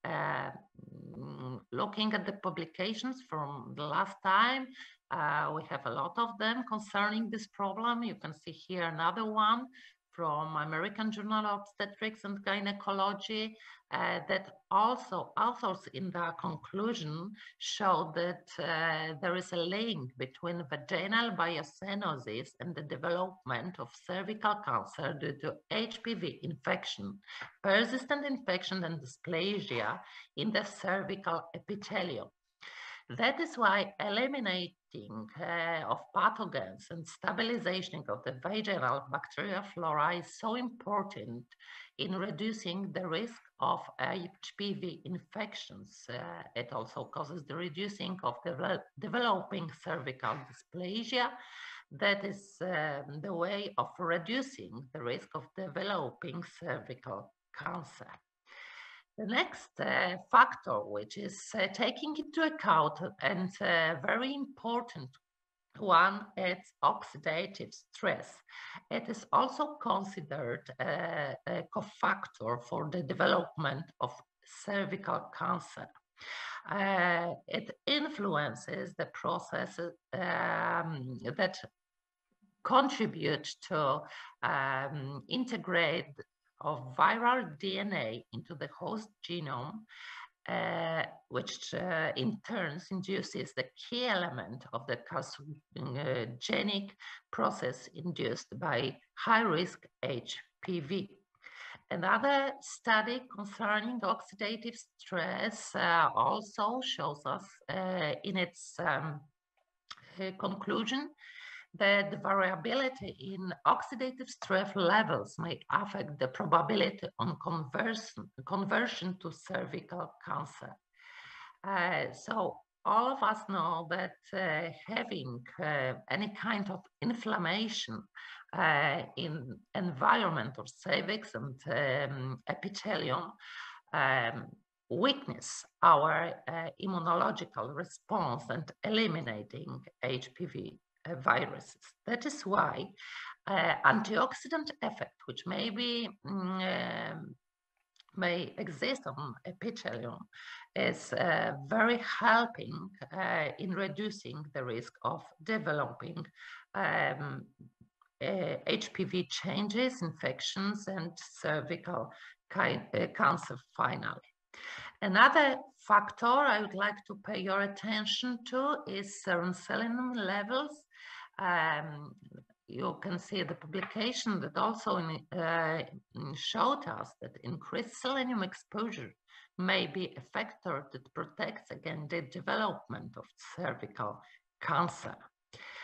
Looking at the publications from the last time, we have a lot of them concerning this problem. You can see here another one from American Journal of Obstetrics and Gynecology that also authors in their conclusion showed that there is a link between vaginal biocenosis and the development of cervical cancer due to HPV infection, persistent infection, and dysplasia in the cervical epithelium. That is why eliminating of pathogens and stabilization of the vaginal bacterial flora is so important in reducing the risk of HPV infections. It also causes the reducing of developing cervical dysplasia. That is the way of reducing the risk of developing cervical cancer. The next factor, which is taking into account and very important one, is oxidative stress. It is also considered a cofactor for the development of cervical cancer. It influences the processes that contribute to integrate of viral DNA into the host genome, which in turn induces the key element of the carcinogenic process induced by high-risk HPV. Another study concerning oxidative stress also shows us in its conclusion that the variability in oxidative stress levels may affect the probability on conversion to cervical cancer. So all of us know that having any kind of inflammation in environment of cervix and epithelium weakness our immunological response and eliminating HPV viruses. That is why antioxidant effect, which may exist on epithelium, is very helping in reducing the risk of developing HPV changes, infections, and cervical cancer finally. Another factor I would like to pay your attention to is serum selenium levels. You can see the publication that also showed us that increased selenium exposure may be a factor that protects against the development of cervical cancer.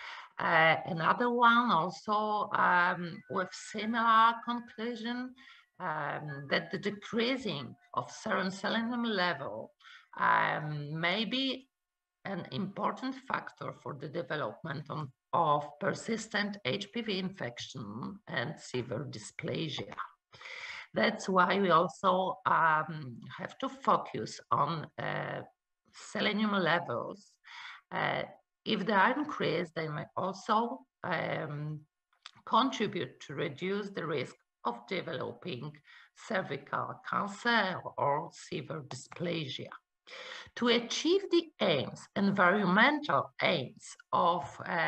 Another one also with similar conclusion that the decreasing of serum selenium level may be an important factor for the development of persistent HPV infection and severe dysplasia. That's why we also have to focus on selenium levels. If they are increased, they may also contribute to reduce the risk of developing cervical cancer or severe dysplasia. To achieve the aims, environmental aims of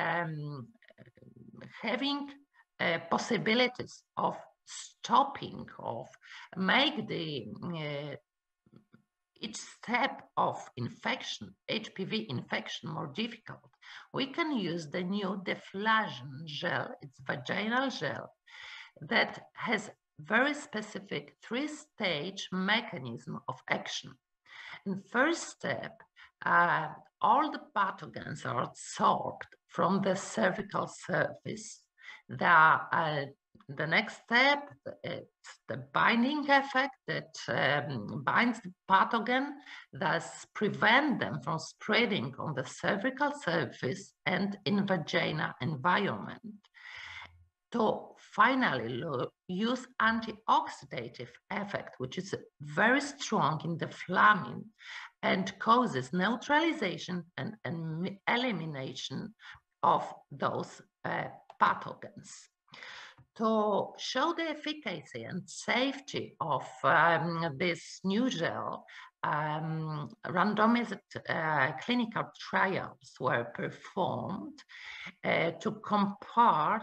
having possibilities of stopping, of make the each step of infection, HPV infection, more difficult, we can use the new deflagon gel. It's vaginal gel that has very specific three-stage mechanism of action. In first step, all the pathogens are absorbed from the cervical surface. The next step, it's the binding effect that binds the pathogen, thus prevent them from spreading on the cervical surface and in vagina environment. To finally use antioxidative effect, which is very strong in deflamming and causes neutralization and elimination of those pathogens. To show the efficacy and safety of this new gel, randomized clinical trials were performed to compare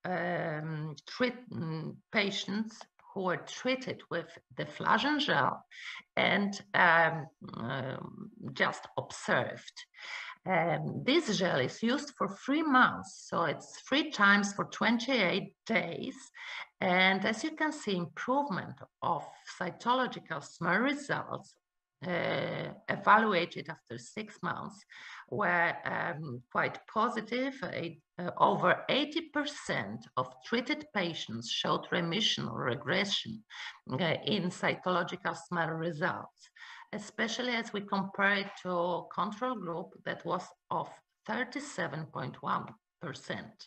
patients who were treated with deflagon gel and just observed. This gel is used for 3 months, so it's 3 times for 28 days. And as you can see, improvement of cytological smell results evaluated after 6 months were quite positive. Over 80% of treated patients showed remission or regression in cytological smell results, especially as we compare it to a control group that was of 37.1%.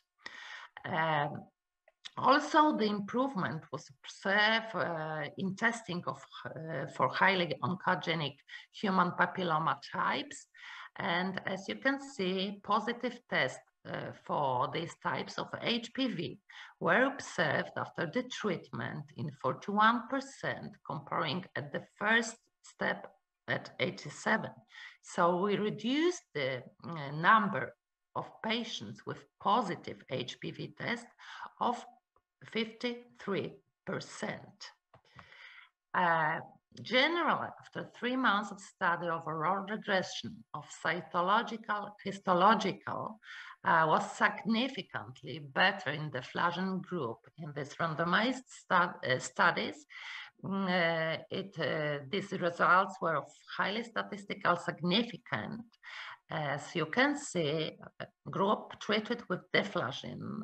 Also, the improvement was observed in testing for highly oncogenic human papilloma types. And as you can see, positive tests for these types of HPV were observed after the treatment in 41%, comparing at the first step at 87. So we reduced the number of patients with positive HPV test of 53%. Generally, after 3 months of study, overall regression of cytological, histological was significantly better in the deflagon group. In this randomized studies, these results were of highly statistical significant. As you can see, group treated with deflagon,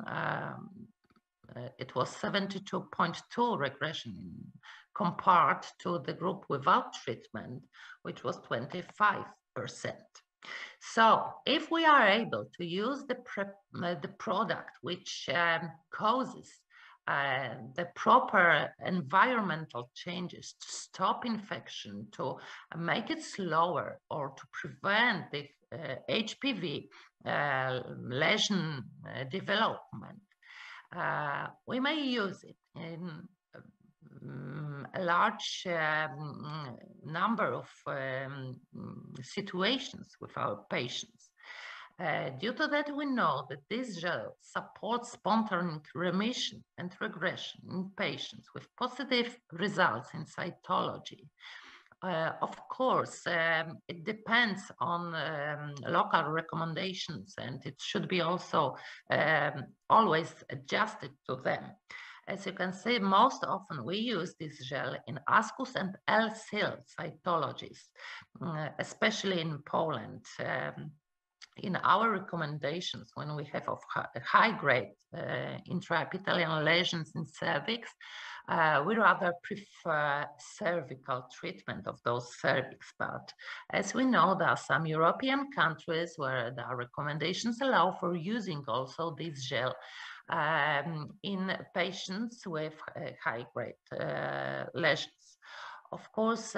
it was 72.2 regression compared to the group without treatment, which was 25%. So if we are able to use the product which causes the proper environmental changes to stop infection, to make it slower, or to prevent the HPV lesion development, we may use it in a large number of situations with our patients. Due to that, we know that this gel supports spontaneous remission and regression in patients with positive results in cytology. Of course, it depends on local recommendations, and it should be also always adjusted to them. As you can see, most often we use this gel in ASCUS and LSIL cytologies, especially in Poland. in our recommendations, when we have of high-grade intraepithelial lesions in cervix, we rather prefer cervical treatment of those cervix. But as we know, there are some European countries where the recommendations allow for using also this gel in patients with high-grade lesions. Of course,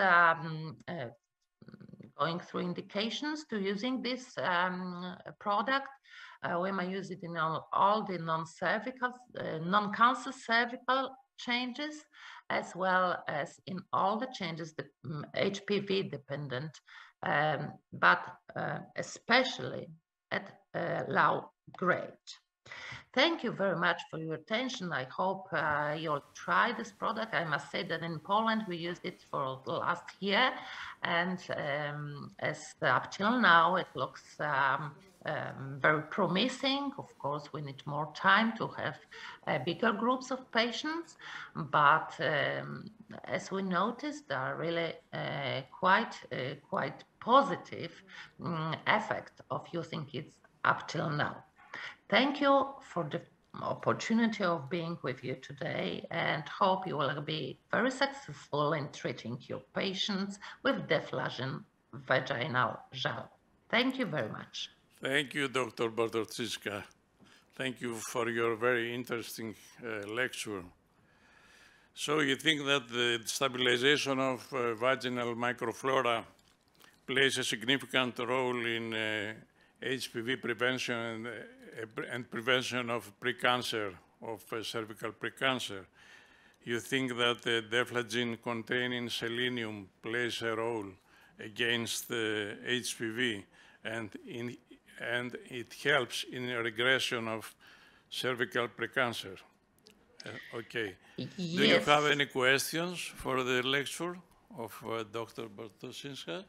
going through indications to using this product, we may use it in all the non-cervical, non-cancer cervical changes, as well as in all the changes, the HPV dependent, but especially at low grade. Thank you very much for your attention. I hope you'll try this product. I must say that in Poland, we used it for the last year. And as up till now, it looks very promising. Of course, we need more time to have bigger groups of patients. But as we noticed, there are really quite positive effect of using it up till now. Thank you for the opportunity of being with you today, and hope you will be very successful in treating your patients with deflagging vaginal gel. Thank you very much. Thank you, Dr. Bartoszyska. Thank you for your very interesting lecture. So you think that the stabilization of vaginal microflora plays a significant role in HPV prevention and prevention of precancer, of cervical precancer. You think that the deflagging containing selenium plays a role against the HPV, and it helps in a regression of cervical precancer. Okay. Yes. Do you have any questions for the lecture of Dr. Bartoszyska?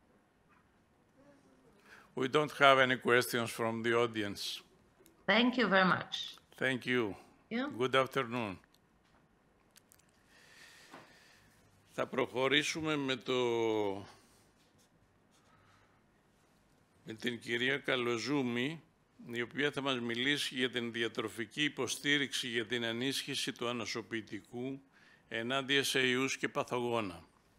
We don't have any questions from the audience. Thank you very much. Thank you. Yeah. Good afternoon. Θα προχωρήσουμε με την κυρία Καλοζούμη, η οποία θα μας μιλήσει για την διατροφική υποστήριξη για την ενίσχυση του ανοσοποιητικού ενάντια σε ιούς και παθογόνα.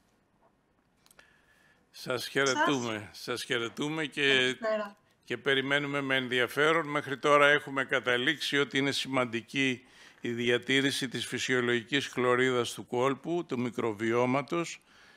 Σας χαιρετούμε. Σας χαιρετούμε και περιμένουμε με ενδιαφέρον. Μέχρι τώρα έχουμε καταλήξει ότι είναι σημαντική η διατήρηση της φυσιολογικής χλωρίδας του κόλπου, του μικροβιώματος.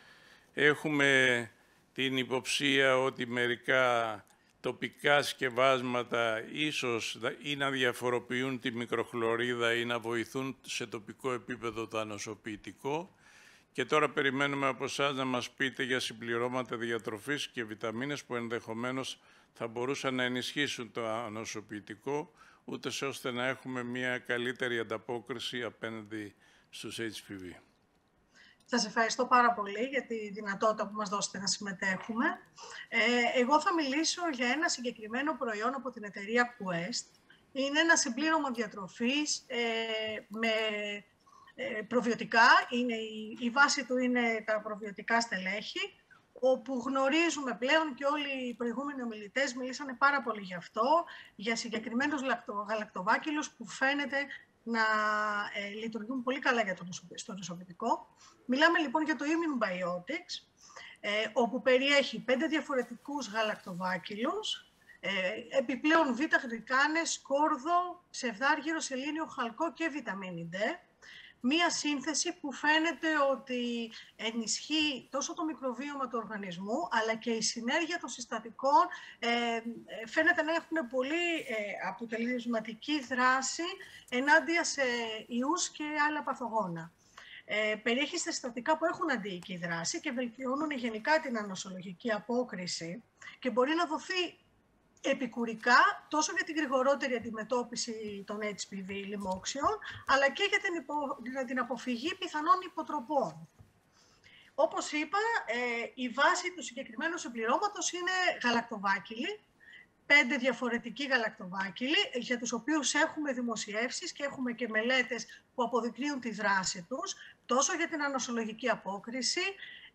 Έχουμε την υποψία ότι μερικά τοπικά σκευάσματα ίσως ή να διαφοροποιούν τη μικροχλωρίδα ή να βοηθούν σε τοπικό επίπεδο το ανοσοποιητικό. Και τώρα περιμένουμε από εσάς να μας πείτε για συμπληρώματα διατροφής και βιταμίνες που ενδεχομένως θα μπορούσαν να ενισχύσουν το ανοσοποιητικό, ούτως ώστε να έχουμε μια καλύτερη ανταπόκριση απέναντι στους HPV. Σας ευχαριστώ πάρα πολύ για τη δυνατότητα που μας δώσετε να συμμετέχουμε. Εγώ θα μιλήσω για ένα συγκεκριμένο προϊόν από την εταιρεία Quest. Είναι ένα συμπλήρωμα διατροφής με προβιωτικά. Η βάση του είναι τα προβιωτικά στελέχη, όπου γνωρίζουμε πλέον και όλοι οι προηγούμενοι ομιλητές μιλήσανε πάρα πολύ γι' αυτό, για συγκεκριμένους γαλακτοβάκυλους που φαίνεται να λειτουργούν πολύ καλά για το νοσοποιητικό. Μιλάμε λοιπόν για το Immune Biotics, όπου περιέχει 5 διαφορετικούς γαλακτοβάκυλους, επιπλέον β-γλυκάνες, σκόρδο, ψευδάργυρο, σελήνιο, χαλκό και βιταμίνη D. Μία σύνθεση που φαίνεται ότι ενισχύει τόσο το μικροβίωμα του οργανισμού, αλλά και η συνέργεια των συστατικών φαίνεται να έχουν πολύ αποτελεσματική δράση ενάντια σε ιούς και άλλα παθογόνα. Περιέχει συστατικά που έχουν αντιοική δράση και βελτιώνουν γενικά την ανοσολογική απόκριση και μπορεί να δοθεί επικουρικά τόσο για την γρηγορότερη αντιμετώπιση των HPV λοιμόξεων, αλλά και για την αποφυγή πιθανών υποτροπών. Όπως είπα, η βάση του συγκεκριμένου συμπληρώματος είναι γαλακτοβάκυλοι, 5 διαφορετικοί γαλακτοβάκυλοι, για τους οποίους έχουμε δημοσιεύσεις και έχουμε και μελέτες που αποδεικνύουν τη δράση τους, τόσο για την ανοσολογική απόκριση,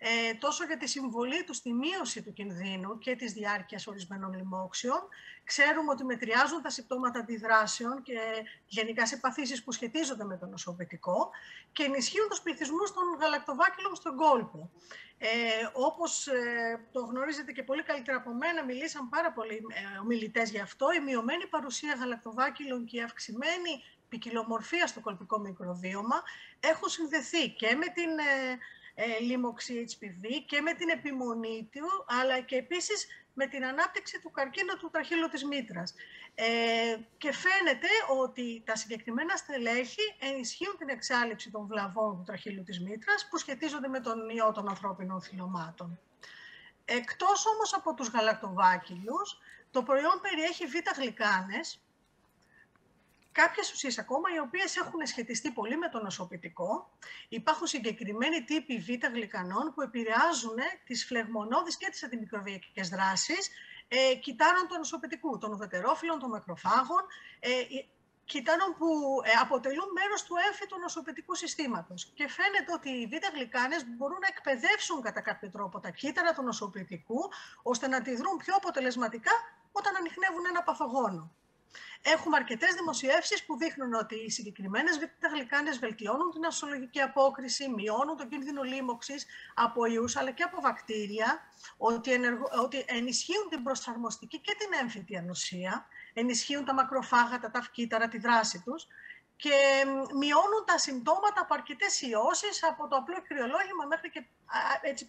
τόσο για τη συμβολή του στη μείωση του κινδύνου και της διάρκειας ορισμένων λοιμόξεων. Ξέρουμε ότι μετριάζουν τα συμπτώματα αντιδράσεων και γενικά σε παθήσεις που σχετίζονται με το νοσοποιητικό και ενισχύουν τους πληθυσμούς των γαλακτοβάκυλων στον κόλπο. Όπως το γνωρίζετε και πολύ καλύτερα από μένα, μιλήσαν πάρα πολλοί ομιλητές γι' αυτό, η μειωμένη παρουσία γαλακτοβάκυλων και η αυξημένη ποικιλομορφία στο κολπικό μικροβίωμα έχουν συνδεθεί και με την λίμωξη HPV και με την επιμονή του, αλλά και επίσης με την ανάπτυξη του καρκίνου του τραχύλου της μήτρας. Και φαίνεται ότι τα συγκεκριμένα στελέχη ενισχύουν την εξάλειψη των βλαβών του τραχύλου της μήτρας που σχετίζονται με τον ιό των ανθρώπινων θυλωμάτων. Εκτός όμως από τους γαλακτοβάκυλους, το προϊόν περιέχει β-γλυκάνες, κάποιες ουσίες ακόμα, οι οποίες έχουν σχετιστεί πολύ με το νοσοποιητικό. Υπάρχουν συγκεκριμένοι τύποι β-γλυκανών που επηρεάζουν τις φλεγμονώδεις και τις αντιμικροβιακές δράσεις κυτάρων του νοσοποιητικού, των ουδετερόφυλλων, των μακροφάγων, κυτάρων που αποτελούν μέρος του έμφυτου νοσοποιητικού συστήματος. Και φαίνεται ότι οι β-γλυκάνες μπορούν να εκπαιδεύσουν κατά κάποιο τρόπο τα κύτταρα του νοσοποιητικού, ώστε να αντιδρούν πιο αποτελεσματικά όταν ανιχνεύουν ένα παθογόνο. Έχουμε αρκετές δημοσιεύσεις που δείχνουν ότι οι συγκεκριμένες β-γλυκάνες βελτιώνουν την ασθολογική απόκριση, μειώνουν τον κίνδυνο λίμωξης από ιούς αλλά και από βακτήρια, ότι ενισχύουν την προσαρμοστική και την έμφυτη ανοσία, ενισχύουν τα μακροφάγα, τα ταυκύτταρα, τη δράση τους και μειώνουν τα συμπτώματα από αρκετές ιώσεις, από το απλό κρυολόγημα μέχρι και έτσι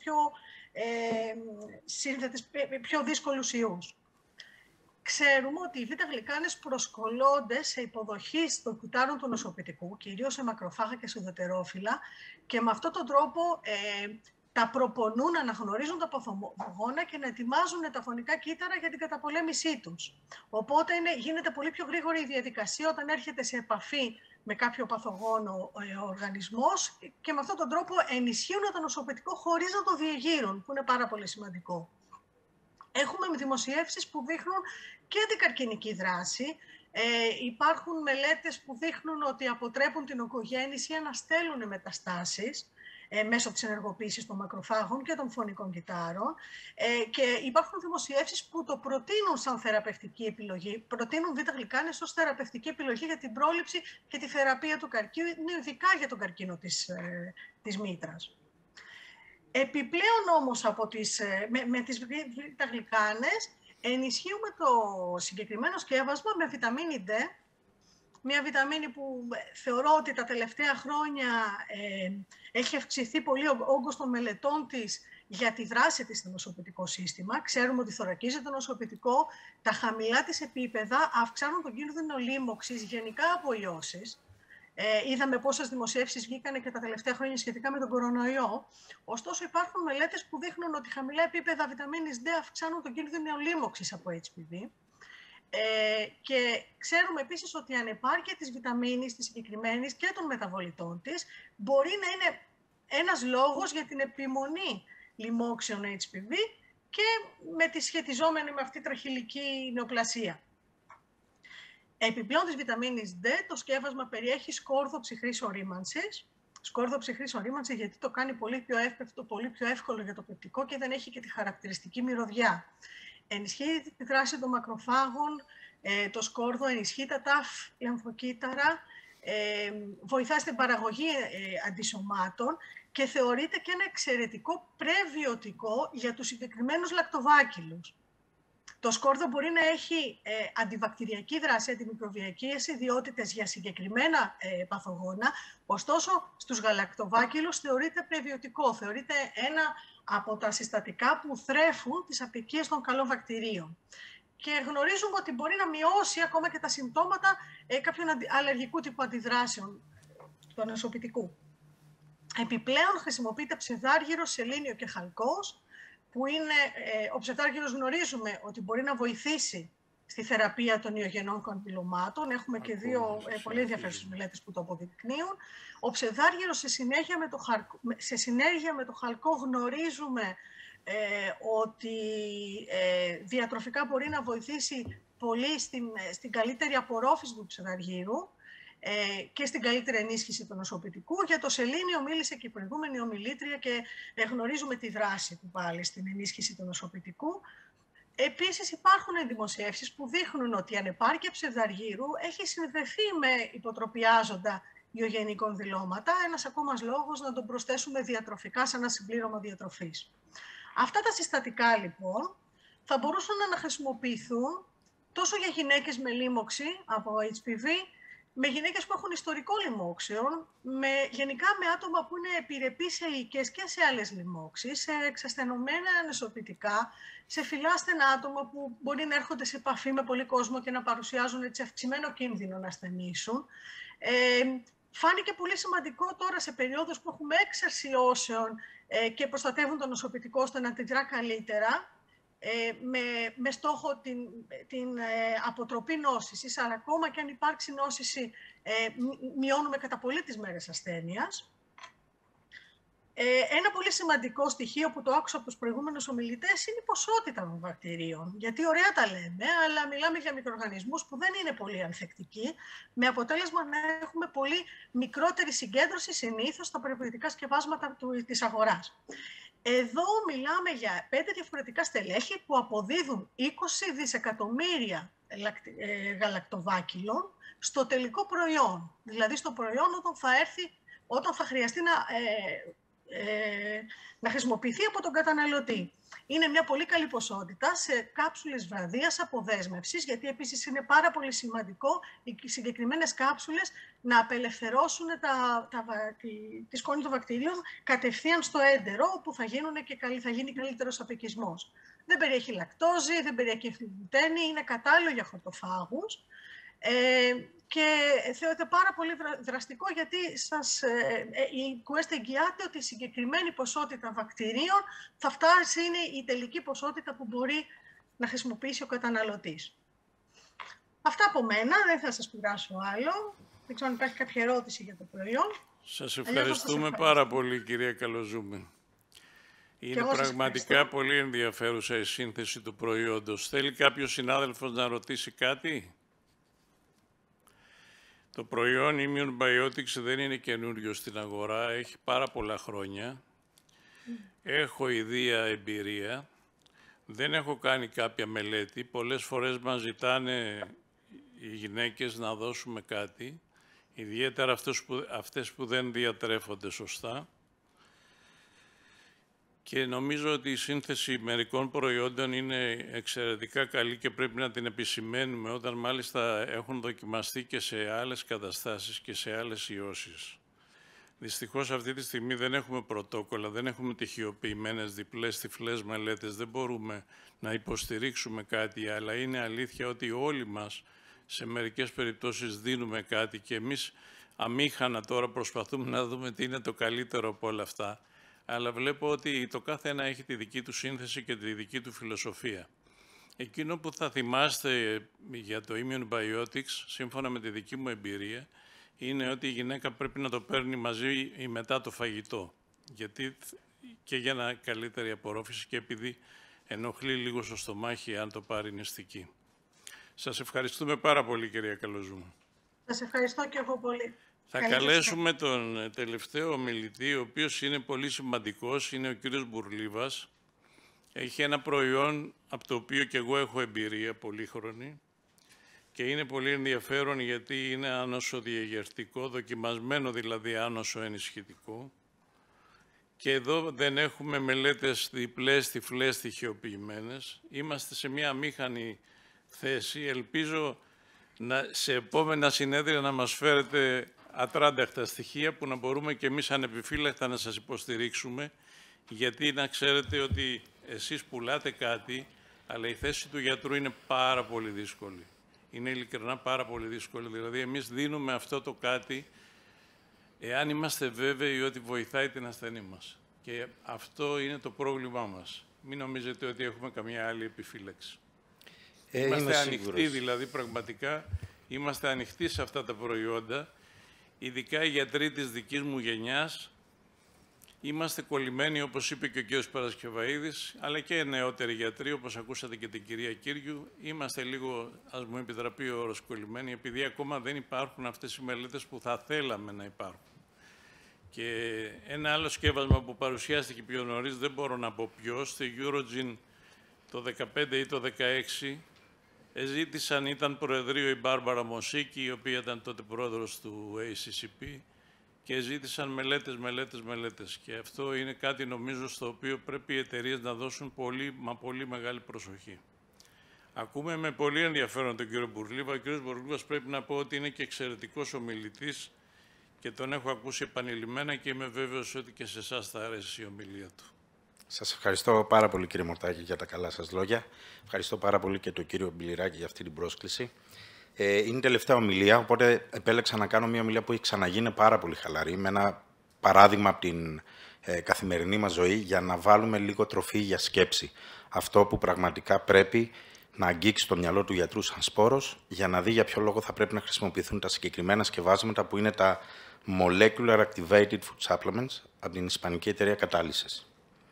πιο δύσκολους ιούς. Ξέρουμε ότι οι β-γλυκάνες προσκολώνται σε υποδοχή των κυτάρων του νοσοποιητικού, κυρίως σε μακροφάγα και σε ουδετερόφυλλα, και με αυτόν τον τρόπο τα προπονούν να αναγνωρίζουν τα παθογόνα και να ετοιμάζουν τα φωνικά κύτταρα για την καταπολέμησή τους. Οπότε γίνεται πολύ πιο γρήγορη η διαδικασία όταν έρχεται σε επαφή με κάποιο παθογόνο ο οργανισμός και με αυτόν τον τρόπο ενισχύουν το νοσοποιητικό χωρίς να το διεγείρουν, που είναι πάρα πολύ σημαντικό. Έχουμε δημοσιεύσεις που δείχνουν και αντικαρκινική δράση. Υπάρχουν μελέτες που δείχνουν ότι αποτρέπουν την ογκογέννηση ή αναστέλουν μεταστάσεις μέσω της ενεργοποίησης των μακροφάγων και των φωνικών κυττάρων. Και υπάρχουν δημοσιεύσεις που το προτείνουν σαν θεραπευτική επιλογή, προτείνουν β-γλυκάνες ως θεραπευτική επιλογή για την πρόληψη και τη θεραπεία του καρκίνου, ειδικά για τον καρκίνο της μήτρας. Επιπλέον όμως με τις β-γλυκάνες ενισχύουμε το συγκεκριμένο σκεύασμα με βιταμίνη D, μια βιταμίνη που θεωρώ ότι τα τελευταία χρόνια έχει αυξηθεί πολύ ο όγκος των μελετών της για τη δράση της στο νοσοποιητικό σύστημα. Ξέρουμε ότι θωρακίζει το νοσοποιητικό, τα χαμηλά της επίπεδα αυξάνουν τον κίνδυνο λίμωξης γενικά από ιώσεις. Είδαμε πόσες δημοσιεύσεις βγήκανε και τα τελευταία χρόνια σχετικά με τον κορονοϊό. Ωστόσο, υπάρχουν μελέτες που δείχνουν ότι χαμηλά επίπεδα βιταμίνης D αυξάνουν τον κίνδυνο λίμωξης από HPV. Και ξέρουμε επίσης ότι η ανεπάρκεια της βιταμίνης της συγκεκριμένης και των μεταβολητών της μπορεί να είναι ένας λόγος για την επιμονή λοιμόξεων HPV και με τη σχετιζόμενη με αυτή τραχυλική νεοπλασία. Επιπλέον της βιταμίνης D, το σκεύασμα περιέχει σκόρδο ψυχρής ορίμανσης. Σκόρδο ψυχρής ορίμανσης γιατί το κάνει πολύ πιο εύπευτο, πολύ πιο εύκολο για το πεπτικό και δεν έχει και τη χαρακτηριστική μυρωδιά. Ενισχύει τη δράση των μακροφάγων, το σκόρδο ενισχύει τα ταφ λεμφοκύτταρα, βοηθά στην παραγωγή αντισωμάτων και θεωρείται και ένα εξαιρετικό πρεβιωτικό για τους συγκεκριμένους λακτοβάκυλους. Το σκόρδο μπορεί να έχει αντιβακτηριακή δράση, αντιμικροβιακές ιδιότητες για συγκεκριμένα παθογόνα, ωστόσο στους γαλακτοβάκυλους θεωρείται πρεβιωτικό, θεωρείται ένα από τα συστατικά που θρέφουν τις απικίες των καλών βακτηρίων. Και γνωρίζουμε ότι μπορεί να μειώσει ακόμα και τα συμπτώματα κάποιων αλλεργικού τύπου αντιδράσεων του νοσοποιητικού. Επιπλέον χρησιμοποιείται ψευδάργυρος, σελήνιο και χαλκός, που είναι, ο ψευδάργυρος γνωρίζουμε ότι μπορεί να βοηθήσει στη θεραπεία των ιογενών κονδυλωμάτων. Έχουμε και δύο πολύ ενδιαφέρουσες μελέτες που το αποδεικνύουν. Ο ψευδάργυρος σε συνέργεια με το χαλκό γνωρίζουμε ότι διατροφικά μπορεί να βοηθήσει πολύ στην καλύτερη απορρόφηση του ψευδαργύρου και στην καλύτερη ενίσχυση του νοσοποιητικού. Για το σελήνιο μίλησε και η προηγούμενη ομιλήτρια και γνωρίζουμε τη δράση του πάλι στην ενίσχυση του νοσοποιητικού. Επίσης υπάρχουν δημοσιεύσεις που δείχνουν ότι η ανεπάρκεια ψευδαργύρου έχει συνδεθεί με υποτροπιάζοντα ιογενή κονδυλώματα, ένας ακόμας λόγος να τον προσθέσουμε διατροφικά σε ένα συμπλήρωμα διατροφής. Αυτά τα συστατικά λοιπόν θα μπορούσαν να χρησιμοποιηθούν τόσο για γυναίκες με λίμωξη από HPV, με γυναίκες που έχουν ιστορικό λοιμόξεων, γενικά με άτομα που είναι επιρρεπείς σε οικές και σε άλλες λοιμόξεις, σε εξασθενωμένα νοσοποιητικά, σε φυλάστενα άτομα που μπορεί να έρχονται σε επαφή με πολύ κόσμο και να παρουσιάζουν έτσι αυξημένο κίνδυνο να ασθενήσουν. Φάνηκε πολύ σημαντικό τώρα σε περίοδους που έχουμε έξαρση ιώσεων και προστατεύουν το νοσοποιητικό ώστε να αντιδρά καλύτερα, με στόχο την αποτροπή νόσησης, αλλά ακόμα και αν υπάρξει νόσηση, μειώνουμε κατά πολύ τις μέρες ασθένειας. Ένα πολύ σημαντικό στοιχείο που το άκουσα από τους προηγούμενους ομιλητές είναι η ποσότητα των βακτηρίων. Γιατί ωραία τα λέμε, αλλά μιλάμε για μικροοργανισμούς που δεν είναι πολύ ανθεκτικοί, με αποτέλεσμα να έχουμε πολύ μικρότερη συγκέντρωση συνήθως στα περιβαλλοντικά σκευάσματα της αγοράς. Εδώ μιλάμε για 5 διαφορετικά στελέχη που αποδίδουν 20 δισεκατομμύρια γαλακτοβάκυλων στο τελικό προϊόν. Δηλαδή στο προϊόν όταν θα χρειαστεί να χρησιμοποιηθεί από τον καταναλωτή. Είναι μια πολύ καλή ποσότητα σε κάψουλες βραδίας αποδέσμευσης, γιατί επίσης είναι πάρα πολύ σημαντικό οι συγκεκριμένες κάψουλες να απελευθερώσουν τη σκόνη των βακτηρίων κατευθείαν στο έντερο, όπου θα γίνει καλύτερος απικισμός. Δεν περιέχει λακτόζη, δεν περιέχει γλουτένη, είναι κατάλληλο για χορτοφάγους. Και θεωρείται πάρα πολύ δραστικό, γιατί η Quest εγγυάται ότι η συγκεκριμένη ποσότητα βακτηρίων θα φτάσει, είναι η τελική ποσότητα που μπορεί να χρησιμοποιήσει ο καταναλωτής. Αυτά από μένα, δεν θα σας πειράσω άλλο. Δεν ξέρω αν υπάρχει κάποια ερώτηση για το προϊόν. Σας ευχαριστούμε πάρα πολύ, κυρία Καλοζούμη. Είναι πραγματικά πολύ ενδιαφέρουσα η σύνθεση του προϊόντος. Θέλει κάποιος συνάδελφος να ρωτήσει κάτι? Το προϊόν Immune Biotics δεν είναι καινούριο στην αγορά, έχει πάρα πολλά χρόνια. Έχω ιδία εμπειρία, δεν έχω κάνει κάποια μελέτη. Πολλές φορές μας ζητάνε οι γυναίκες να δώσουμε κάτι, ιδιαίτερα αυτές που δεν διατρέφονται σωστά. Και νομίζω ότι η σύνθεση μερικών προϊόντων είναι εξαιρετικά καλή και πρέπει να την επισημαίνουμε, όταν μάλιστα έχουν δοκιμαστεί και σε άλλες καταστάσεις και σε άλλες ιώσεις. Δυστυχώς αυτή τη στιγμή δεν έχουμε πρωτόκολλα, δεν έχουμε τυχιοποιημένες διπλές τυφλές μελέτες, δεν μπορούμε να υποστηρίξουμε κάτι, αλλά είναι αλήθεια ότι όλοι μας σε μερικές περιπτώσεις δίνουμε κάτι και εμείς αμήχανα τώρα προσπαθούμε να δούμε τι είναι το καλύτερο από όλα αυτά. Αλλά βλέπω ότι το κάθε ένα έχει τη δική του σύνθεση και τη δική του φιλοσοφία. Εκείνο που θα θυμάστε για το Immune Biotics, σύμφωνα με τη δική μου εμπειρία, είναι ότι η γυναίκα πρέπει να το παίρνει μαζί ή μετά το φαγητό. Γιατί και για ένα καλύτερη απορρόφηση και επειδή ενοχλεί λίγο στο στομάχι αν το πάρει νηστική. Σας ευχαριστούμε πάρα πολύ, κυρία Καλοζούμη. Σας ευχαριστώ και εγώ πολύ. Θα καλέσουμε τον τελευταίο ομιλητή, ο οποίος είναι πολύ σημαντικός, είναι ο κύριος Μπουρλίβας. Έχει ένα προϊόν από το οποίο και εγώ έχω εμπειρία πολύχρονη και είναι πολύ ενδιαφέρον γιατί είναι άνοσο διαγερτικό, δοκιμασμένο δηλαδή άνοσο ενισχυτικό. Και εδώ δεν έχουμε μελέτες διπλές, τυφλές, στοιχειοποιημένες. Είμαστε σε μια αμήχανη θέση. Ελπίζω σε επόμενα συνέδρια να μας φέρετε ατράνταχτα στοιχεία που να μπορούμε και εμείς ανεπιφύλακτα να σας υποστηρίξουμε, γιατί να ξέρετε ότι εσείς πουλάτε κάτι, αλλά η θέση του γιατρού είναι πάρα πολύ δύσκολη. Είναι ειλικρινά πάρα πολύ δύσκολη. Δηλαδή, εμείς δίνουμε αυτό το κάτι εάν είμαστε βέβαιοι ότι βοηθάει την ασθενή μας. Και αυτό είναι το πρόβλημά μας. Μην νομίζετε ότι έχουμε καμία άλλη επιφύλαξη. Είμαστε ανοιχτοί, δηλαδή, πραγματικά, είμαστε ανοιχτοί σε αυτά τα προϊόντα. Ειδικά οι γιατροί της δικής μου γενιάς Είμαστε κολλημένοι, όπως είπε και ο κ. Παρασκευαίδης, αλλά και νεότεροι γιατροί, όπως ακούσατε και την κυρία Κύριου, είμαστε λίγο, ας μου επιτραπεί ο όρος κολλημένοι, επειδή ακόμα δεν υπάρχουν αυτές οι μελέτες που θα θέλαμε να υπάρχουν. Και ένα άλλο σκεύασμα που παρουσιάστηκε πιο νωρίς, δεν μπορώ να πω ποιος, στο Eurogin το 2015 ή το 2016, ζήτησαν, ήταν προεδρείο η Μπάρμπαρα Μοσίκη, η οποία ήταν τότε πρόεδρος του ACCP, και ζήτησαν μελέτες. Και αυτό είναι κάτι, νομίζω, στο οποίο πρέπει οι εταιρείες να δώσουν πολύ μεγάλη προσοχή. Ακούμε με πολύ ενδιαφέρον τον κύριο Μπουρλίβα. Ο κύριος Μπουρλίβας, πρέπει να πω ότι είναι και εξαιρετικός ομιλητής και τον έχω ακούσει επανειλημμένα και είμαι βέβαιος ότι και σε εσάς θα αρέσει η ομιλία του. Σας ευχαριστώ πάρα πολύ, κύριε Μορτάκη, για τα καλά σας λόγια. Ευχαριστώ πάρα πολύ και τον κύριο Μπιλιράκη για αυτή την πρόσκληση. Είναι η τελευταία ομιλία, οπότε επέλεξα να κάνω μια ομιλία που έχει ξαναγίνει πάρα πολύ χαλαρή, με ένα παράδειγμα από την καθημερινή μας ζωή, για να βάλουμε λίγο τροφή για σκέψη. Αυτό που πραγματικά πρέπει να αγγίξει το μυαλό του γιατρού σαν σπόρος, για να δει για ποιο λόγο θα πρέπει να χρησιμοποιηθούν τα συγκεκριμένα σκευάσματα που είναι τα Molecular Activated Food Supplements από την ισπανική εταιρεία Κατάλυσης.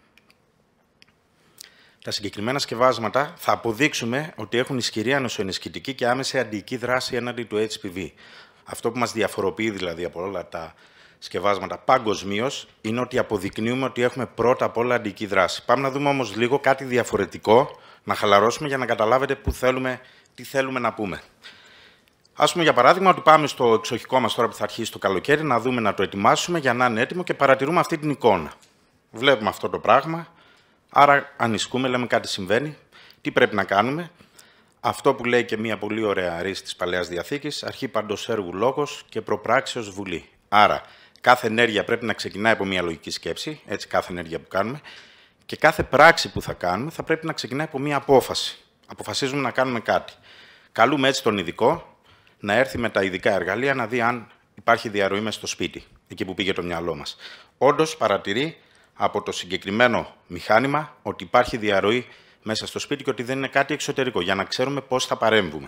Τα συγκεκριμένα σκευάσματα θα αποδείξουμε ότι έχουν ισχυρή ανοσοενισχυτική και άμεση αντιοική δράση έναντι του HPV. Αυτό που μας διαφοροποιεί δηλαδή από όλα τα σκευάσματα παγκοσμίως είναι ότι αποδεικνύουμε ότι έχουμε πρώτα απ' όλα αντιοική δράση. Πάμε να δούμε όμως λίγο κάτι διαφορετικό, να χαλαρώσουμε για να καταλάβετε τι θέλουμε να πούμε. Ας πούμε για παράδειγμα ότι πάμε στο εξοχικό μας τώρα που θα αρχίσει το καλοκαίρι, να δούμε να το ετοιμάσουμε για να είναι έτοιμο και παρατηρούμε αυτή την εικόνα. Βλέπουμε αυτό το πράγμα. Άρα ανησυχούμε, λέμε κάτι συμβαίνει. Τι πρέπει να κάνουμε? Αυτό που λέει και μια πολύ ωραία ρίση της Παλαιάς Διαθήκης, αρχή παντός έργου λόγος και προπράξεως βουλή. Άρα κάθε ενέργεια πρέπει να ξεκινάει από μια λογική σκέψη, έτσι κάθε ενέργεια που κάνουμε, και κάθε πράξη που θα κάνουμε θα πρέπει να ξεκινάει από μια απόφαση. Αποφασίζουμε να κάνουμε κάτι. Καλούμε έτσι τον ειδικό να έρθει με τα ειδικά εργαλεία να δει αν υπάρχει διαρροή μέσα στο σπίτι, εκεί που πήγε το μυαλό μας. Όντως παρατηρεί από το συγκεκριμένο μηχάνημα ότι υπάρχει διαρροή μέσα στο σπίτι και ότι δεν είναι κάτι εξωτερικό, για να ξέρουμε πώς θα παρέμβουμε.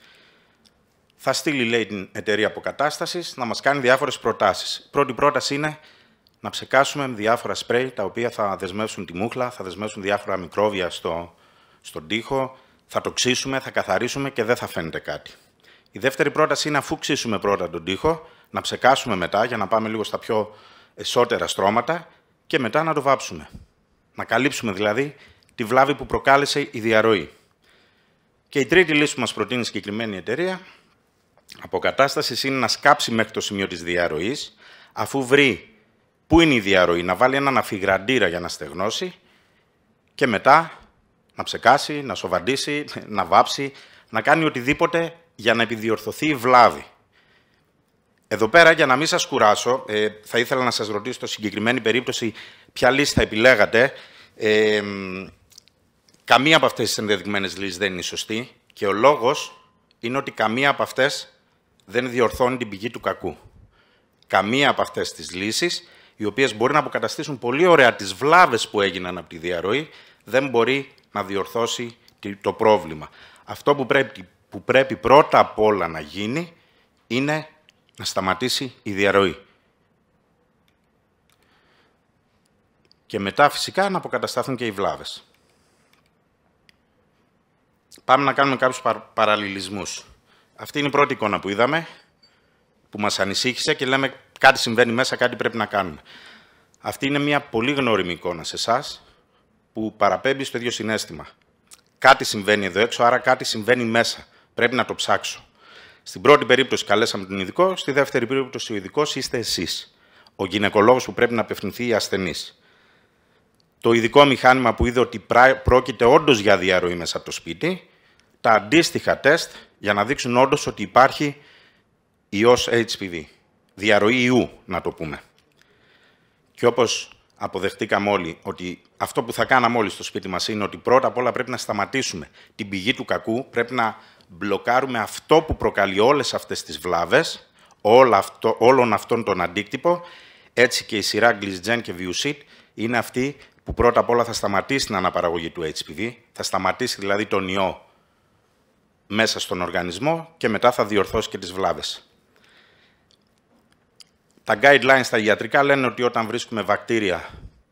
Θα στείλει, λέει, την εταιρεία αποκατάστασης να μας κάνει διάφορες προτάσεις. Η πρώτη πρόταση είναι να ψεκάσουμε με διάφορα σπρέι, τα οποία θα δεσμεύσουν τη μούχλα, θα δεσμεύσουν διάφορα μικρόβια στον τοίχο, θα το ξύσουμε, θα καθαρίσουμε και δεν θα φαίνεται κάτι. Η δεύτερη πρόταση είναι, αφού ξύσουμε πρώτα τον τοίχο, να ψεκάσουμε μετά, για να πάμε λίγο στα πιο εσώτερα στρώματα, και μετά να το βάψουμε. Να καλύψουμε δηλαδή τη βλάβη που προκάλεσε η διαρροή. Και η τρίτη λύση που μας προτείνει η συγκεκριμένη εταιρεία αποκατάστασης είναι να σκάψει μέχρι το σημείο της διαρροής, αφού βρει πού είναι η διαρροή, να βάλει έναν αφιγραντήρα για να στεγνώσει και μετά να ψεκάσει, να σοβαντήσει, να βάψει, να κάνει οτιδήποτε για να επιδιορθωθεί η βλάβη. Εδώ πέρα, για να μην σας κουράσω, θα ήθελα να σας ρωτήσω στο συγκεκριμένη περίπτωση ποια λύση θα επιλέγατε. Καμία από αυτές τις ενδεδειγμένες λύσεις δεν είναι σωστή και ο λόγος είναι ότι καμία από αυτές δεν διορθώνει την πηγή του κακού. Καμία από αυτές τις λύσεις, οι οποίες μπορεί να αποκαταστήσουν πολύ ωραία τις βλάβες που έγιναν από τη διαρροή, δεν μπορεί να διορθώσει το πρόβλημα. Αυτό που πρέπει πρώτα απ' όλα να γίνει είναι να σταματήσει η διαρροή. Και μετά φυσικά να αποκατασταθούν και οι βλάβες. Πάμε να κάνουμε κάποιους παραλληλισμούς. Αυτή είναι η πρώτη εικόνα που είδαμε, που μας ανησύχησε και λέμε κάτι συμβαίνει μέσα, κάτι πρέπει να κάνουμε. Αυτή είναι μια πολύ γνώριμη εικόνα σε εσάς, που παραπέμπει στο ίδιο συναίσθημα. Κάτι συμβαίνει εδώ έξω, άρα κάτι συμβαίνει μέσα. Πρέπει να το ψάξω. Στην πρώτη περίπτωση καλέσαμε τον ειδικό, στη δεύτερη περίπτωση ο ειδικός είστε εσείς. Ο γυναικολόγος που πρέπει να απευθυνθεί η ασθενής. Το ειδικό μηχάνημα που είδε ότι πρόκειται όντως για διαρροή μέσα από το σπίτι, τα αντίστοιχα τεστ για να δείξουν όντως ότι υπάρχει ιός HPV. Διαρροή ιού, να το πούμε. Και όπως αποδεχτήκαμε όλοι ότι αυτό που θα κάναμε όλοι στο σπίτι μας είναι ότι πρώτα απ' όλα πρέπει να σταματήσουμε την πηγή του κακού, πρέπει να μπλοκάρουμε αυτό που προκαλεί όλες αυτές τις βλάβες, όλον αυτόν τον αντίκτυπο, έτσι και η σειρά Glisgen και Viusit είναι αυτή που πρώτα απ' όλα θα σταματήσει την αναπαραγωγή του HPV, θα σταματήσει δηλαδή τον ιό μέσα στον οργανισμό και μετά θα διορθώσει και τις βλάβες. Τα guidelines στα ιατρικά λένε ότι όταν βρίσκουμε βακτήρια,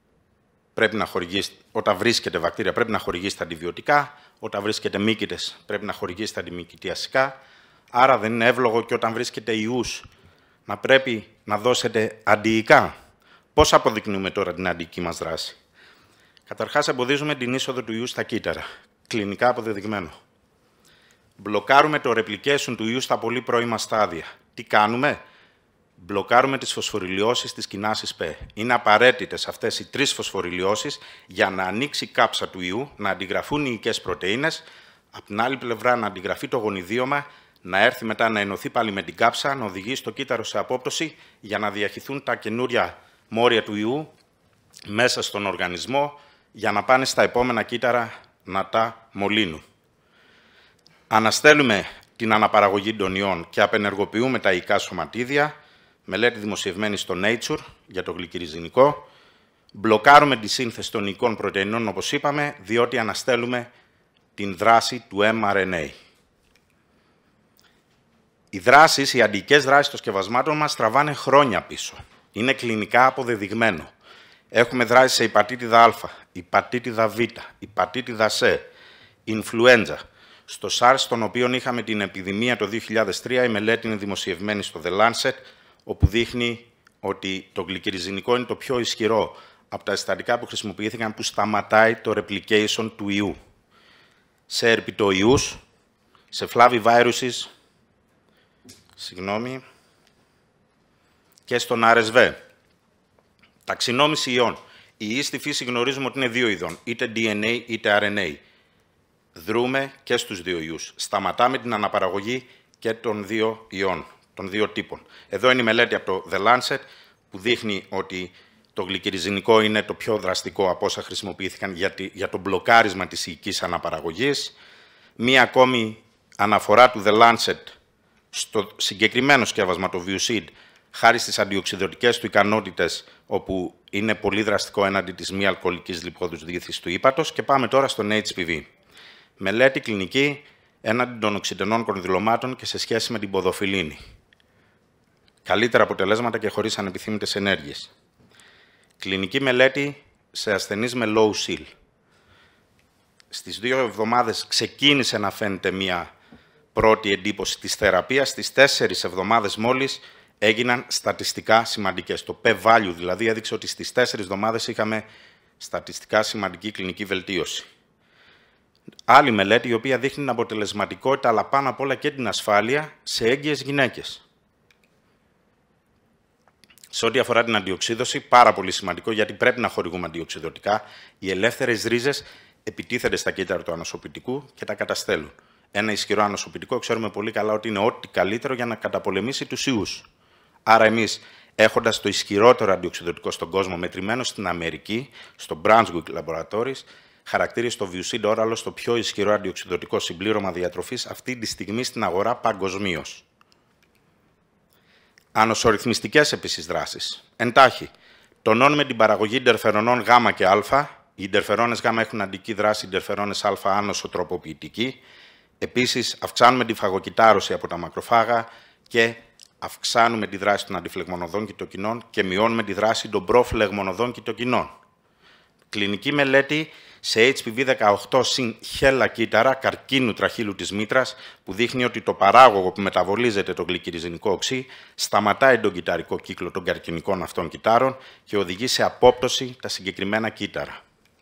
όταν βρίσκεται βακτήρια πρέπει να χορηγήσει τα αντιβιωτικά, όταν βρίσκεται μύκητες πρέπει να χορηγήσει τα αντιμυκητιασικά, άρα δεν είναι εύλογο και όταν βρίσκεται ιούς να πρέπει να δώσετε αντιϊκά. Πώς αποδεικνύουμε τώρα την αντιϊκή μας δράση? Καταρχάς, εμποδίζουμε την είσοδο του ιού στα κύτταρα. Κλινικά αποδεδειγμένο. Μπλοκάρουμε το replication του ιού στα πολύ πρώιμα στάδια. Τι κάνουμε? Μπλοκάρουμε τις φωσφοριλιώσεις της κοινάσης Π. Είναι απαραίτητες αυτές οι 3 φωσφοριλιώσεις για να ανοίξει η κάψα του ιού, να αντιγραφούν οι ιικές πρωτεΐνες, από την άλλη πλευρά να αντιγραφεί το γονιδίωμα, να έρθει μετά να ενωθεί πάλι με την κάψα, να οδηγήσει το κύτταρο σε απόπτωση για να διαχυθούν τα καινούρια μόρια του ιού μέσα στον οργανισμό για να πάνε στα επόμενα κύτταρα να τα μολύνουν. Αναστέλουμε την αναπαραγωγή των ιών και απενεργοποιούμε τα ιικά σωματίδια, μελέτη δημοσιευμένη στο Nature για το γλυκυριζινικό. Μπλοκάρουμε τη σύνθεση των ιικών πρωτεϊνών, όπως είπαμε, διότι αναστέλουμε την δράση του mRNA. Οι δράσεις, οι αντιϊκές δράσεις των σκευασμάτων μας τραβάνε χρόνια πίσω. Είναι κλινικά αποδεδειγμένο. Έχουμε δράσεις σε υπατήτηδα Α, υπατήτηδα Β, υπατήτηδα Σ, influenza. Στο SARS, τον οποίο είχαμε την επιδημία το 2003, η μελέτη είναι δημοσιευμένη στο The Lancet, όπου δείχνει ότι το γλυκυριζινικό είναι το πιο ισχυρό από τα συστατικά που χρησιμοποιήθηκαν που σταματάει το replication του ιού. Σε ερπιτοϊούς, σε flaviviruses, και στον RSV. Ταξινόμηση ιών. Οι ιοί στη φύση γνωρίζουμε ότι είναι 2 ειδών, είτε DNA είτε RNA. Δρούμε και στους 2 ιούς. Σταματάμε την αναπαραγωγή και των 2 ιών, των 2 τύπων. Εδώ είναι η μελέτη από το The Lancet που δείχνει ότι το γλυκυριζινικό είναι το πιο δραστικό από όσα χρησιμοποιήθηκαν για το μπλοκάρισμα της ιικής αναπαραγωγής. Μία ακόμη αναφορά του The Lancet στο συγκεκριμένο σκεύασμα, το Viusid, χάρη στις αντιοξυδωτικές του ικανότητες, όπου είναι πολύ δραστικό έναντι της μη αλκοολικής λιπόδους δίθης του ύπατος. Και πάμε τώρα στον HPV. Μελέτη κλινική έναντι των οξυντενών κονδυλωμάτων και σε σχέση με την ποδοφιλίνη. Καλύτερα αποτελέσματα και χωρίς ανεπιθύμητες ενέργειες. Κλινική μελέτη σε ασθενείς με low SIL. Στις 2 εβδομάδες ξεκίνησε να φαίνεται μία πρώτη εντύπωση της θεραπείας. Στις 4 εβδομάδες μόλις έγιναν στατιστικά σημαντικές. Το P-value δηλαδή έδειξε ότι στις 4 εβδομάδες είχαμε στατιστικά σημαντική κλινική βελτίωση. Άλλη μελέτη η οποία δείχνει την αποτελεσματικότητα αλλά πάνω απ' όλα και την ασφάλεια σε έγκυες γυναίκες. Σε ό,τι αφορά την αντιοξίδωση, πάρα πολύ σημαντικό γιατί πρέπει να χορηγούμε αντιοξιδωτικά. Οι ελεύθερες ρίζες επιτίθενται στα κύτταρα του ανοσοποιητικού και τα καταστέλουν. Ένα ισχυρό ανοσοποιητικό ξέρουμε πολύ καλά ότι είναι ό,τι καλύτερο για να καταπολεμήσει τους ιούς. Άρα εμείς, έχοντας το ισχυρότερο αντιοξιδωτικό στον κόσμο, μετρημένο στην Αμερική, στο Brunswick Laboratories, χαρακτήρισε το Viusid Oral το πιο ισχυρό αντιοξιδωτικό συμπλήρωμα διατροφής αυτή τη στιγμή στην αγορά παγκοσμίως. Ανοσορυθμιστικές επίσης δράσεις. Εντάχει, τονώνουμε την παραγωγή ιντερφερονών Γ και Α. Οι ιντερφερόνες Γ έχουν αντική δράση, οι ιντερφερόνες Α άνοσοτροποποιητική. Επίσης, αυξάνουμε τη φαγοκυτάρωση από τα μακροφάγα και αυξάνουμε τη δράση των αντιφλεγμονωδών κυτοκινών και μειώνουμε τη δράση των προφλεγμονωδών κυτοκινών. Κλινική μελέτη σε HPV-18 συν χέλα κύτταρα καρκίνου τραχύλου της μήτρας που δείχνει ότι το παράγωγο που μεταβολίζεται το γλυκυριζινικό οξύ σταματάει τον κυταρικό κύκλο των καρκινικών αυτών κυττάρων και οδηγεί σε απόπτωση τα συγκεκριμένα κύτταρα.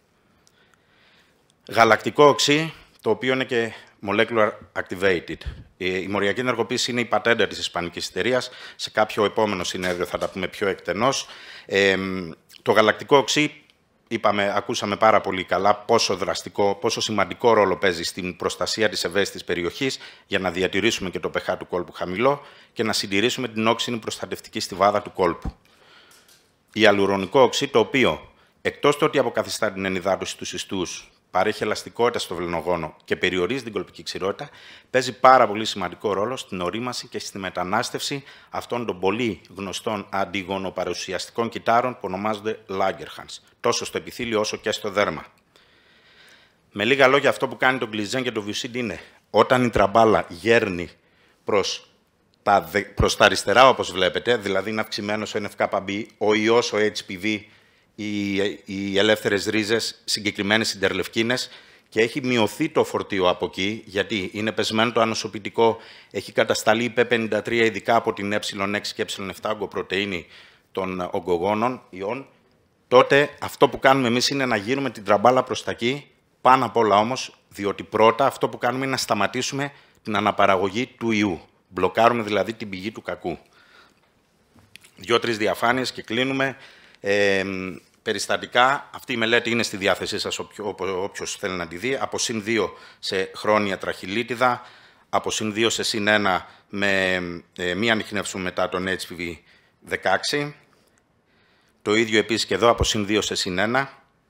Γαλακτικό οξύ, το οποίο είναι και molecular activated. Η μοριακή ενεργοποίηση είναι η πατέντα της ισπανικής εταιρείας. Σε κάποιο επόμενο συνέδριο θα τα πούμε πιο εκτενώς. Το γαλακτικό οξύ, ακούσαμε πάρα πολύ καλά πόσο σημαντικό ρόλο παίζει στην προστασία της ευαίσθητης περιοχής για να διατηρήσουμε και το pH του κόλπου χαμηλό και να συντηρήσουμε την όξινη προστατευτική στιβάδα του κόλπου. Ιαλουρονικό οξύ, το οποίο εκτός του ότι αποκαθιστά την ενυδάτωση του ιστούς, παρέχει ελαστικότητα στο βλενογόνο και περιορίζει την κολπική ξηρότητα, παίζει πάρα πολύ σημαντικό ρόλο στην ορίμαση και στη μετανάστευση αυτών των πολύ γνωστών αντιγονοπαρουσιαστικών κυττάρων που ονομάζονται Langerhans, τόσο στο επιθύλιο όσο και στο δέρμα. Με λίγα λόγια, αυτό που κάνει το γκλιζέν και το Viusid είναι όταν η τραμπάλα γέρνει προς προς τα αριστερά, όπως βλέπετε, δηλαδή είναι αυξημένος ο NFKB, ο ιός, ο HPV, οι ελεύθερες ρίζες, συγκεκριμένες συντερλευκίνες, και έχει μειωθεί το φορτίο από εκεί, γιατί είναι πεσμένο το ανοσοποιητικό, έχει κατασταλεί η P53, ειδικά από την ε6 και ε7 ογκοπρωτεΐνη των ογκογόνων ιών. Τότε αυτό που κάνουμε εμείς είναι να γύρουμε την τραμπάλα προς τα εκεί, πάνω απ' όλα όμως, διότι πρώτα αυτό που κάνουμε είναι να σταματήσουμε την αναπαραγωγή του ιού. Μπλοκάρουμε δηλαδή την πηγή του κακού. 2-3 διαφάνειες και κλείνουμε. Περιστατικά, αυτή η μελέτη είναι στη διάθεσή σας όποιος θέλει να τη δει. Από +2 σε χρόνια τραχυλίτιδα, από +2 σε +1 με μία ανιχνεύσιμο μετά τον HPV 16. Το ίδιο επίσης και εδώ, από +2 σε +1.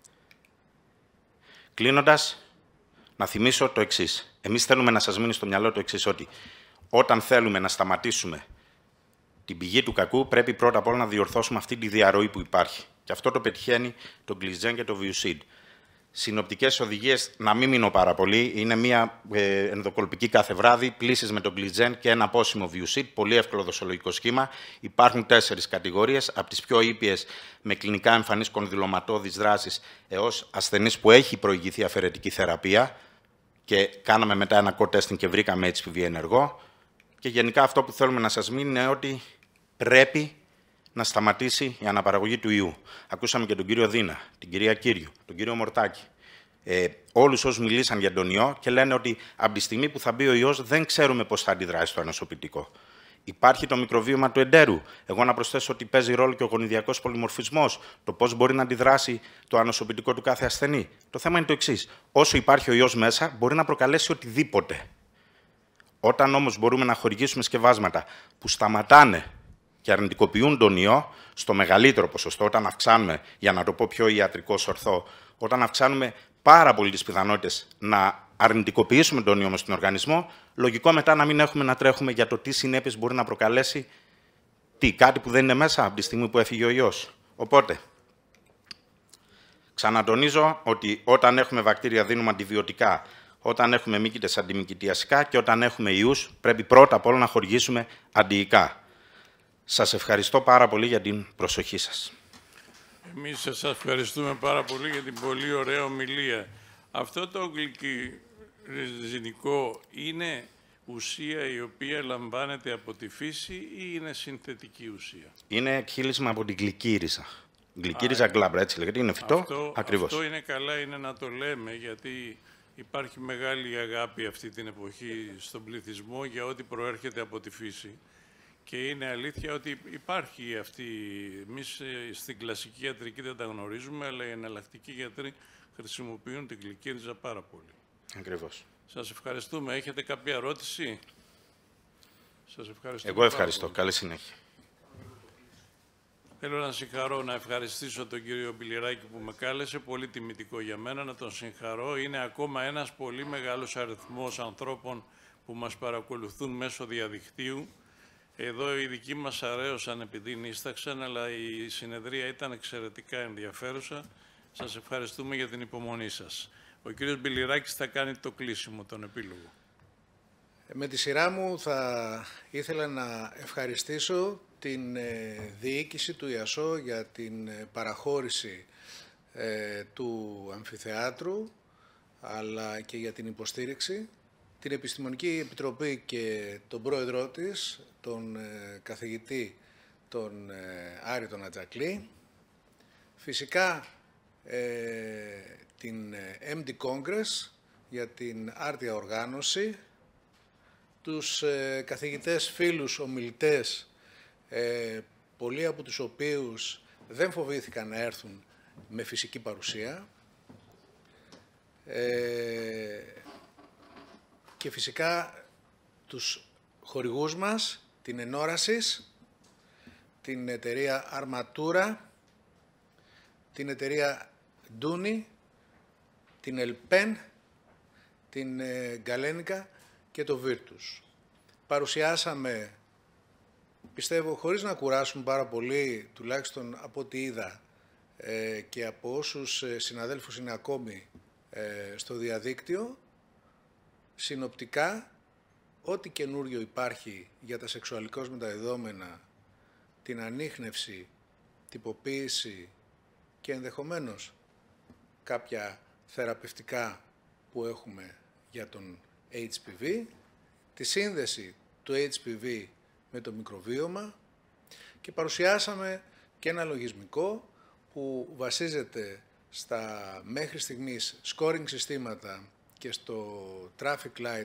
Κλείνοντας, να θυμίσω το εξής. Εμείς θέλουμε να σας μείνει στο μυαλό το εξής, ότι όταν θέλουμε να σταματήσουμε την πηγή του κακού, πρέπει πρώτα απ' όλα να διορθώσουμε αυτή τη διαρροή που υπάρχει. Και αυτό το πετυχαίνει το Γκλιτζέν και το Βιουσίντ. Συνοπτικές οδηγίες, να μην μείνω πάρα πολύ, είναι μία ενδοκολπική κάθε βράδυ, πλύσεις με το Γκλιτζέν και ένα πόσιμο Βιουσίντ, πολύ εύκολο δοσολογικό σχήμα. Υπάρχουν 4 κατηγορίες, από τις πιο ήπιες με κλινικά εμφανής κονδυλωματώδης δράσης έως ασθενής που έχει προηγηθεί αφαιρετική θεραπεία και κάναμε μετά ένα co-testing και βρήκαμε HPV ενεργό. Και γενικά αυτό που θέλουμε να σας μείνει είναι ότι πρέπει να σταματήσει η αναπαραγωγή του ιού. Ακούσαμε και τον κύριο Δίνα, την κυρία Κύριου, τον κύριο Μορτάκη. Όλους όσους μιλήσαν για τον ιό και λένε ότι από τη στιγμή που θα μπει ο ιός δεν ξέρουμε πώς θα αντιδράσει το ανοσοποιητικό. Υπάρχει το μικροβίωμα του εντέρου. Εγώ να προσθέσω ότι παίζει ρόλο και ο γονιδιακός πολυμορφισμός, το πώς μπορεί να αντιδράσει το ανοσοποιητικό του κάθε ασθενή. Το θέμα είναι το εξής. Όσο υπάρχει ο ιός μέσα, μπορεί να προκαλέσει οτιδήποτε. Όταν όμως μπορούμε να χορηγήσουμε σκευάσματα που σταματάνε και αρνητικοποιούν τον ιό, στο μεγαλύτερο ποσοστό, όταν αυξάνουμε, για να το πω πιο ιατρικός ορθό, όταν αυξάνουμε πάρα πολύ τις πιθανότητες να αρνητικοποιήσουμε τον ιό μες στον οργανισμό, λογικό μετά να μην έχουμε να τρέχουμε για το τι συνέπειες μπορεί να προκαλέσει κάτι που δεν είναι μέσα από τη στιγμή που έφυγε ο ιός. Οπότε, ξανατονίζω ότι όταν έχουμε βακτήρια δίνουμε αντιβιωτικά, όταν έχουμε μύκητες αντιμυκητιασικά και όταν έχουμε ιούς πρέπει πρώτα απ' όλα να χορηγήσουμε αντιϊκά. Σας ευχαριστώ πάρα πολύ για την προσοχή σας. Εμείς σας ευχαριστούμε πάρα πολύ για την πολύ ωραία ομιλία. Αυτό το γλυκυριζινικό είναι ουσία η οποία λαμβάνεται από τη φύση ή είναι συνθετική ουσία? Είναι εκχύλισμα από την γλυκύριζα. Γλυκύριζα γκλάμπρα, έτσι λέγεται. Είναι φυτό, ακριβώς. Αυτό είναι καλά, είναι να το λέμε, γιατί υπάρχει μεγάλη αγάπη αυτή την εποχή στον πληθυσμό για ό,τι προέρχεται από τη φύση. Και είναι αλήθεια ότι υπάρχει αυτή, εμείς στην κλασική ιατρική δεν τα γνωρίζουμε, αλλά οι εναλλακτικοί γιατροί χρησιμοποιούν την γλυκύριζα πάρα πολύ. Ακριβώς. Σας ευχαριστούμε. Έχετε κάποια ερώτηση? Σας ευχαριστώ. Εγώ ευχαριστώ. Καλή συνέχεια. Θέλω να συγχαρώ, να ευχαριστήσω τον κύριο Μπιλιράκη που με κάλεσε. Πολύ τιμητικό για μένα να τον συγχαρώ. Είναι ακόμα ένας πολύ μεγάλος αριθμός ανθρώπων που μας παρακολουθούν μέσω διαδικτύου. Εδώ οι δικοί μας αρέωσαν επειδή νίσταξαν, αλλά η συνεδρία ήταν εξαιρετικά ενδιαφέρουσα. Σας ευχαριστούμε για την υπομονή σας. Ο κύριος Μπιλιράκης θα κάνει το κλείσιμο, τον επίλογο. Με τη σειρά μου θα ήθελα να ευχαριστήσω την διοίκηση του ΙΑΣΟ για την παραχώρηση του αμφιθεάτρου, αλλά και για την υποστήριξη, την Επιστημονική Επιτροπή και τον πρόεδρό της, τον καθηγητή τον Άρη τον Ατζακλή, φυσικά την MD Congress για την άρτια οργάνωση, τους καθηγητές, φίλους, ομιλητές, πολλοί από τους οποίους δεν φοβήθηκαν να έρθουν με φυσική παρουσία, και φυσικά τους χορηγούς μας, την Ενόρασης, την εταιρεία Αρματούρα, την εταιρεία Ντούνι, την Ελπέν, την Γκαλένικα και το Βίρτους. Παρουσιάσαμε, πιστεύω, χωρίς να κουράσουμε πάρα πολύ, τουλάχιστον από ό,τι είδα και από όσους συναδέλφους είναι ακόμη στο διαδίκτυο, συνοπτικά ό,τι καινούριο υπάρχει για τα σεξουαλικώς μεταδεδόμενα, την ανίχνευση, τυποποίηση και ενδεχομένως κάποια θεραπευτικά που έχουμε για τον HPV, τη σύνδεση του HPV με το μικροβίωμα και παρουσιάσαμε και ένα λογισμικό που βασίζεται στα μέχρι στιγμής scoring συστήματα και στο traffic light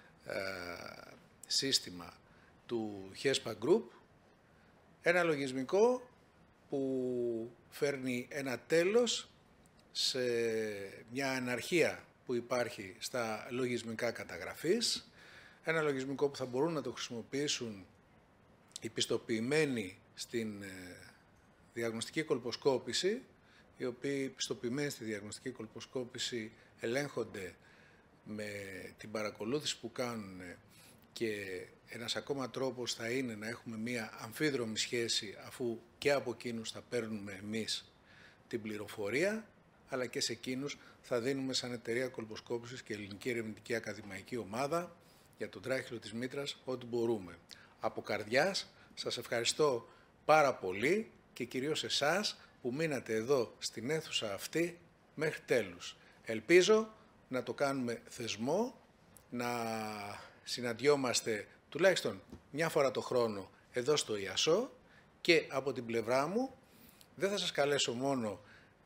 σύστημα του HESPA Group, ένα λογισμικό που φέρνει ένα τέλος σε μια αναρχία που υπάρχει στα λογισμικά καταγραφής, ένα λογισμικό που θα μπορούν να το χρησιμοποιήσουν οι πιστοποιημένοι στην διαγνωστική κολποσκόπηση, οι οποίοι πιστοποιημένοι στη διαγνωστική κολποσκόπηση ελέγχονται με την παρακολούθηση που κάνουν, και ένας ακόμα τρόπος θα είναι να έχουμε μία αμφίδρομη σχέση, αφού και από εκείνους θα παίρνουμε εμείς την πληροφορία, αλλά και σε εκείνους θα δίνουμε σαν εταιρεία κολποσκόπησης και Ελληνική Ερευνητική Ακαδημαϊκή Ομάδα για τον τράχυλο της μήτρας ό,τι μπορούμε. Από καρδιάς σας ευχαριστώ πάρα πολύ και κυρίως εσάς που μείνατε εδώ στην αίθουσα αυτή μέχρι τέλους. Ελπίζω να το κάνουμε θεσμό, να συναντιόμαστε τουλάχιστον μια φορά το χρόνο εδώ στο ΙΑΣΟ, και από την πλευρά μου δεν θα σας καλέσω μόνο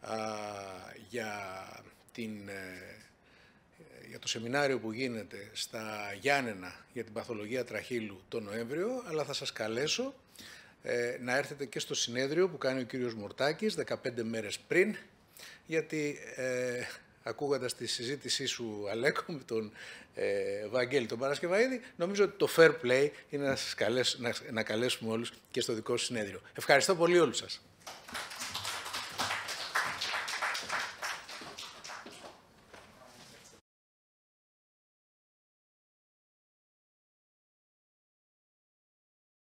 για το σεμινάριο που γίνεται στα Γιάννενα για την παθολογία τραχύλου το Νοέμβριο, αλλά θα σας καλέσω να έρθετε και στο συνέδριο που κάνει ο κύριος Μορτάκης 15 μέρες πριν, γιατί ακούγοντας τη συζήτησή σου, Αλέκο, με τον Βαγγέλη τον Παρασκευαίδη, νομίζω ότι το fair play είναι να καλέσουμε όλους και στο δικό σου συνέδριο. Ευχαριστώ πολύ όλους σας.